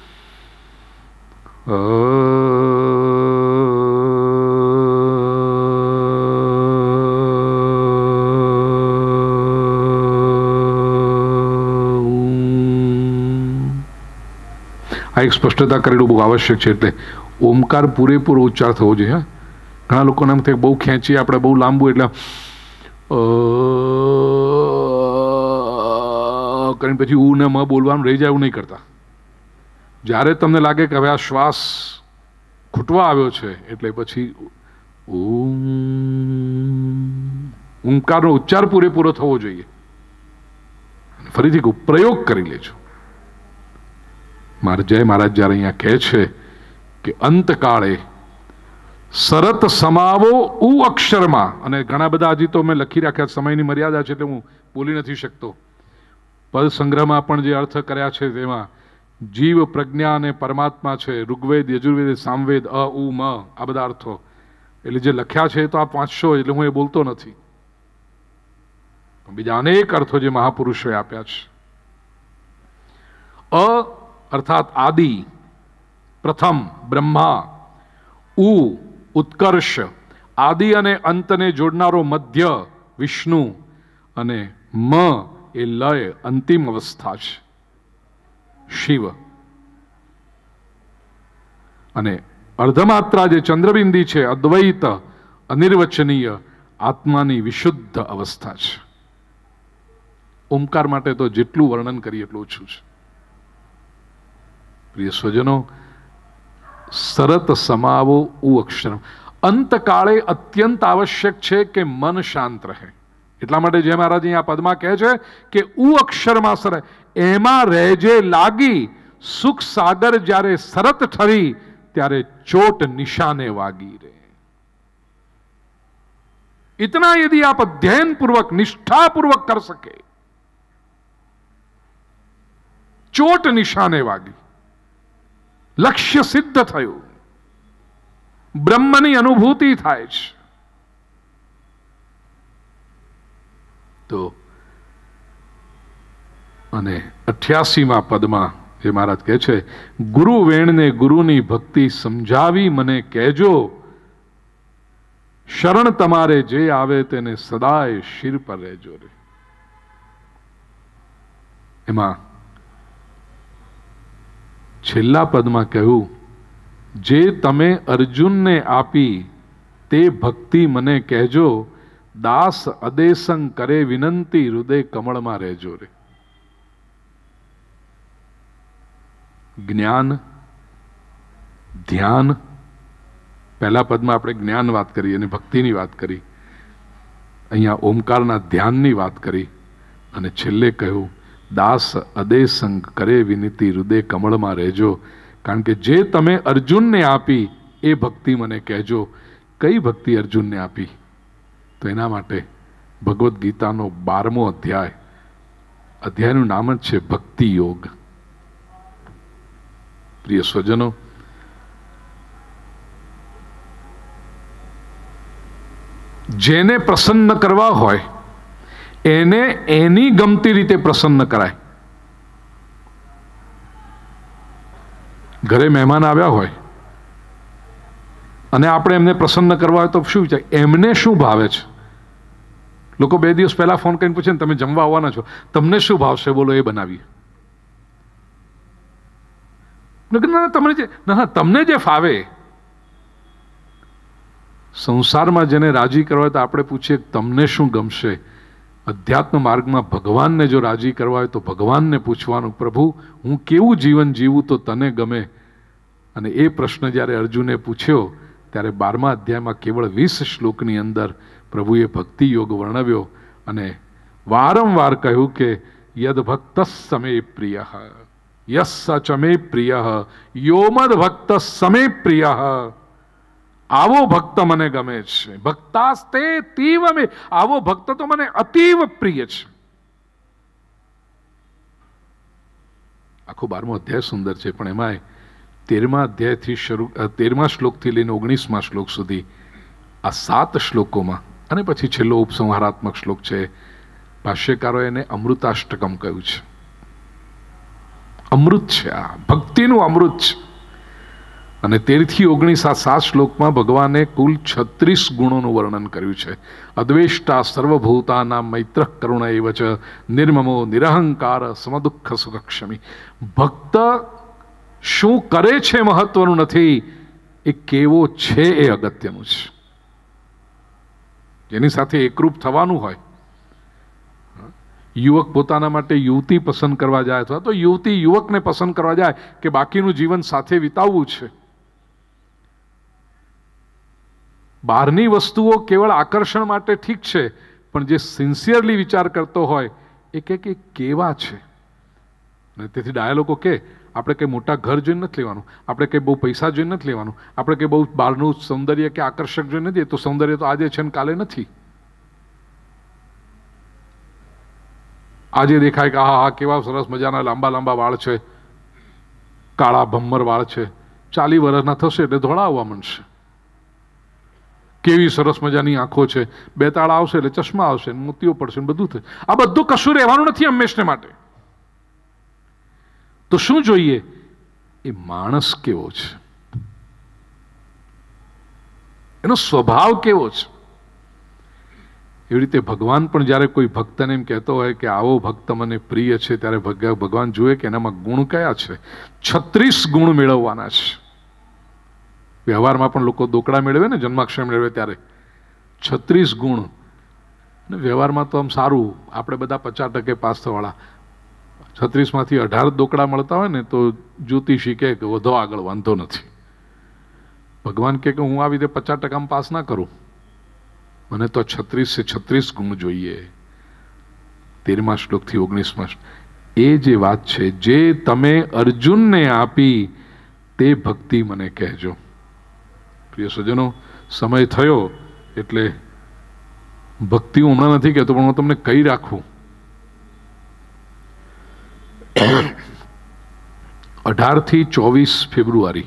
આ એક સ્પષ્ટતા કરેલું બહુ આવશ્યક છે. એટલે ઓમકાર પૂરેપૂરો ઉચ્ચાર થવો જોઈએ. ઘણા લોકોને એમ થાય બહુ ખેંચીએ આપણે, બહુ લાંબુ, એટલે કરીને પછી ઉ ને મ બોલવાનું રહી જાય, એવું નહીં કરતા. જ્યારે તમને લાગે કે હવે આ શ્વાસ ખૂટવા આવ્યો છે એટલે પછી ઓમ ઓમકારનો ઉચ્ચાર પૂરેપૂરો થવો જોઈએ. ફરીથી પ્રયોગ કરી લેજો. મારે જય મહારાજ જ્યારે અહીંયા કહે છે કે અંતકાળે શરત સમાવો ઉ અક્ષરમાં, અને ઘણા બધા હજી તો મેં લખી રાખ્યા, સમયની મર્યાદા છે એટલે હું બોલી નથી શકતો. પદ સંગ્રહમાં પણ જે અર્થ કર્યા છે તેમાં જીવ, પ્રજ્ઞા અને પરમાત્મા છે, ઋગ્વેદ, યજુર્વેદ, સામવેદ, અ ઉ મ, આ બધા અર્થો એટલે જે લખ્યા છે તો આપ વાંચશો એટલે હું એ બોલતો નથી. બીજા અનેક અર્થો જે મહાપુરુષોએ આપ્યા છે. અ અર્થાત આદિ, પ્રથમ બ્રહ્મા, ઉ ઉત્કર્ષ, આદિ અને અંતને જોડનારો મધ્ય વિષ્ણુ, અને મ એ લય અંતિમ અવસ્થા છે શિવ, અને અર્ધમાત્રા જે ચંદ્રબિંદી છે અદ્વૈત અનિર્વચનીય આત્માની વિશુદ્ધ અવસ્થા છે. ઓમકાર માટે તો જેટલું વર્ણન કરીએ એટલું ઓછું છે. પ્રિય સ્વજનો, શરત સમાવો ઉ અક્ષરમ. અંતકાળે અત્યંત આવશ્યક છે કે મન શાંત રહે. એટલા માટે જે મહારાજ આ પદમાં કહે છે કે ઉ અક્ષરમાં સર એમાં રહેજે લાગી, સુખ સાગર જ્યારે શરત ઠરી ત્યારે ચોટ નિશાને વાગી રે. इतना यदि आप अध्ययन पूर्वक निष्ठा पूर्वक कर सके, ચોટ નિશાને વાગી, લક્ષ્ય સિદ્ધ થયું, બ્રહ્મની અનુભૂતિ થાય છે. તો અને અઠ્યાસીમાં પદમાં જે મહારાજ કહે છે, ગુરુ વેણને ગુરુની ભક્તિ સમજાવી મને કહેજો, શરણ તમારે જે આવે તેને સદાય શિર પર રહેજો રે. એમાં છેલ્લા પદમાં કહ્યું, જે તમે અર્જુનને આપી તે ભક્તિ મને કહેજો, દાસ અદેસંગ કરે વિનંતી હૃદય કમળમાં રહેજો રે. જ્ઞાન, ધ્યાન, પહેલા પદમાં આપણે જ્ઞાન વાત કરી અને ભક્તિની વાત કરી, અહીંયા ઓમકારના ધ્યાનની વાત કરી, અને છેલ્લે કહ્યું દાસ અદેસંગ કરે વિનંતી હૃદય કમળમાં રહેજો. કારણ કે જે તમે અર્જુનને આપી એ ભક્તિ મને કહેજો. કઈ ભક્તિ અર્જુનને આપી? તો એના માટે ભગવદ્ ગીતાનો બારમો અધ્યાય, અધ્યાયનું નામ જ છે ભક્તિ યોગ. પ્રિય સ્વજનો, જેને પ્રસન્ન કરવા હોય એને એની ગમતી રીતે પ્રસન્ન કરાય. ઘરે મહેમાન આવ્યા હોય અને આપણે એમને પ્રસન્ન કરવા હોય તો શું વિચાર, એમને શું ભાવે છે? લોકો બે દિવસ પહેલા ફોન કરીને પૂછે ને, તમે જમવા આવવાના છો, તમને શું ભાવશે બોલો, એ બનાવીએ. ના તમને જે ના તમને જે ફાવે. સંસારમાં જેને રાજી કરવા હોય તો આપણે પૂછીએ તમને શું ગમશે. અધ્યાત્મ માર્ગમાં ભગવાનને જો રાજી કરવા હોય તો ભગવાનને પૂછવાનું, પ્રભુ હું કેવું જીવન જીવું તો તને ગમે. અને એ પ્રશ્ન જ્યારે અર્જુને પૂછ્યો ત્યારે બારમા અધ્યાયમાં કેવળ વીસ શ્લોકની અંદર પ્રભુએ ભક્તિ યોગ વર્ણવ્યો અને વારંવાર કહ્યું કે યદ ભક્ત સમે પ્રિય, યસ ચમે પ્રિય, યોમદ ભક્ત સમે પ્રિય. આવો ભક્ત મને ગમે છે. ભક્તાસ્તે તીવ મે, આવો ભક્ત તો મને અતીવ પ્રિય છે. આખો બારમો અધ્યાય સુંદર છે, પણ એમાં તેરમા અધ્યાયથી શરૂ, તેરમા શ્લોકથી લઈને ઓગણીસમા શ્લોક સુધી આ સાત શ્લોકોમાં, અને પછી છેલ્લો ઉપસંહારાત્મક શ્લોક છે, ભાષ્યકારોએ એને અમૃતાષ્ટકમ કહ્યું છે. અમૃત છે, આ ભક્તિનું અમૃત છે. અને તેરથી ઓગણીસ આ સાત શ્લોકમાં ભગવાને કુલ છત્રીસ ગુણોનું વર્ણન કર્યું છે. અદ્વેષ્ટા સર્વભૂતાના મૈત્ર કરુણ એવ ચ, નિર્મમો નિરહંકાર સમદુઃખ સુખક્ષમી. ભક્ત શું કરે છે મહત્વનું નથી, એ કેવો છે એ અગત્યનું છે. જેની સાથે એકરૂપ થવાનું હોય, યુવક પોતાના માટે યુવતી પસંદ કરવા જાય અથવા તો યુવતી યુવકને પસંદ કરવા જાય કે બાકીનું જીવન સાથે વિતાવવું છે, બહારની વસ્તુઓ કેવળ આકર્ષણ માટે ઠીક છે, પણ જે સિન્સિયરલી વિચાર કરતો હોય એ કે કે કેવા છે. અને તેથી ડાયા લોકો કે આપણે કંઈ મોટા ઘર જોઈને નથી લેવાનું, આપણે કંઈ બહુ પૈસા જોઈને નથી લેવાનું, આપણે કંઈ બહુ બહારનું સૌંદર્ય કે આકર્ષક જોઈને નથી. તો સૌંદર્ય તો આજે છે ને કાલે નથી. આજે દેખાય કે હા હા કેવા સરસ મજાના લાંબા લાંબા વાળ છે, કાળા ભમ્મર વાળ છે, ચાલી વર્ષના થશે એટલે ધોળા આવવા માંડશે. કેવી સરસ મજાની આંખો છે, બે તાળા આવશે એટલે ચશ્મા આવશે, મોતીઓ પડશે, બધું થશે. આ બધું કશું રહેવાનું નથી હંમેશને માટે. તો શું જોઈએ? એ માણસ કેવો છે, એનો સ્વભાવ કેવો છે. એવી રીતે ભગવાન પણ જ્યારે કોઈ ભક્તને એમ કહેતો હોય કે આવો ભક્ત મને પ્રિય છે, ત્યારે ભગવાન જુએ કે એનામાં ગુણ કયા છે. છત્રીસ ગુણ મેળવવાના છે. વ્યવહારમાં પણ લોકો દોકડા મેળવે ને, જન્માક્ષર મેળવે ત્યારે છત્રીસ ગુણ. અને વ્યવહારમાં તો આમ સારું, આપણે બધા પચાસ ટકે પાસ થવાળા, છત્રીસમાંથી અઢાર દોકડા મળતા હોય ને તો જ્યોતિષી કહે કે વધો આગળ, વાંધો નથી. ભગવાન કહે કે હું આવી રીતે પચાસ ટકામાં પાસ ના કરું, મને તો છત્રીસ છે છત્રીસ ગુણ જોઈએ. તેરમા શ્લોકથી ઓગણીસમાં એ જે વાત છે, જે તમે અર્જુનને આપી તે ભક્તિ મને કહેજો. પ્રિય સજ્જનો, સમય થયો એટલે ભક્તિ હું હમણાં નથી કહેતો, પણ હું તમને કહી રાખું. અઢારથી ચોવીસ ફેબ્રુઆરી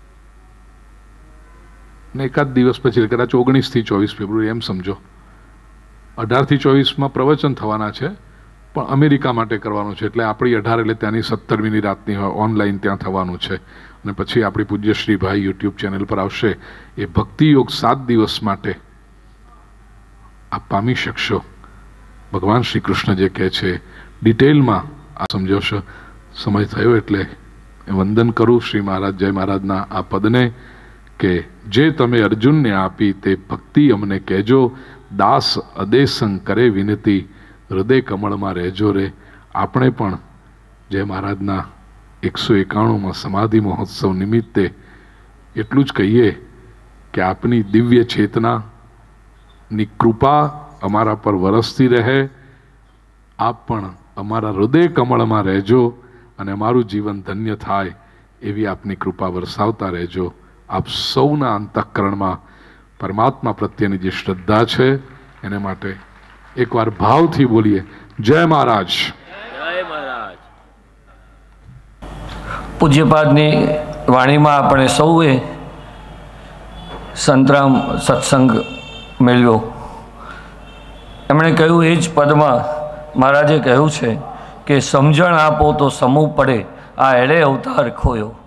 ને એકાદ દિવસ પછી, કદાચ ઓગણીસથી ચોવીસ ફેબ્રુઆરી એમ સમજો, અઢારથી ચોવીસમાં પ્રવચન થવાના છે, પણ અમેરિકા માટે કરવાનું છે. એટલે આપણી અઢાર એટલે ત્યાંની સત્તરમીની રાતની હોય, ઓનલાઈન ત્યાં થવાનું છે. અને પછી આપણી પૂજ્ય શ્રીભાઈ યુટ્યુબ ચેનલ પર આવશે. એ ભક્તિ યોગ સાત દિવસ માટે આપ પામી શકશો. ભગવાન શ્રી કૃષ્ણ જે કહે છે ડિટેલમાં આ સમજાવશો. સમય થયો એટલે વંદન કરું શ્રી મહારાજ જય મહારાજના આ પદને કે જે તમે અર્જુનને આપી તે ભક્તિ અમને કહેજો. દાસ અદેસંગ કરે વિનતી, હૃદય કમળમાં રહેજો રે. આપણે પણ જય મહારાજના એકસો એકાણુંમાં સમાધિ મહોત્સવ નિમિત્તે એટલું જ કહીએ કે આપની દિવ્ય ચેતનાની કૃપા અમારા પર વરસતી રહે. આપ પણ અમારા હૃદય કમળમાં રહેજો અને અમારું જીવન ધન્ય થાય એવી આપની કૃપા વરસાવતા રહેજો. આપ સૌના અંતઃકરણમાં પરમાત્મા પ્રત્યેની જે શ્રદ્ધા છે એને માટે એકવાર ભાવથી બોલીએ જય મહારાજ. જય મહારાજ. પૂજ્યપાદની વાણીમાં આપણે સૌએ સંતરામ સત્સંગ મેળવ્યો. એમણે કહ્યું એ જ પદમાં મહારાજે કહ્યું છે કે સમજણ આપો તો સમૂહ પડે, આ એળે અવતાર ખોયો.